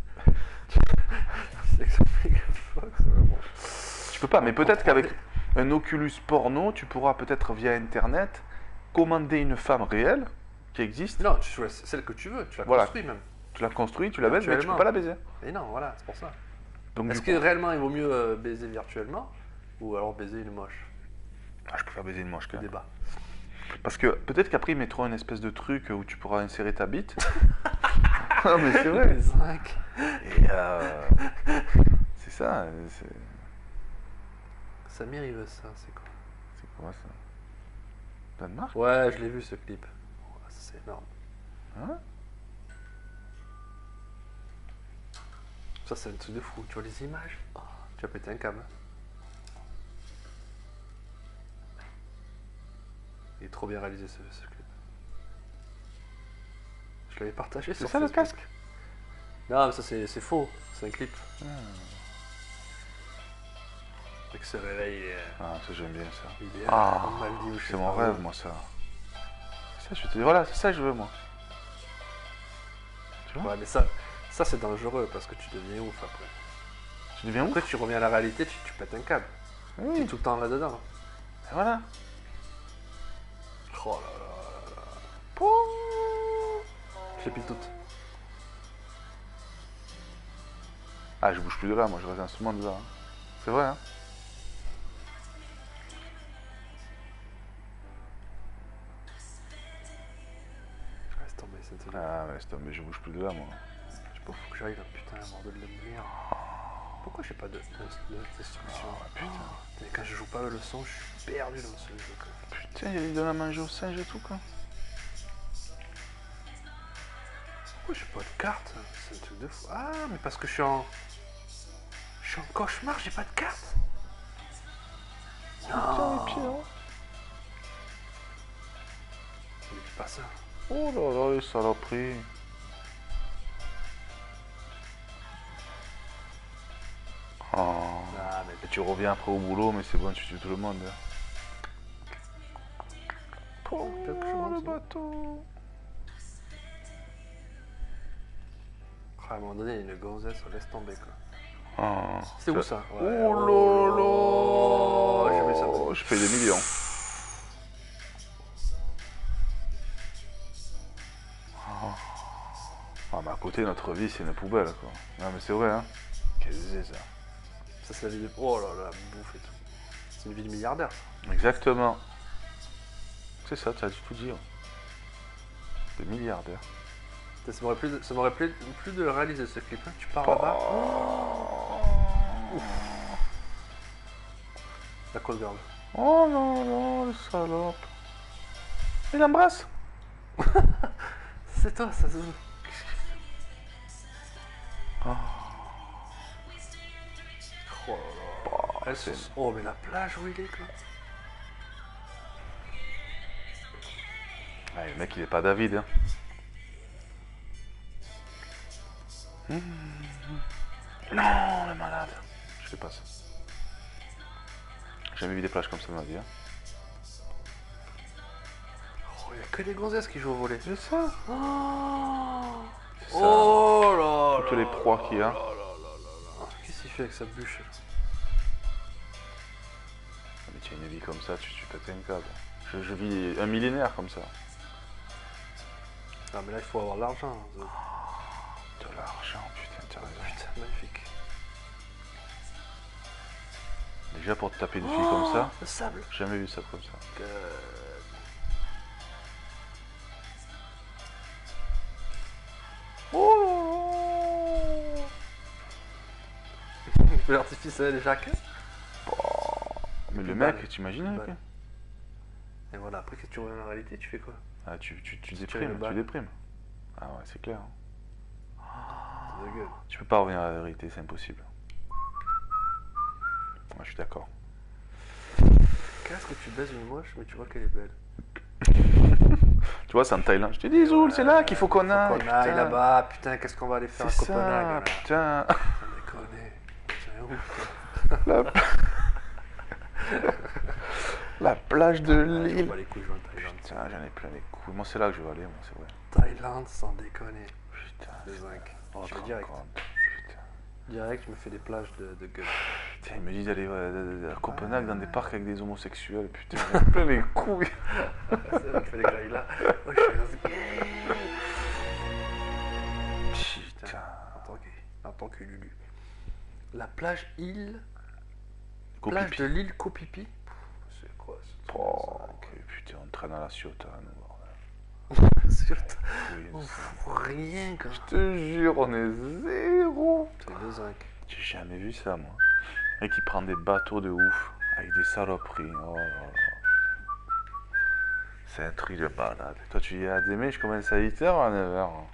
tu sélectionnes Megan Fox, ouais, bon. Tu peux pas, mais On peut-être comprend. qu'avec un Oculus porno, tu pourras peut-être via Internet commander une femme réelle qui existe. Non, tu choisis celle que tu veux, tu la Voilà. construis même. Tu la construis, tu la baises, mais tu peux Virtuellement. pas la baiser. Et non, voilà, c'est pour ça. Donc, Est-ce du que coup, réellement il vaut mieux euh, baiser virtuellement ou alors baiser une moche? ah, je préfère baiser une moche quand Le même. débat. Parce que peut-être qu'après ils mettront une espèce de truc où tu pourras insérer ta bite. Non mais c'est vrai. Zinc. Et euh, c'est ça. C'est Samir, il veut ça, c'est quoi? c'est quoi ça? Danemark? Ouais, je l'ai vu ce clip. Ouais, ça, c'est énorme. Hein? Ça, c'est un truc de fou. Tu vois les images? Oh, tu as pété un câble. Il est trop bien réalisé ce, ce clip. Je l'avais partagé C'est sur ça le Facebook. casque? Non, mais ça c'est c'est faux. C'est un clip. Ah, Avec ce réveil, il est, Ah, ça j'aime bien ça. il est Ah, en Maldives, je sais c'est mon pas rêve où. moi ça. Ça je te dis, voilà, c'est ça que je veux moi. Tu vois? Ouais, mais ça, ça c'est dangereux parce que tu deviens ouf après. Tu deviens ouf? Après, tu reviens à la réalité, tu, tu pètes un câble. Tu es Oui. tout le temps là-dedans. Et voilà. Oh là là là là. Je les pile toutes. Ah, je bouge plus de là, moi je reste dans ce monde là. Hein. C'est vrai, hein. Laisse tomber, c'est tout. Ah, mais laisse tomber, je bouge plus de là, moi. Je sais pas, faut que j'aille là, putain, un bordel de merde. Pourquoi j'ai pas de, de, de destruction Oh, putain. Oh, quand je joue pas le son, je suis perdu dans ce jeu. Quoi. Putain, il donne à manger aux singes et tout, quoi. Pourquoi j'ai pas de carte? C'est un truc de fou. Ah, mais parce que je suis en. Je suis en cauchemar, j'ai pas de carte. Non. Putain, les pieds, hein. Mais dis pas ça. Oh là là, les saloperies. Oh. Ah, mais Et tu reviens après au boulot, mais c'est bon, tu tues tout le monde. Oh, peut-être que je le monte, ça. bateau. à un moment donné, une gonzesse, on laisse tomber quoi. Oh. C'est où ça? Oh là Oh, là. je mets ça. Je paye des millions. Ah, mais à côté, notre vie, c'est une poubelle, quoi. Non, mais c'est vrai, hein. Qu'est-ce que c'est, ça? Ça, c'est la vie de. Oh là là, bouffe et tout. C'est une vie de milliardaire. Ça. Exactement. C'est ça, tu as tout dit. Ouais. Des milliardaires. Ça m'aurait plu, de- ça m'aurait plu, plu de réaliser ce clip. Hein. Tu pars là-bas. Oh. La call girl. Oh non, non, le salope. Il embrasse. C'est toi, ça se. Oh. Oh là là. Elles sont- Oh, mais la plage où il est, quoi. Ah, le mec, il est pas David, hein. Mmh. Non, le malade. Je sais pas ça. J'ai jamais vu des plages comme ça dans ma vie. Hein. Oh, il n'y a que des gonzesses qui jouent au volet. C'est ça. Oh, C'est ça. oh là Toutes là les proies qu'il y a. là là là là. Qu'est-ce qu'il fait avec sa bûche? Mais tu as une vie comme ça, tu, tu pètes un câble. Je, je vis un millénaire comme ça. Ah, mais là, il faut avoir de l'argent. hein. De l'argent, putain, t'as raison. Putain, magnifique. Déjà pour te taper une fille comme ça, Le sable. j'ai jamais vu ça comme ça. Euh, Oh. Feu d'artifice avec les jaquets. Mais le Une mec, balle. t'imagines Une le balle. mec. Et voilà, après que tu reviens en réalité, tu fais quoi? Ah, tu, tu, tu Tu tires déprimes, une tu balle. déprimes. Ah ouais, c'est clair. C'est de gueule. Tu peux pas revenir à la vérité, c'est impossible. Moi, je suis d'accord. Qu'est-ce que tu baises une moche, mais tu vois qu'elle est belle. Tu vois, c'est en Thaïlande. Je te dis, Zoul, c'est là qu'il faut qu'on Faut aille. qu'on aille putain. là-bas, putain, qu'est-ce qu'on va aller faire à C'est Copenhague ça, là? putain. Sans déconner. Putain, ouf. La... La plage de Ouais, je l'île. vois les couilles, je vais en Thaïlande. Putain, j'en ai plein les couilles. Moi, c'est là que je vais aller, moi, c'est vrai. Thaïlande, sans déconner. Putain. Le zinc. Oh, Je te vais rends direct. compte. Putain. Direct, je me fais des plages de, de gueule. Putain, ils me disent d'aller euh, à Copenhague dans des parcs avec des homosexuels. Putain, j'en ai plein les couilles. C'est vrai qu'il fallait que j'aille là. Oh, je suis dans ce Putain. En tant que, en tant que Lulu. La plage île. Copipi. Plage de l'île Kopipi. C'est quoi ça? Oh, ok, putain, on traîne à la Ciotat, nous. bordel. Surtout, Oui, on ça. fout rien quoi. Je te jure, on est zéro. C'est le zinc. J'ai jamais vu ça, moi. Un mec qui prend des bateaux de ouf, avec des saloperies. Oh là là. C'est un truc de balade. Toi, tu y as demain, je commence à huit heures ou à neuf heures.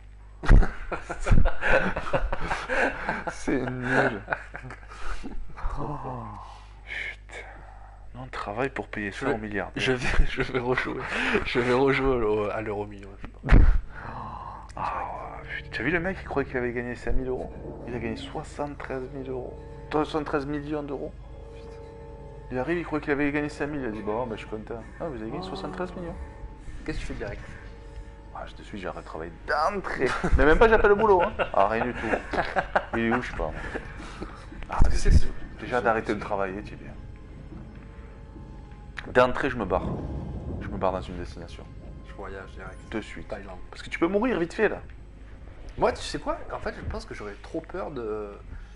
C'est nul. Oh, putain. Non, on travaille pour payer ça Je- au milliard. Je vais, je vais rejouer. Je vais rejouer au- à l'euro million. je pense. Ah, putain. Tu as vu le mec qui croyait qu'il avait gagné cinq mille euros? Il a gagné soixante-treize mille euros. soixante-treize millions d'euros. Il arrive, il croyait qu'il avait gagné cinq mille. Il a dit, bon, ben, je suis content. Ah, vous avez gagné soixante-treize millions. Qu'est-ce que tu fais direct? Ah, je te suis, j'ai arrêté de travailler d'entrée. Mais même pas, j'appelle le boulot. Hein. Ah, rien du tout. Il est où, je sais pas. moi. Ah, C'est- c'est- déjà d'arrêter de travailler, tu es bien. D'entrée, je me barre. Je me barre dans une destination. Je voyage direct. De suite. Thaïlande. Parce que tu peux mourir vite fait, là. Moi, tu sais quoi? En fait, je pense que j'aurais trop peur de.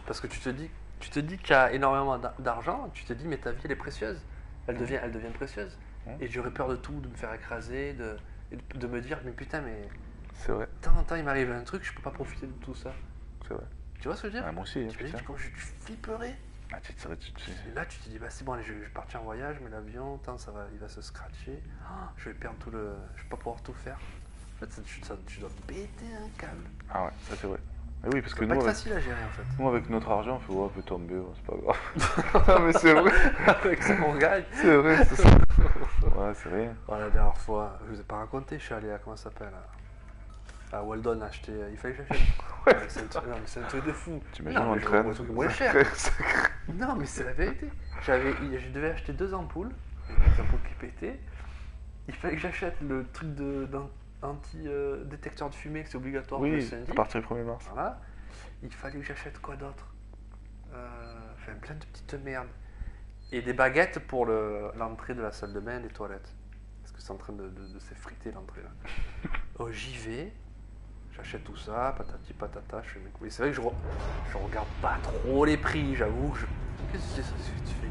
parce que tu te dis, tu te dis que tu as énormément d'a- d'argent, tu te dis mais ta vie elle est précieuse, elle devient, elle devient précieuse. Mmh. Et j'aurais peur de tout, de me faire écraser, de, et de, de me dire mais putain mais C'est vrai, de temps en temps il m'arrive un truc, je peux pas profiter de tout ça. c'est vrai. Tu vois ce que je veux dire? Ouais, moi aussi, hein, Tu me dis putain. comment je, je flipperais. Ah, tu te serais- tu- tu- Et là, tu te dis, bah c'est bon, allez, je, je vais partir en voyage, mais l'avion, attends, ça va, il va se scratcher. Ah, je vais perdre tout le. Je vais pas pouvoir tout faire. En fait, ça, tu, ça- tu dois péter un câble. Ah ouais, ça c'est vrai. Mais oui, parce Ça que doit nous pas être avec, facile à gérer en fait. nous, avec notre argent, on fait, ouais, on peut tomber, ouais, c'est pas grave. Non, mais c'est vrai, Avec ça, on gagne. c'est vrai, c'est ça. Ouais, c'est rien. Oh, la dernière fois, je vous ai pas raconté, je suis allé à. Comment ça s'appelle à, à Weldon acheter. Il fallait que j'achète. Ouais, c'est un, truc- non, mais c'est un truc de fou. Tu imagines, Non, on mais je traîne. vois un truc moins cher. Non, mais c'est la vérité. J'avais, je devais acheter deux ampoules, des ampoules qui pétaient. Il fallait que j'achète le truc de, d'an- anti-détecteur de fumée, que c'est obligatoire le Oui, syndic. à partir du premier mars. Voilà. Il fallait que j'achète quoi d'autre euh, Enfin, plein de petites merdes. Et des baguettes pour le, l'entrée de la salle de bain et des toilettes. Parce que c'est en train de, de, de s'effriter l'entrée là. Oh, j'y vais. J'achète tout ça, patati patata, je fais mes couilles. C'est vrai que je, re- je regarde pas trop les prix, j'avoue. Je... Qu'est-ce que c'est ça ce que tu fais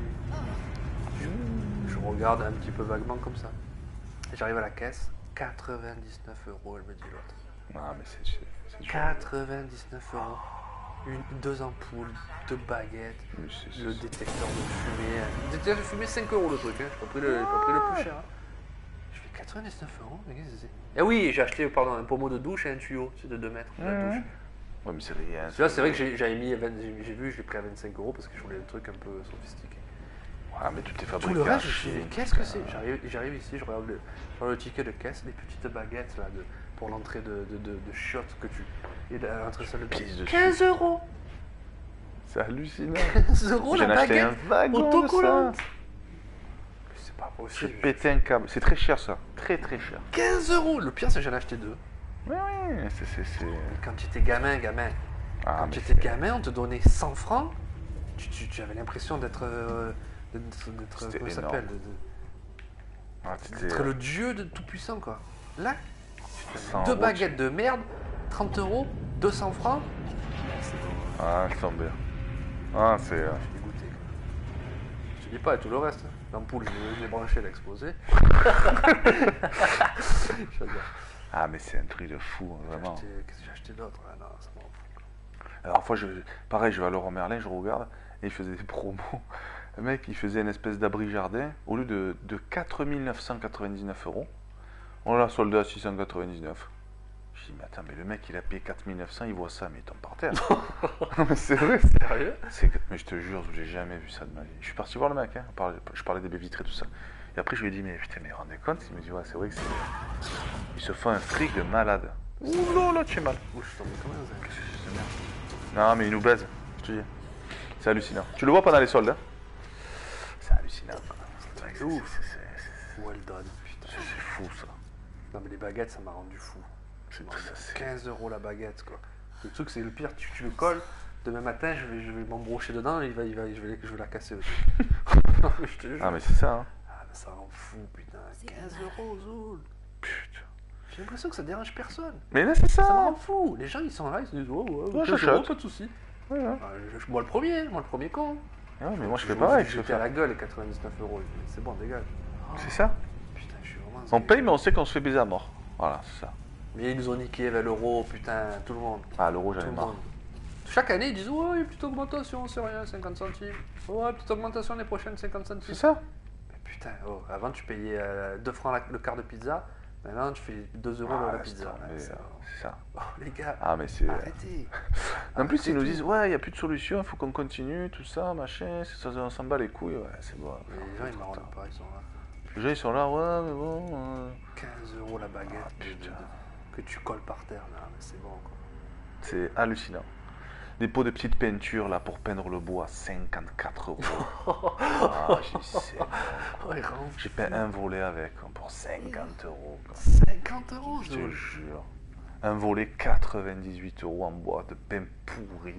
je, je regarde un petit peu vaguement comme ça. Et j'arrive à la caisse, quatre-vingt-dix-neuf euros, elle me dit l'autre. Ah, mais c'est c'est- c'est dur. quatre-vingt-dix-neuf euros. Une, deux ampoules, deux baguettes, Mais c'est- le c'est- détecteur de fumée. Le détecteur de fumée, cinq euros le truc, hein. J'ai pas pris le, j'ai pas pris le plus cher. hein. Je fais quatre-vingt-dix-neuf euros, mais qu'est-ce que c'est? Et oui, j'ai acheté pardon, un pommeau de douche et un tuyau, c'est de deux mètres la Mhm. douche. Ouais, mais c'est rien. Celui-là, c'est vrai que j'ai- j'avais mis, vingt j'ai j'ai vu, je l'ai pris à vingt-cinq euros parce que je voulais le truc un peu sophistiqué. Ah, mais tout est fabriqué. Tout le à reste, je me Chine, dis, mais qu'est-ce que putain. c'est? J'arrive j'arrive ici, je regarde le, je regarde le ticket de caisse, les petites baguettes là, de, pour l'entrée de, de, de, de chiottes que tu. Et à l'entrée de salle de bain. Pisse dessus. quinze euros! C'est hallucinant. quinze euros la J'en ai acheté un baguette wagon de autocollante! ça. C'est pas J'ai possible. pété un câble. C'est très cher ça. Très très cher. quinze euros! Le pire, c'est que j'en ai acheté deux. Ouais, ouais, c'est. c'est- c'est- Quand tu étais gamin, gamin, Ah, quand mais tu c'est- étais gamin, on te donnait cent francs, tu, tu, tu avais l'impression d'être. euh, d'être. d'être- C'était comment ça énorme. s'appelle? de- de- Ah, c'était- D'être le dieu de tout puissant, quoi. Là, cent deux euros, baguettes de merde, trente euros, deux cents francs. Ah, je tombe bien. Ah, c'est. euh, Je suis dégoûté. quoi. Je te dis pas, et tout le reste. hein. L'ampoule, je l'ai- je l'ai branchée, elle a explosé. J'adore. Ah, mais c'est un truc de fou, hein, J'ai vraiment. acheté- Qu'est-ce que j'ai acheté d'autre? Ah non, ça m'en fout. quoi. Alors, fois, je... pareil, je vais à Leroy Merlin, je regarde, et il faisait des promos. Le mec, il faisait une espèce d'abri jardin, au lieu de, de quatre mille neuf cent quatre-vingt-dix-neuf euros, on l'a soldé à six cent quatre-vingt-dix-neuf. Je dis, mais attends, mais le mec, il a payé quatre mille neuf cents, il voit ça, mais il tombe par terre. Mais c'est vrai. Sérieux? C'est que- Mais je te jure, j'ai jamais vu ça de ma vie. Je suis parti voir le mec, hein, on parlait- je parlais des baies vitrées, tout ça. Et après, je lui ai dit, mais putain, mais rendez compte? Il me dit, ouais, c'est vrai que c'est. Il se fait un fric de malade. Ouh là là, tu es mal. Ouh, je suis tombé comme un zinc. Qu'est-ce que c'est cette merde? Non, mais il nous baise, je te dis. C'est hallucinant. Tu le vois pendant les soldes, hein? C'est hallucinant. C'est vrai que c'est- ouf. c'est- c'est- Well done, putain. c'est- C'est fou, ça. Non, mais les baguettes, ça m'a rendu fou. C'est Ça très- m'a rendu c'est- quinze euros la baguette, quoi. Le truc, c'est le pire, tu, tu le colles. Demain matin, je vais, je vais m'embrocher dedans et il va, il va, je, vais, je vais la casser aussi. Non, mais je te jure. Ah, mais c'est ça, hein? Ah, mais ça rend fou, putain. C'est quinze dommage. euros, Zoul. Putain. J'ai l'impression que ça dérange personne. Mais là, c'est ça! Ça me rend fou. Les gens, ils sont là, ils se disent, oh, ouais, Ouais, quinze j'achète. euros, pas de soucis. Ouais, ouais. Ah, je- moi, le premier, moi, le premier con. Ah ouais, mais moi, je fais Je- pareil. je je jetais à fais- la gueule les quatre-vingt-dix-neuf euros. C'est bon, dégage. C'est ça? Putain, je suis vraiment. On paye, mais on sait qu'on se fait baiser à mort. Voilà, c'est ça. Mais ils nous ont niqué avec l'euro, putain, tout le monde. Ah, l'euro, j'en Tout ai le marre. monde. Chaque année, ils disent, ouais, il y a une petite augmentation, c'est rien, cinquante centimes. Ouais, petite augmentation l'année prochaine, cinquante centimes. C'est ça? Mais putain, oh, avant tu payais euh, deux francs la- le quart de pizza, maintenant tu fais deux euros Ah, la laisse pizza. tomber, Ouais, c'est- c'est ça. Oh, les gars, Ah, mais c'est. arrêtez. En plus, ils nous Arrêtez disent, tout. ouais, il n'y a plus de solution, il faut qu'on continue, tout ça, machin, c'est ça, on s'en bat les couilles, ouais, c'est bon. Mais les gens, ils m'en rendent pas, ils sont là. Les gens, ils sont là, ouais, mais bon. euh, quinze euros la baguette Ah, de- de- putain. de- que tu colles par terre, là, mais c'est bon quoi. C'est hallucinant. Des pots de petites peintures, là, pour peindre le bois, cinquante-quatre euros. Ah, j'ai dit, c'est bon. Oh, il rend J'ai peint un volet avec, hein, pour cinquante euros. quoi. cinquante euros, Je je te dois- jure. Un volet quatre-vingt-dix-huit euros en bois de pain pourri.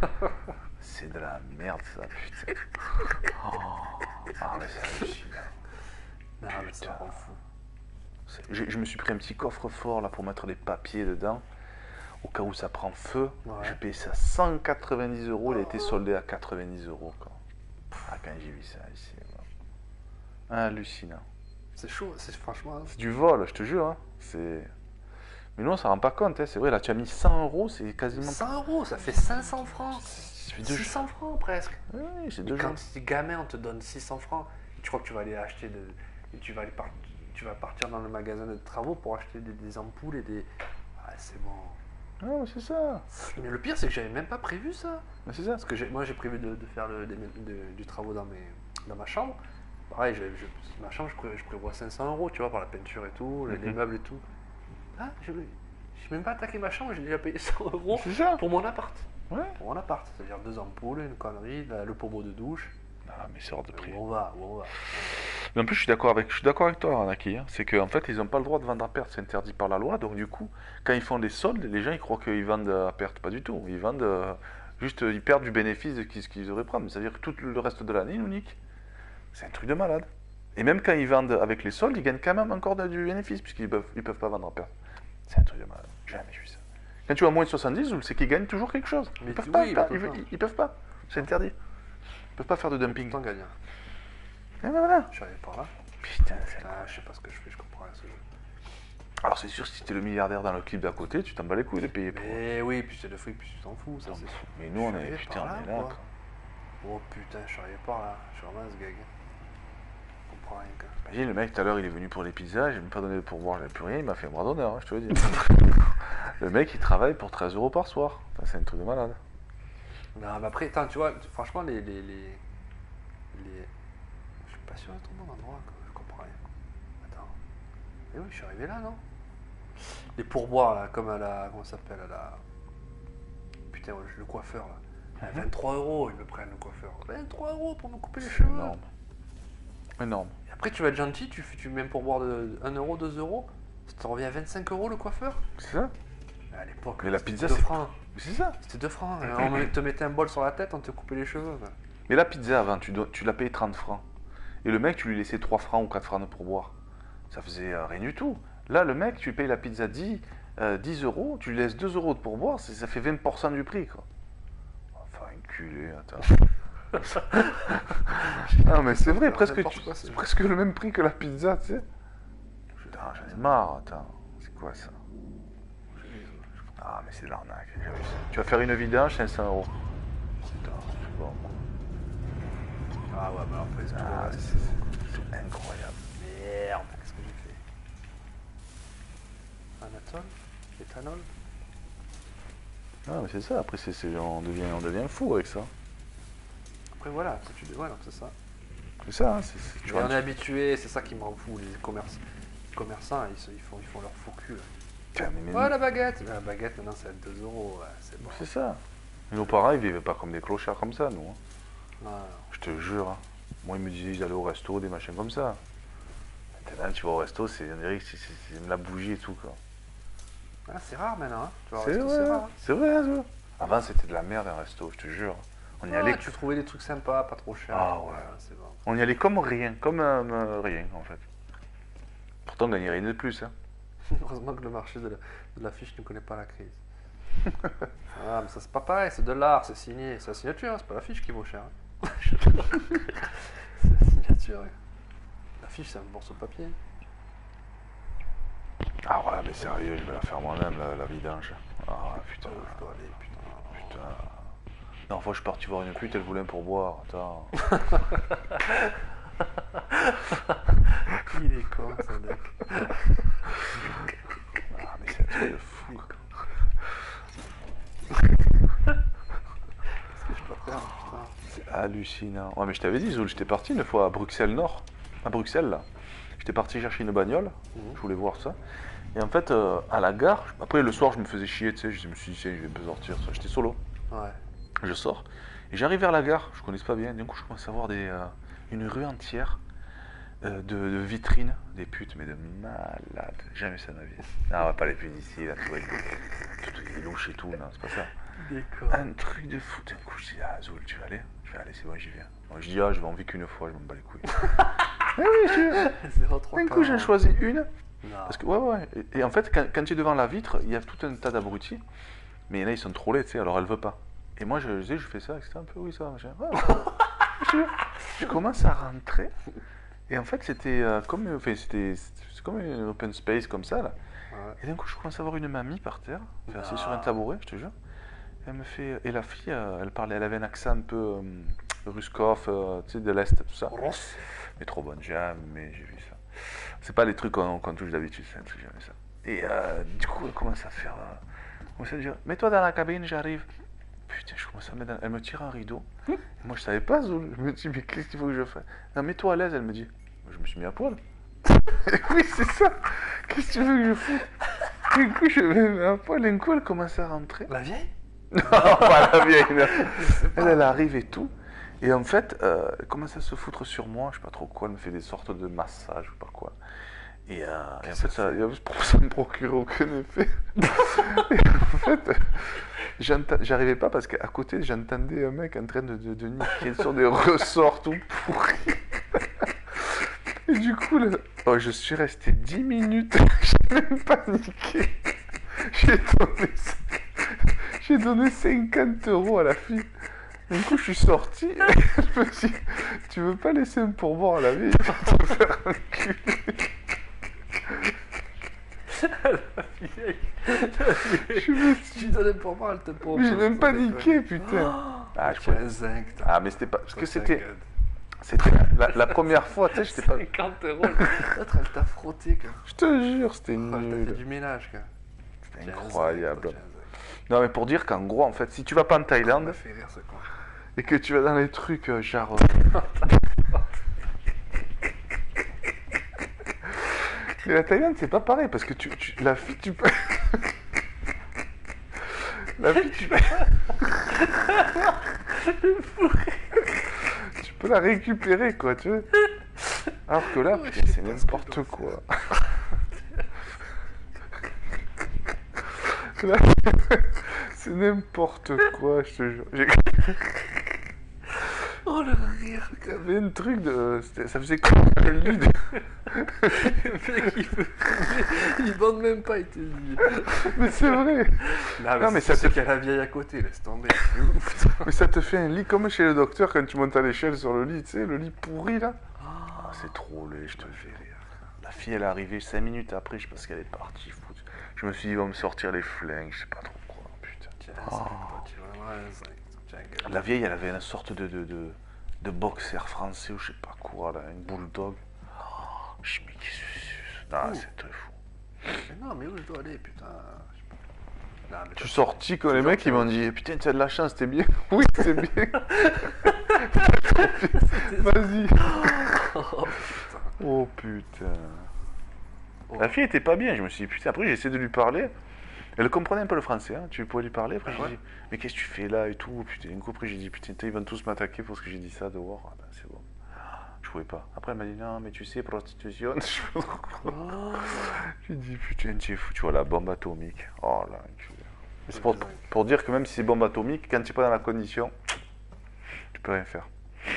C'est de la merde, ça, putain. Oh. Ah, mais c'est hallucinant. Non, mais ça Putain. rend fou. C'est- j'ai- Je me suis pris un petit coffre-fort là pour mettre les papiers dedans. au cas où ça prend feu. Ouais. J'ai payé ça cent quatre-vingt-dix euros, il a été soldé à quatre-vingt-dix euros. Quoi. Ah, quand j'ai vu ça ici. Voilà. Hallucinant. C'est chaud, c'est franchement. C'est du vol, je te jure. Hein. C'est... Mais nous, on s'en rend pas compte. Hein. C'est vrai, là, tu as mis cent euros, c'est quasiment. cent euros, ça fait cinq cents francs. Ça fait deux six cents francs presque. Oui, c'est Et deux quand jours. tu es gamin, on te donne six cents francs. Et tu crois que tu vas aller acheter de, et tu vas aller par- tu vas partir dans le magasin de travaux pour acheter des, des ampoules et des. Ah, c'est bon. Ah, mais c'est ça. Mais le pire, c'est que j'avais même pas prévu ça. Mais c'est ça. Parce que j'ai- moi, j'ai prévu de, de faire le, des, de- du travaux dans, mes, dans ma chambre. Pareil, je, je- ma chambre, je, pré- je prévois cinq cents euros, tu vois, par la peinture et tout, les, les Mhm. meubles et tout. Ah, je n'ai même pas attaqué ma chambre, j'ai déjà payé cent euros C'est ça. pour mon appart. Ouais. Pour mon appart, c'est-à-dire deux ampoules, une connerie, la- le pommeau de douche. Ah, mais c'est hors de prix. Où on va, où on va. Mais en plus, je suis d'accord avec, je suis d'accord avec toi, Anaki. Hein. C'est qu'en fait, ils n'ont pas le droit de vendre à perte. C'est interdit par la loi. Donc, du coup, quand ils font des soldes, les gens, ils croient qu'ils vendent à perte. Pas du tout. Ils vendent euh, juste, ils perdent du bénéfice de ce qu'ils devraient prendre. C'est-à-dire que tout le reste de l'année, ils nous niquent. C'est un truc de malade. Et même quand ils vendent avec les soldes, ils gagnent quand même encore de- du bénéfice, puisqu'ils peuvent, ils peuvent pas vendre à perte. C'est un truc de malade. J'ai jamais vu ça. Quand tu as moins de soixante-dix, c'est qu'ils gagnent toujours quelque chose. Ils Mais peuvent tu- pas, oui, ils, bah, peuvent- tout ils- ça. ils peuvent pas. C'est interdit. Ils peuvent pas faire de dumping. Tout en gagnant. Et ben voilà. Je suis allé par là. Putain, c'est Putain, je sais pas ce que je fais, je comprends rien à ce jeu. Alors c'est sûr, si t'es le milliardaire dans le clip d'à côté, tu t'en bats les couilles de payer pour. Mais oui, puis c'est le fric, puis tu t'en fous, ça Non, c'est sûr. mais nous, on Je suis est- arrivé putain, par on est là, quoi. quoi. Oh putain, je suis arrivé par là. Je suis vraiment ce gag. Je comprends rien, quoi. Imagine, le mec tout à l'heure il est venu pour les pizzas, j'ai même pas donné de pourboire, j'avais plus rien, il m'a fait un bras d'honneur, hein, je te le dis. Le mec il travaille pour treize euros par soir. Enfin, c'est un truc de malade. Non, mais après, attends, tu vois, franchement, les. les, les, les... Je suis pas sûr d'être au bon endroit, quoi. Je comprends rien. Attends. Mais oui, je suis arrivé là, non? Les pourboires, là, comme à la. Comment ça s'appelle? À la. Putain, ouais, le coiffeur, là. À vingt-trois euros, ils me prennent le coiffeur. vingt-trois euros pour me couper les C'est cheveux. énorme. Énorme. Et après, tu vas être gentil, tu, fais- tu mets un pourboire de un euro, deux euros. Ça te revient à vingt-cinq euros le coiffeur? C'est ça? À l'époque, Mais la c'était pizza, deux c'est- francs. C'est ça. C'était deux francs. Alors, on te mettait un bol sur la tête, on te coupait les cheveux. quoi. Mais la pizza avant, tu, dois- tu l'as payé trente francs. Et le mec, tu lui laissais trois francs ou quatre francs de pourboire. Ça faisait euh, rien du tout. Là, le mec, tu lui payes la pizza dix, euh, dix euros, tu lui laisses deux euros de pourboire, c'est- ça fait vingt pour cent du prix, quoi. Enfin, enculé, attends. Non, mais c'est vrai, presque, N'importe tu- quoi, c'est- c'est presque le même prix que la pizza, tu sais. Putain, j'en ai marre, attends. C'est quoi ça? Ah, mais c'est de l'arnaque. j'ai vu ça. Tu vas faire une vidange, cinq cents euros. Putain, c'est bon. Ah ouais, bah après, c'est tout le Ah, reste. c'est c'est incroyable. Merde, qu'est-ce que j'ai fait? Anatole? Éthanol? Ah, mais c'est ça, après, c'est, c'est- on, devient, on devient fou avec ça. Après, voilà, après, tu... ouais, non, c'est ça. C'est ça, hein, c'est, c'est- tu Mais vois, on est habitué, c'est ça qui m'en fout. Les commerçants, les commerçants ils, se- ils font, ils font leur faux cul. là. Tiens, mais- mais- Ouais, la baguette! La baguette, maintenant, c'est à deux euros. Ouais, c'est bon. C'est ça. Mais nos parents, ils vivaient pas comme des clochards comme ça, nous. hein. Non, non. Je te jure. hein. Moi, ils me disaient, ils allaient au resto, des machins comme ça. Maintenant, tu vas au resto, c'est, on dirait que c'est, c'est- c'est de la bougie et tout, quoi. Ah, c'est rare maintenant, hein. Tu vas au C'est resto, vrai, c'est rare. c'est vrai, ça. Avant, c'était de la merde, un resto, je te jure. On y Ah, allait, tu trouvais des trucs sympas, pas trop chers. Ah, ouais. c'est bon. on y allait comme rien, comme euh, euh, rien, en fait. Pourtant, on gagnait rien de plus, hein. Heureusement que le marché de la, de la fiche ne connaît pas la crise. Ah, mais ça, c'est pas pareil, c'est de l'art, c'est signé. C'est la signature, hein, c'est pas la fiche qui vaut cher. hein. C'est la signature. hein. La fiche, c'est un morceau de papier. Ah ouais, mais sérieux, je vais la faire moi-même, la, la vidange. Ah, putain. Oh, je dois aller, putain. Putain. Non, fois je suis parti voir une pute, elle voulait un pourboire. Attends. Il est con, ce mec. Ah, mais c'est un truc de fou. quoi. Qu'est-ce que je peux faire, putain? C'est hallucinant. Ouais, mais je t'avais dit, Zoul, j'étais parti une fois à Bruxelles Nord. À Bruxelles, là. J'étais parti chercher une bagnole. Mhm. Je voulais voir ça. Et en fait, euh, à la gare, après le soir, je me faisais chier, tu sais. Je me suis dit, tiens, je vais me sortir. ça. J'étais solo. Ouais. Je sors. Et j'arrive vers la gare. Je connais pas bien. D'un coup, je commence à voir des, euh, une rue entière euh, de, de vitrines. Des putes, mais de malades. Jamais ça de ma vie. Non, on va pas les putes d'ici, là. Tout, tout, tout est louche et tout. Non, c'est pas ça. D'accord. Un truc de fou. D'un coup, je dis, ah, Zoul, tu vas aller? Je vais aller, c'est bon, j'y viens. Moi, je dis, ah, je vais en vivre qu'une fois, je m'en bats les couilles. Eh oui, je... zéro trois D'un coup, j'en choisis une. Non. Parce que, ouais, ouais. Et, et en fait, quand, quand tu es devant la vitre, il y a tout un tas d'abrutis. Mais il y en a, ils sont trop laids, tu sais, alors elle veut pas. Et moi, je, je dis, je fais ça, et cetera. Un peu, oui, ça va, machin. Ouais, je, je commence à rentrer. Et en fait, c'était euh, comme, enfin, c'était, c'est comme une open space comme ça, là. Ouais. Et d'un coup, je commence à voir une mamie par terre, enfin, assise Non. sur un tabouret, je te jure. Elle me fait, et la fille, euh, elle parlait, elle avait un accent un peu euh, ruskov, euh, tu sais, de l'Est, tout ça. Ross. Mais trop bonne, jamais j'ai vu ça. C'est pas les trucs qu'on qu'on touche d'habitude, c'est un truc, jamais ça. Et euh, du coup, elle commence à faire. Euh, elle commence à dire, mets-toi dans la cabine, j'arrive. Putain, je commence à mettre dans... Elle me tire un rideau. Moi, je savais pas, Zoul. Je me dis, mais qu'est-ce qu'il faut que je fasse? Non, mets-toi à l'aise, elle me dit. Je me suis mis à poil. Oui, c'est ça. Qu'est-ce que tu veux que je fasse? Du coup, je me mets à poil. D'un coup, elle commence à rentrer. La vieille? Non, pas la vieille. Non. Elle, elle arrive et tout. Et en fait, euh, elle commence à se foutre sur moi, je sais pas trop quoi, elle me fait des sortes de massages ou pas quoi. Et, euh, et en fait, ça, ça me procurait aucun effet. Et en fait, j'enta- j'arrivais pas parce qu'à côté, j'entendais un mec en train de, de, de niquer sur des ressorts tout pourris. Et du coup, là, oh, je suis resté dix minutes, j'ai même pas niqué. J'ai donné, j'ai donné cinquante euros à la fille. Du coup, je suis sorti, et je me dis, tu veux pas laisser un pourboire à la vie, il va te faire enculer. La vieille. La vieille. Je me suis Tu donnais pour moi, elle te prend. j'ai même paniqué, putain. Ah, je Tu as crois- un zinc. t'as- Ah, mais c'était pas, parce que t'as c'était, cinquante. c'était la, la première fois, tu sais, j'étais pas, cinquante euros. L'autre, elle t'a frotté, quoi. je te jure, c'était Oh, elle t'a fait nul. du ménage, quoi. C'était Tu as un zinc, incroyable. toi, tu as un zinc. Non, mais pour dire qu'en gros, en fait, si tu vas pas en Ça Thaïlande, m'a fait rire, ce con. et que tu vas dans les trucs euh, genre... euh, Mais la Thaïlande, c'est pas pareil, parce que tu, tu- la fille, tu peux... la fille, tu peux... tu peux la récupérer, quoi, tu vois. Alors que là, putain, c'est n'importe quoi. Là, c'est n'importe quoi, je te jure. J'ai- Oh, le rire, Il y avait un truc de... c'était- Ça faisait comme le lit de... le mec, il veut fumer. Il bande même pas, il te dit. Mais c'est vrai. Non, Non, mais c'est ça c'est te- qu'il y a la vieille à côté, laisse tomber. C'est ouf. Mais ça te fait un lit comme chez le docteur quand tu montes à l'échelle sur le lit, tu sais, le lit pourri là. Ah, c'est trop laid, je te fais rire. La fille, elle est arrivée cinq minutes après, je pense qu'elle est partie. foutre. Je me suis dit, ils vont me sortir les flingues, je sais pas trop quoi, putain. Tu as un zinc, toi, tu as vraiment un zinc. Tu as un gars. La vieille, elle avait une sorte de, de, de, de boxer français ou je sais pas quoi, là, une bulldog. Oh, je me dis, qu'est-ce que c'est ça? Ah, Ouh. c'est très fou. Mais non, mais où je dois aller, putain? Je sais pas. Non, mais Je suis t'as- sorti quand les toujours mecs, ils que- m'ont dit, putain, tu as de la chance, t'es bien. Oui, c'est bien. Vas-y. Oh, putain. Oh putain. Oh. La fille était pas bien, je me suis dit, putain, après j'ai essayé de lui parler. Elle comprenait un peu le français, hein. Tu pouvais lui parler. Après Ah j'ai ouais. dit, mais qu'est-ce que tu fais là et tout. Putain, un coup après j'ai dit, putain, ils vont tous m'attaquer parce que j'ai dit ça dehors. Ah ben c'est bon. Je pouvais pas. Après elle m'a dit, non, mais tu sais, prostitution. Je sais pas trop quoi. Oh. J'ai dit, putain, tu es fou, tu vois la bombe atomique. Oh là, enculé. Mais c'est pour, Ok. pour dire que même si c'est bombe atomique, quand tu es pas dans la condition, tu peux rien faire.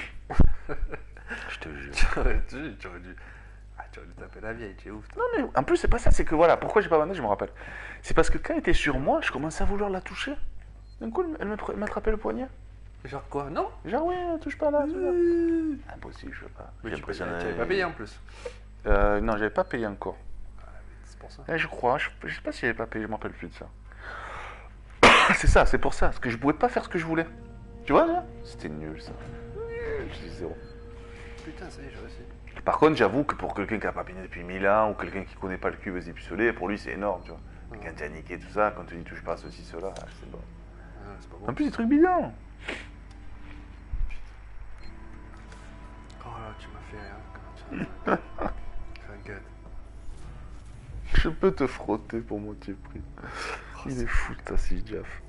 Je te jure. Tu aurais dû, tu aurais dû. Ah, tu aurais dû taper la vieille, tu es ouf. toi. Non mais en plus c'est pas ça, c'est que voilà, pourquoi j'ai pas abandonné, je me rappelle. C'est parce que quand elle était sur moi, je commençais à vouloir la toucher. D'un coup, elle me pre- m'attrapait le poignet. Genre quoi? Non? Genre oui, touche pas là. touche pas. Impossible, je veux pas. Mais J'ai tu l'impression n'avais d'aller- pas payé en plus. Euh, non, j'avais pas payé encore. C'est pour ça. Eh, je crois, je, je sais pas si j'avais pas payé, je me rappelle plus de ça. C'est ça, c'est pour ça, parce que je pouvais pas faire ce que je voulais. Tu vois là? C'était nul ça. Je dis zéro. Putain, ça y est, j'ai réussi. Par contre, j'avoue que pour quelqu'un qui a pas piné depuis mille ans, ou quelqu'un qui connaît pas le cul vas-y puceler, pour lui c'est énorme, tu vois. Mais quand tu as niqué tout ça, quand tu dis touche pas à ceci, cela, ah, c'est bon. Ah, c'est pas En bon. plus, des trucs bidons. Oh là, tu m'as fait rien. Comment tu as- Fais un gut. Je peux te frotter pour moitié prix. Il est fou ta si Jaff.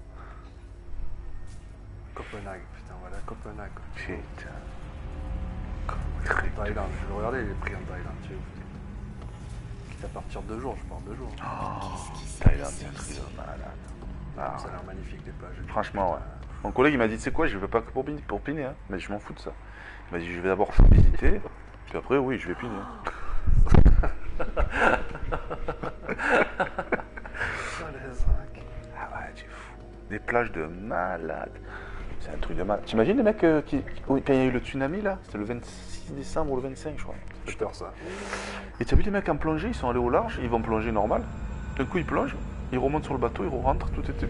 Copenhague, putain, voilà, Copenhague. quoi. Putain. Thaïlande, je vais regarder les prix en Thaïlande, tu es ouf. t'es. Quitte à partir deux jours, je pars deux jours. Oh, Thaïlande, c'est un truc de malade. Ah, Ça a l'air magnifique, les plages. franchement, ouais. Mon collègue, il m'a dit, tu sais quoi, je vais pas que pour, piner- pour piner, hein. Mais je m'en fous de ça. Il m'a dit, je vais d'abord faire visiter, puis après, oui, je vais piner. Ah ouais, tu es fou. Des plages de malades. C'est un truc de malade. T'imagines les mecs euh, qui. Oui, quand il y a eu le tsunami là, c'était le vingt-six décembre ou le vingt-cinq, je crois. J'ai peur ça. Et tu as vu les mecs en plongée, ils sont allés au large, ils vont plonger normal. D'un coup, ils plongent, ils remontent sur le bateau, ils rentrent, tout était.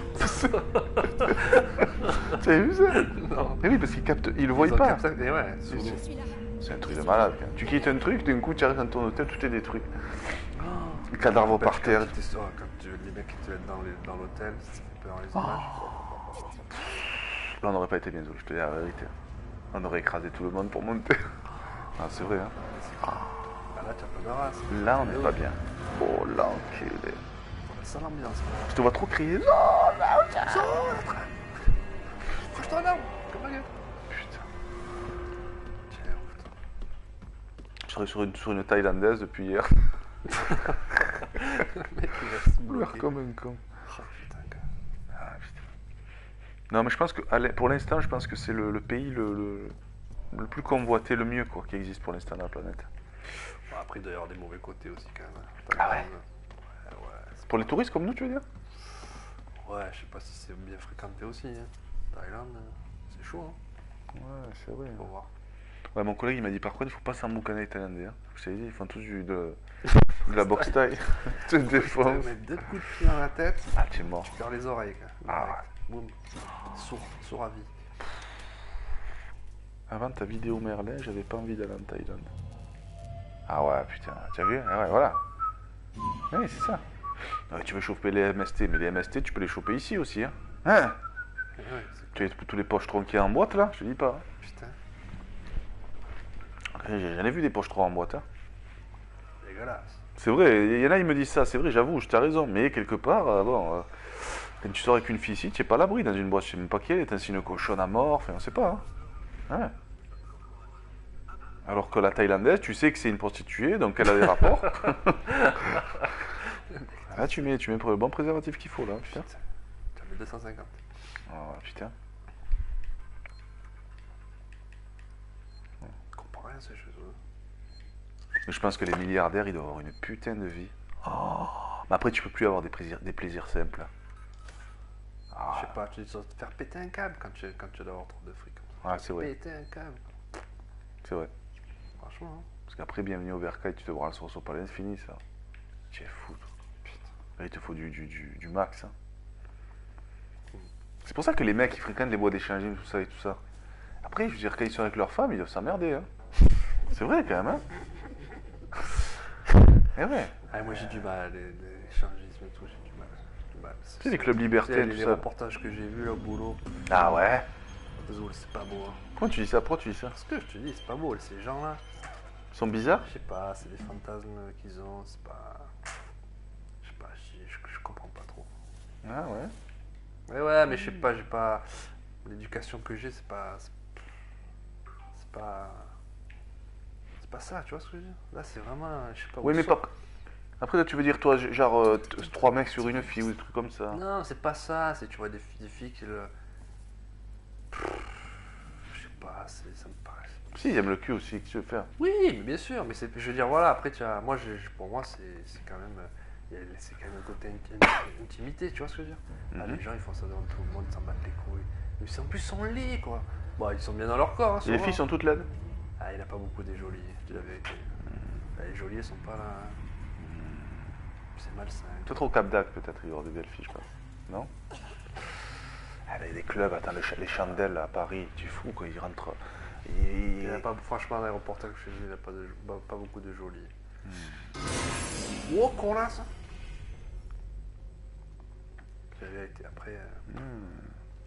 Tu as vu ça? Non. Mais oui, parce qu'ils captent, ils le Ils voient ont pas. capté- et ouais, sous l'eau. Je suis là. C'est un truc de malade. Quand même. Tu quittes un truc, d'un coup, tu arrives dans ton hôtel, tout est détruit. Les cadavres Parce par que terre. Quand, tu- oh, quand tu, les mecs qui te mettent dans, les- dans l'hôtel, ça fait peur les images. Là, on n'aurait pas été bien joué, je te dis la vérité. On aurait écrasé tout le monde pour monter. Ah, c'est vrai, hein. Ah, là, tu as pas de race. Là, on n'est pas bien. Oh, l'enculé. Ça l'ambiance. Je te vois trop crier. Oh, là, Faut que je te regarde. Comme un gars. putain. Tiens, putain. Je serais sur une, sur une thaïlandaise depuis hier. Le mec, il reste L'air bloqué. comme un con. Oh, putain, gars. Ah, putain. Non, mais je pense que, allez, pour l'instant, je pense que c'est le, le pays le, le, le plus convoité, le mieux, quoi, qui existe pour l'instant dans la planète. Bon, après, il doit y avoir des mauvais côtés aussi, quand même. Ah ouais. Ouais, ouais. c'est- Pour les touristes comme nous, tu veux dire? Ouais, je sais pas si c'est bien fréquenté aussi. Hein. Thaïlande, euh, c'est chaud, hein. Ouais, c'est vrai. Faut voir. Ouais, mon collègue, il m'a dit, par contre, il faut pas s'emboucaner les Thaïlandais. Hein. Je t'ai dit, ils font tous du, de, de la boxe thaï. Tu te Tu défenses. te mets deux coups de pied dans la tête, Ah, tu es mort. tu perds les oreilles, quoi. Ah Direct. Boum. Sourd, sourd à vie. Avant ta vidéo Merlin, j'avais pas envie d'aller en Thaïlande. Ah ouais, putain, tu as vu? Ah ouais, voilà. Oui, c'est ça. Ouais, tu veux choper les M S T, mais les M S T, tu peux les choper ici aussi. Hein, hein? Ouais, c'est Tu as tous les poches tronquées en boîte, là? Je te dis pas. putain, J'ai- J'en ai vu des poches troncs en boîte. Hein. dégueulasse. C'est vrai, il y en a, ils me disent ça, c'est vrai, j'avoue, tu as raison. Mais quelque part, euh, bon, euh, quand tu sors avec une fille ici, tu n'es pas à l'abri dans une boîte, je sais même pas qui elle est, c'est une cochonne à mort, enfin, on sait pas. Hein. Ouais. Alors que la Thaïlandaise, tu sais que c'est une prostituée, donc elle a des rapports. Là, tu mets, tu mets le bon préservatif qu'il faut, là, putain. Putain, tu as mis deux cent cinquante. Oh, putain. Je comprends rien, ces choses. Mais je pense que les milliardaires, ils doivent avoir une putain de vie. Oh. Mais après, tu peux plus avoir des plaisirs, des plaisirs simples. Ah, Je sais pas, tu dois te faire péter un câble quand tu, quand tu dois avoir trop de fric. ah, c'est vrai, Péter un câble, c'est vrai. franchement. Hein. Parce qu'après, bienvenue au Bercail, tu te branles sur au palais, c'est fini, ça. Tu es fou, toi. Là, il te faut du, du, du, du max. Hein. C'est pour ça que les mecs, ils fréquentent les bois d'échanging, tout ça et tout ça. Après, je veux dire, quand ils sont avec leur femme, ils doivent s'emmerder. Hein. C'est vrai, quand même. Hein. Eh ouais. Ah, moi j'ai du mal, les, les échangismes et tout, j'ai du mal. j'ai du mal. Tu sais, les clubs libertés, Tu sais, tout les, les ça. reportages que j'ai vus là au boulot, Ah ouais. désolé, c'est pas beau. Hein. Pourquoi tu dis ça? Pourquoi tu dis ça? Parce que je te dis, c'est pas beau, ces gens-là. Ils sont bizarres? Je sais pas, c'est des fantasmes qu'ils ont, c'est pas. Je sais pas, je, je, je comprends pas trop. Ah ouais. Ouais, ouais, mais je sais pas, j'ai pas. L'éducation que j'ai, c'est pas. C'est c'est pas. C'est pas ça, tu vois ce que je veux dire? Là, c'est vraiment. Je sais pas. Oui, où mais sort- pas. Après, là, tu veux dire, toi, genre, euh, t- trois mecs sur une fille ou des trucs comme ça. Non, c'est pas ça, c'est tu vois des, filles- des filles qui le. Pff, Je sais pas, c'est- ça me paraît. Si, ils aiment le cul aussi, qu'est-ce que tu veux faire? Oui, mais bien sûr, mais c'est, je veux dire, voilà, après, tu as, moi, je- je- pour moi, c'est, c'est quand même, euh, il y a- c'est quand même un côté inti- intimité, tu vois ce que je veux dire? Ah, Mhm. les gens, ils font ça devant tout le monde, ils s'en battent les couilles. Mais c'est- en plus, ils sont laids, quoi. Bon, ils sont bien dans leur corps, hein, Et les souvent. filles sont toutes laides? Ah, il n'y en a pas beaucoup des jolies, je dis la vérité. Ah, les jolies, elles sont pas là. C'est malsain. Peut-être au Cap d'Agde, peut-être, il y aura des belles filles, je pense. Non? Ah, mais les clubs, attends, les, ch- les chandelles à Paris, tu es fou, quoi, ils rentrent. Il Ils... y a pas, franchement, dans les reportages que j'ai vus, il n'y a pas, de, pas, pas beaucoup de jolies. Oh, qu'on a ça! C'est la vérité. Après, euh, Hmm.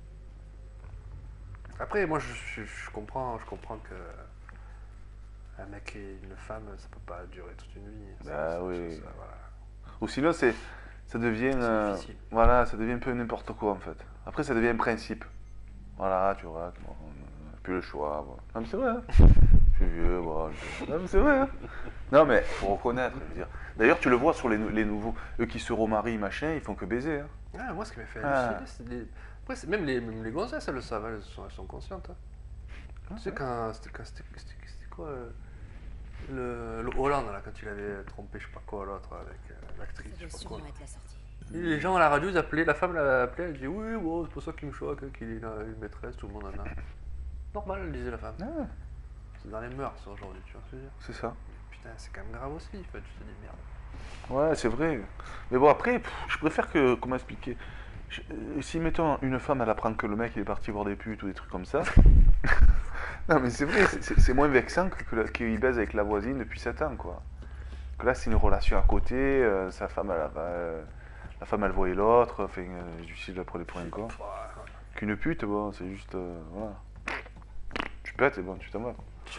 après moi, je, je, je comprends, je comprends que un mec et une femme, ça peut pas durer toute une vie. Ça- Bah ça- oui. ça- ça- voilà. Ou sinon, c'est, ça devient, C'est euh, difficile. voilà, ça devient un peu n'importe quoi en fait. Après, ça devient un principe. Voilà, tu vois, bon, on n'a plus le choix. Voilà. Non mais c'est vrai. Hein. Je suis vieux, voilà. je- Non mais c'est vrai. Hein. Non mais faut reconnaître. Je veux dire. D'ailleurs, tu le vois sur les, nou- les nouveaux, eux qui se remarient, machin, ils font que baiser. Hein. Ah, moi, ce qui m'a fait Ah. halluciner, c'est des... Après, c'est même les, même les gonzesses, elles le savent, elles sont, elles sont conscientes. Hein. Ah, Tu sais, ouais. quand c'était, quand c'était, c'était, c'était quoi euh, Le, le Hollande, là, quand il avait trompé, je sais pas quoi, l'autre, avec euh, Ça l'actrice, je doit sais pas quoi. sûrement être la sortie. Et les gens à la radio, ils appelaient, la femme l'a appelé, elle dit oui, bon, c'est pas ça qui me choque, hein, qu'il ait une, une maîtresse, tout le monde en a. Normal, elle disait la femme. Ah, C'est dans les mœurs, ça, aujourd'hui, tu vois ce que je veux dire. c'est ça. Putain, c'est quand même grave aussi, en fait, tu te dis merde. Ouais, c'est vrai. Mais bon, après, pff, je préfère que. Comment expliquer Je- euh, Si, mettons, une femme, elle apprend que le mec, il est parti voir des putes ou des trucs comme ça. Non, mais c'est vrai, c'est- c'est c'est moins vexant que que la- qu'il baise avec la voisine depuis sept ans, quoi. Que là, c'est une relation à côté, euh, sa femme, elle, va, euh, la femme, elle voyait l'autre, enfin, euh, je suis là pour les points, quoi. Qu'une pute, bon, c'est juste. euh, voilà. Tu pètes et bon, tu t'en vas.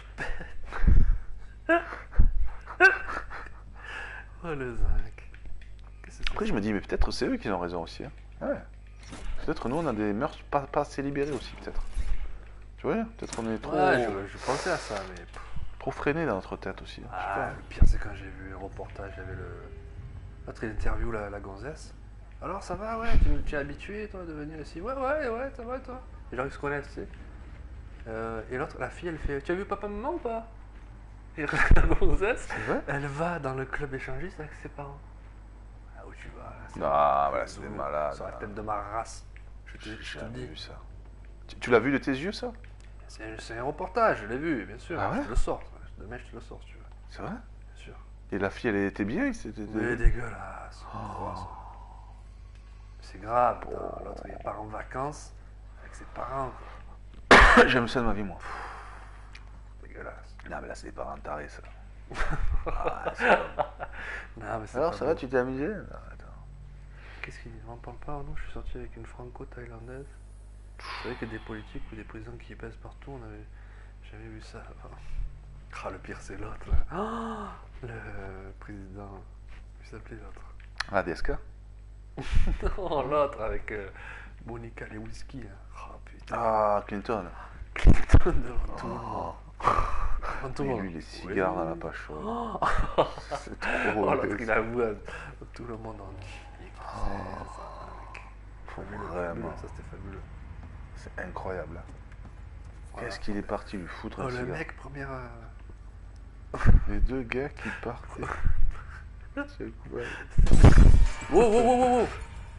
Oh le zinc. Qu'est-ce que c'est Après, je me dis, mais peut-être c'est eux qui ont raison aussi. Hein. Ouais. Peut-être nous, on a des mœurs pas, pas assez libérées aussi, peut-être. Tu vois, peut-être on est trop, Ouais, je, je pensais à ça, mais. pff. trop freiné dans notre tête aussi. hein. Je sais Ah, pas. le pire, c'est quand j'ai vu le reportage, il y avait le. Notre interview, la, la gonzesse. Alors, ça va, ouais, tu, tu es habitué, toi, de venir ici. Ouais, ouais, ouais, ça va, toi. Les gens, ils se connaissent, tu sais. Euh, et l'autre, la fille, elle fait tu as vu papa, maman ou pas? Et la gonzesse, C'est vrai? elle va dans le club échangiste avec ses parents. Ah, où tu vas là, c'est- Non, voilà, c'est des malades. Sur la là. tête de ma race. Je te, J'ai je te le jamais dis. vu ça. Tu, tu l'as vu de tes yeux, ça? C'est un, c'est un reportage, je l'ai vu, bien sûr. Ah ouais Je te le sors. Demain, je te le sors, si tu veux. C'est vrai? Bien sûr. Et la fille, elle était bien? C'était... Mais dégueulasse. Oh. Quoi, ça. C'est grave. putain. L'autre, il part en vacances avec ses parents. quoi. J'aime ça de ma vie, moi. Dégueulasse. Non, mais là, c'est des parents tarés, ça. Ah, c'est pas- Non, mais c'est Alors, pas ça va, beau. tu t'es amusé? Non, attends. Qu'est-ce qu'il dit? On en parle pas, non? Je suis sorti avec une franco-thaïlandaise. Vous savez que des politiques ou des présidents qui baissent partout, on avait jamais vu ça avant. Ah, le pire, c'est l'autre, là. Ah, le président. Il s'appelait l'autre. Ah, D S K? Non, l'autre avec euh, Monica Lewinsky. Hein. Oh putain. Ah, Clinton. Clinton devant tout le monde. Devant tout le Et monde. lui, les cigares Oui. dans la poche. chaude. Oh, C'est trop. l'autre, il avoue à tout le monde entier. Oh. C'est ça, mec. Fabuleux, Vraiment. fabuleux, ça c'était fabuleux. C'est incroyable. hein. Voilà. Qu'est-ce qu'il est parti lui foutre Oh, un le cigare. mec, première. euh, Les deux gars qui partent. C'est quoi? Wow, wow, wow, wow, wow.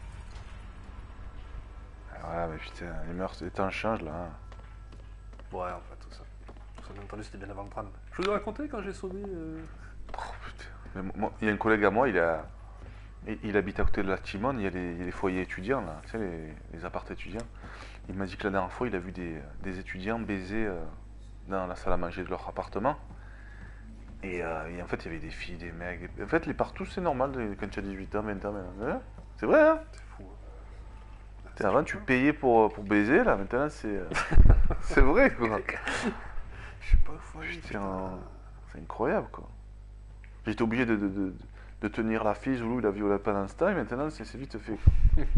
Ah, voilà, mais putain, les mœurs, les temps changent là. hein. Ouais, en fait, tout ça. Tout ça, bien entendu, c'était bien avant le tram. Je vous ai raconté quand j'ai sonné. euh, Oh, putain. Mais moi, il y a un collègue à moi, il a, il, il habite à côté de la Timone, il y a les, il y a les foyers étudiants là, tu sais, les, les appartements étudiants. Il m'a dit que la dernière fois, il a vu des, des étudiants baiser euh, dans la salle à manger de leur appartement. Et, euh, et en fait, il y avait des filles, des mecs. des- En fait, les partout, c'est normal de- quand tu as dix-huit ans, vingt ans. vingt ans. Hein. C'est vrai, hein? C'est fou. Hein. T'sais, avant, tu payais pour, pour baiser, là, maintenant, c'est. euh, c'est vrai, quoi. Je sais pas où faut aller. Putain, c'est incroyable, quoi. J'étais obligé de, de, de, de tenir la fille, Zoulou, il a violé pendant ce temps, et maintenant, c'est c'est vite fait.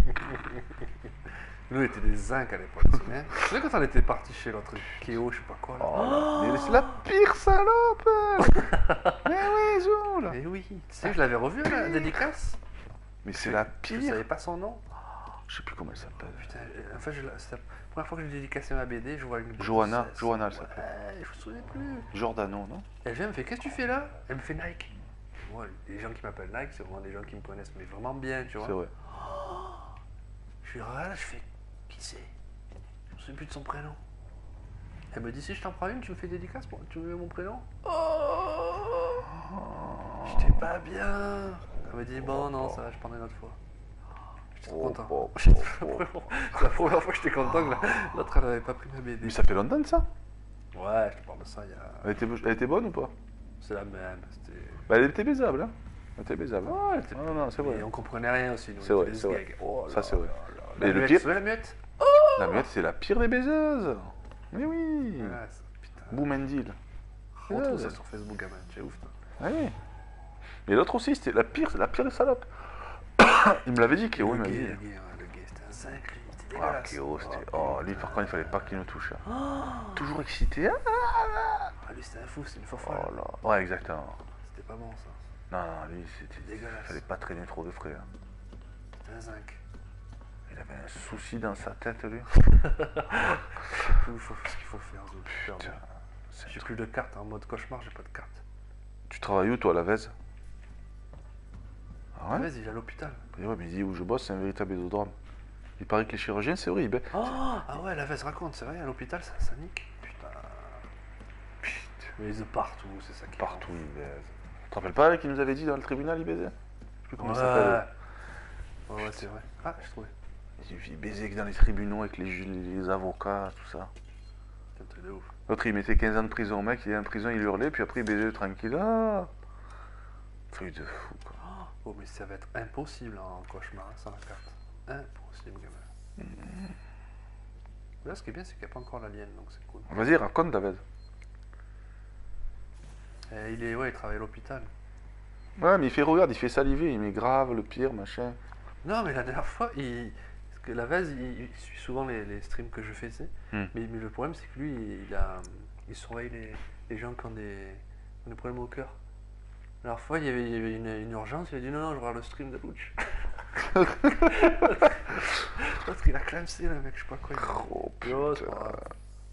Nous, on était des zincs à l'époque, tu te souviens? Tu sais quand on était parti chez l'autre Kéo, je sais pas quoi là? Oh, là. Mais c'est la pire salope! elle. Mais oui, Zoul! Mais oui, tu sais, je l'avais revu à la dédicace. Mais c'est la Je pire! savais pas son nom. Je sais plus comment elle s'appelle. Putain, euh, en fait, je la- c'est la première fois que j'ai dédicacé ma B D, je vois une. Johanna, grossesse. Johanna, elle s'appelle. Ouais, je me souviens plus. Giordano, non? Elle vient, elle me fait qu'est-ce que tu fais là? Elle me fait Nike. Moi, les gens qui m'appellent Nike, c'est vraiment des gens qui me connaissent, mais vraiment bien, tu vois. C'est vrai. Je suis là, je fais qui c'est? Je me souviens plus de son prénom. Elle me dit si je t'en prends une, tu me fais dédicace pour tu me mets mon prénom? Oh, j'étais pas bien. Elle me dit bon non ça va, je prendrai une autre fois. J'étais trop Oh, content. oh, J'étais oh, vraiment- C'est la première fois que j'étais content que la- l'autre elle avait pas pris ma B D. Mais ça fait longtemps de ça? Ouais, je te parle de ça il y a. Elle était, elle était bonne ou pas? C'est la même. C'était. Bah, elle était baisable, hein? Elle était baisable. hein. Ouais, elle était- Non, non, c'est vrai. Et on comprenait rien aussi. nous, C'est on vrai, était des c'est vrai. gags. Oh Ça, là c'est vrai. là là. Mais La le muette, pire- tu vois la muette? La muette, c'est la pire des baiseuses. Mais oui. Ouais, ça, putain. Boumendil. On trouve Ouais. ça sur Facebook, gamin. C'est ouf. toi. Ah oui. Mais l'autre aussi, c'était la pire, la pire des salopes. Il me l'avait dit, Kéo, il le m'a gay, dit. le gay, ouais, le gay, c'était un zinc, lui. C'était Ah, dégueulasse. Kéo, c'était. Oh, Oh, lui, par contre, il fallait pas qu'il nous touche. hein. Toujours excité. Ah, Ah, lui, c'était un fou, c'était une faux oh folle. là. Ouais, exactement. C'était pas bon, ça. Non, non, lui, c'était. Dégueulasse. Il fallait pas traîner trop de frais. hein. C'était un zinc. Il avait un souci dans sa tête, lui. Je sais plus où il faut- ce qu'il faut faire, Zou. Putain, Putain, bon. c'est un J'ai truc. plus de carte en mode cauchemar, j'ai pas de carte. Tu travailles où, toi, à la Vèze? Ah ouais? Vas-y, il est à l'hôpital. Et ouais, mais il dit où je bosse, c'est un véritable édodrome. Il paraît que les chirurgiens, c'est horrible. Oh, ah ouais, la veste raconte, c'est vrai, à l'hôpital, ça, ça nique. Putain. Putain, Mais ils partout, c'est ça qui. partout, il baise. Tu te rappelles pas qu'il nous avait dit dans le tribunal, il baisait? Je sais plus comment Ouais. il s'appelle. Ouais, ouais, c'est vrai. Ah, je trouvais. Il il baisait que dans les tribunaux avec les, ju- les avocats, tout ça. C'est un truc de ouf. L'autre, il mettait quinze ans de prison, mec, il est en prison, il hurlait, puis après, il baisait tranquille. Ah, truc de fou, quoi. Oh, mais ça va être impossible en cauchemar, hein, sans la carte. Impossible, gamin. Là, ce qui est bien, c'est qu'il n'y a pas encore l'alien, donc c'est cool. Vas-y, raconte, David. Et il est, ouais, il travaille à l'hôpital. Ouais, mais il fait, regarde, il fait saliver, il met grave, le pire, machin. Non, mais la dernière fois, il... parce que la vase, il, il suit souvent les, les streams que je fais, tu sais. Hmm. Mais, mais le problème, c'est que lui, il, a, il surveille les, les gens qui ont des, qui ont des problèmes au cœur. La dernière fois, il y avait, il y avait une, une urgence, il a dit non, non, je regarde le stream de Luch. Parce qu'il a clamsé, le mec, je sais pas quoi. Il a... Oh, Oh, c'est putain. pas grave.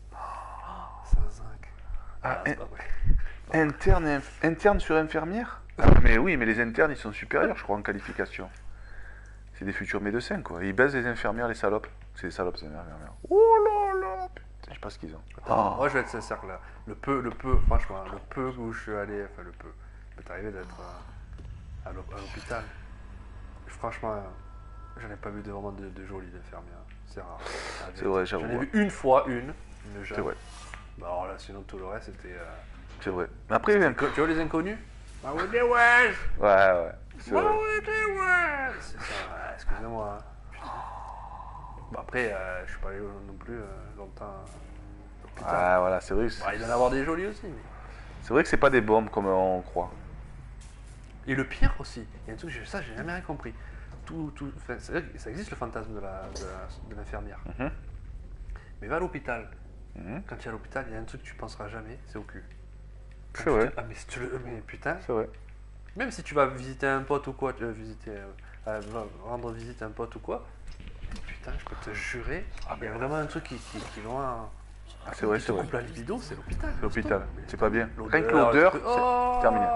Ça zinc. Ah, Ah, c'est hein. pas vrai. Interne, et inf- interne sur infirmière? Mais oui, mais les internes, ils sont supérieurs, je crois, en qualification. C'est des futurs médecins, quoi. Ils baisent les infirmières, les salopes. C'est des salopes, ces infirmières. Oh là là, putain, je sais pas ce qu'ils ont. Attends, Ah. moi je vais être sincère là. Le peu, le peu, franchement, le peu où je suis allé, enfin le peu, il m'est arrivé d'être à, à l'hô- à l'hôpital. Franchement, euh, j'en ai pas vu de, vraiment de, de jolies infirmières. C'est rare. C'est vrai, j'avoue, J'en ai ouais. vu une fois, une. une jeune. C'est vrai, Bah alors là, sinon tout le reste c'était. Euh... c'est vrai. Mais après, un peu. Tu vois les inconnus? Ah oui, des ouais! Ouais, ouais. C'est Ah vrai. oui, des ouais! C'est ça, ouais, excusez-moi. hein. Putain. Bon, après, euh, je suis pas allé non plus euh, longtemps à l'hôpital. Ouais, voilà, c'est vrai. que Bah, il c'est- doit y en avoir des jolis aussi. Mais... C'est vrai que c'est pas des bombes comme on croit. Et le pire aussi, il y a un truc, j'ai- ça j'ai jamais rien compris. Tout, tout, enfin, c'est vrai que ça existe le fantasme de la- de la- de l'infirmière. Mhm. Mais va à l'hôpital. Mhm. Quand tu es à l'hôpital, il y a un truc que tu penseras jamais, c'est au cul. Quand C'est tu vrai. te- Ah mais, si tu le- mais putain, C'est vrai. même si tu vas visiter un pote ou quoi, tu vas visiter, euh, euh, va rendre visite à un pote ou quoi, putain, je peux te jurer, il y a vraiment un truc qui, qui, qui est loin. Ah, c'est vrai, qui te c'est vrai. coupe la libido, c'est l'hôpital. L'hôpital, Mais c'est pas bien. l'odeur, Rien que l'odeur, le c'est truc- Oh terminé.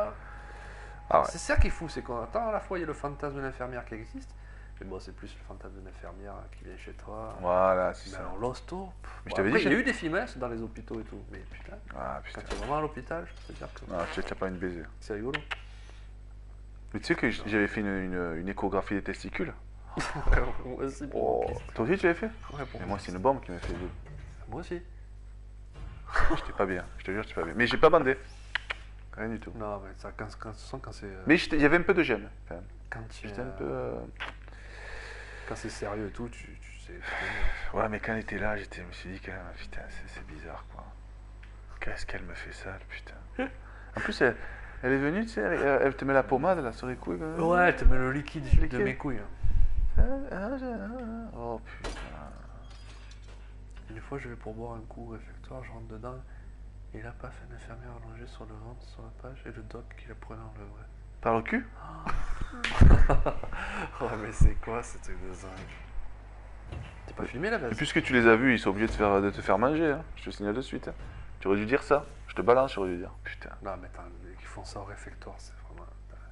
Ah ouais. C'est ça qui est fou, c'est qu'on attend à la fois il y a le fantasme de l'infirmière qui existe, mais bon c'est plus le fantasme de l'infirmière qui vient chez toi. Voilà, c'est Mais ça. alors l'hosto, pff, Mais je bon, t'avais après, dit, il y a j'ai- eu des films hein, dans les hôpitaux et tout, mais putain, Ah quand putain. tu es vraiment à l'hôpital, je peux te dire que Ah, tu t'as pas une baiser. c'est rigolo. Mais tu sais que j- j'avais fait une, une- une échographie des testicules. Moi aussi, pour Oh, mon fils. toi aussi tu l'avais fait? Ouais, pour Mais mon moi fils. c'est une bombe qui m'a fait. Moi aussi. J'étais pas bien, je te jure, j'étais pas bien. Mais j'ai pas bandé. Rien du tout. Non, mais ça, quand, quand, de toute façon, quand c'est euh, Mais j'étais- il y avait un peu de gêne. Quand même. quand tu- J'étais un euh, peu. euh, quand c'est sérieux et tout, tu, tu sais. très Ouais, mais quand elle était là, j'étais, je me suis dit quand même, putain, c'est, c'est bizarre quoi. Qu'est-ce qu'elle me fait ça, le putain. En plus, elle, elle est venue, tu sais, elle, elle te met la pommade là sur les couilles. quand même. bien. Ouais, tu mets le liquide de Liquide. mes couilles. hein. Ah, ah, ah, oh putain. Une fois, je vais pour boire un coup au réfectoire, je rentre dedans, et là, paf, une infirmière allongée sur le ventre, sur la page, et le doc qui la prenait en levrette. Par le cul? Oh, mais c'est quoi ce truc de zinc? T'es pas filmé la Et base? puisque tu les as vus, ils sont obligés de, faire, de te faire manger, hein. Je te signale de suite. hein. Tu aurais dû dire ça. Je te balance, j'aurais dû dire. Putain. Non, mais attends, les qui font ça au réfectoire, c'est vraiment.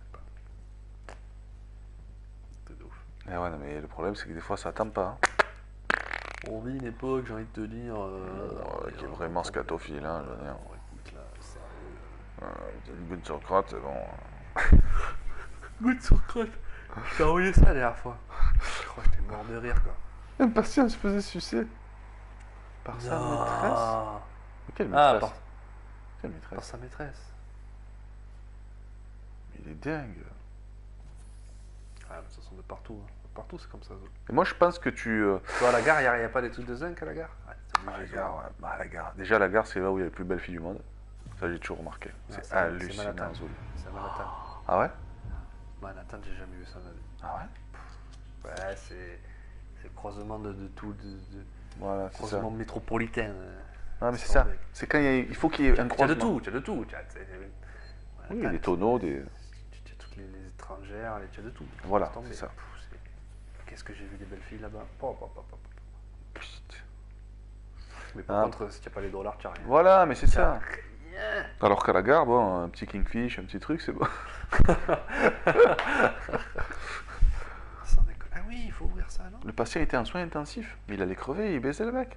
C'est de ouf. Eh ouais, non, mais le problème, c'est que des fois, ça attend pas. hein. On vit une époque, j'ai envie de te dire. Euh, Ouais, qui est vraiment scatophile, hein, je veux dire. Bon, écoute, là, sérieux. Euh, une goutte sur crotte, c'est bon. Goutte sur crotte. Je t'ai envoyé ça la dernière fois. Je crois que j'étais mort de rire, quoi. Un patient se faisait sucer. Par sa maîtresse. Ah, Mais quelle ah maîtresse? par, Quelle par maîtresse? sa maîtresse. Il est dingue. Ah, mais ça sont de partout. hein. Partout, c'est comme ça. Zol. Et moi, je pense que tu. euh, Toi, à la gare, il n'y a, y a pas des trucs de zinc à la gare? Ah, c'est À la obligé, gare, Zol. ouais. Bah, à la gare. Déjà, la gare, c'est là où il y a les plus belles filles du monde. Ça, j'ai toujours remarqué. Ah, C'est c'est- hallucinant, c'est Manhattan. Zoli. C'est à Manhattan. Ah ouais? Manhattan, j'ai jamais vu ça dans la vie. Ah ouais? Ouais, c'est c'est le croisement de, de tout, de, de Voilà, c'est ça. croisement métropolitain. euh. Ah, mais c'est ça. bordel. C'est quand il, y a- il faut qu'il y ait un Tu as de croisement. tout, tu as de tout. Tu as, tu as- Oui, Manhattan, des tonneaux, des. Tu tu as toutes les, les étrangères, les- tu as de tout. Voilà, Laisse tomber. c'est ça. Pff, c'est- Qu'est-ce que j'ai vu des belles filles là-bas. Pop, pop, pop, pop. Putain. Mais par Ah. contre, si tu n'as pas les dollars, tu n'as rien. Voilà, mais c'est ça. Rien. Alors qu'à la gare, bon, un petit kingfish, un petit truc, c'est bon. Sans déconner. Ah oui, il faut ouvrir ça, non? Le patient était en soins intensifs, mais il allait crever, il baisait le mec.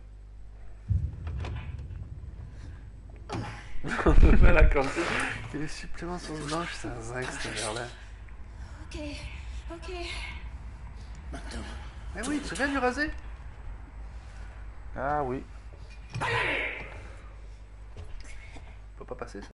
Voilà, comme ça. Il y a des suppléments sauce blanche, c'est un zinc, cette merde-là. Ok, ok. Maintenant, Mais oui, tu viens de lui raser? Ah oui. Faut pas passer ça.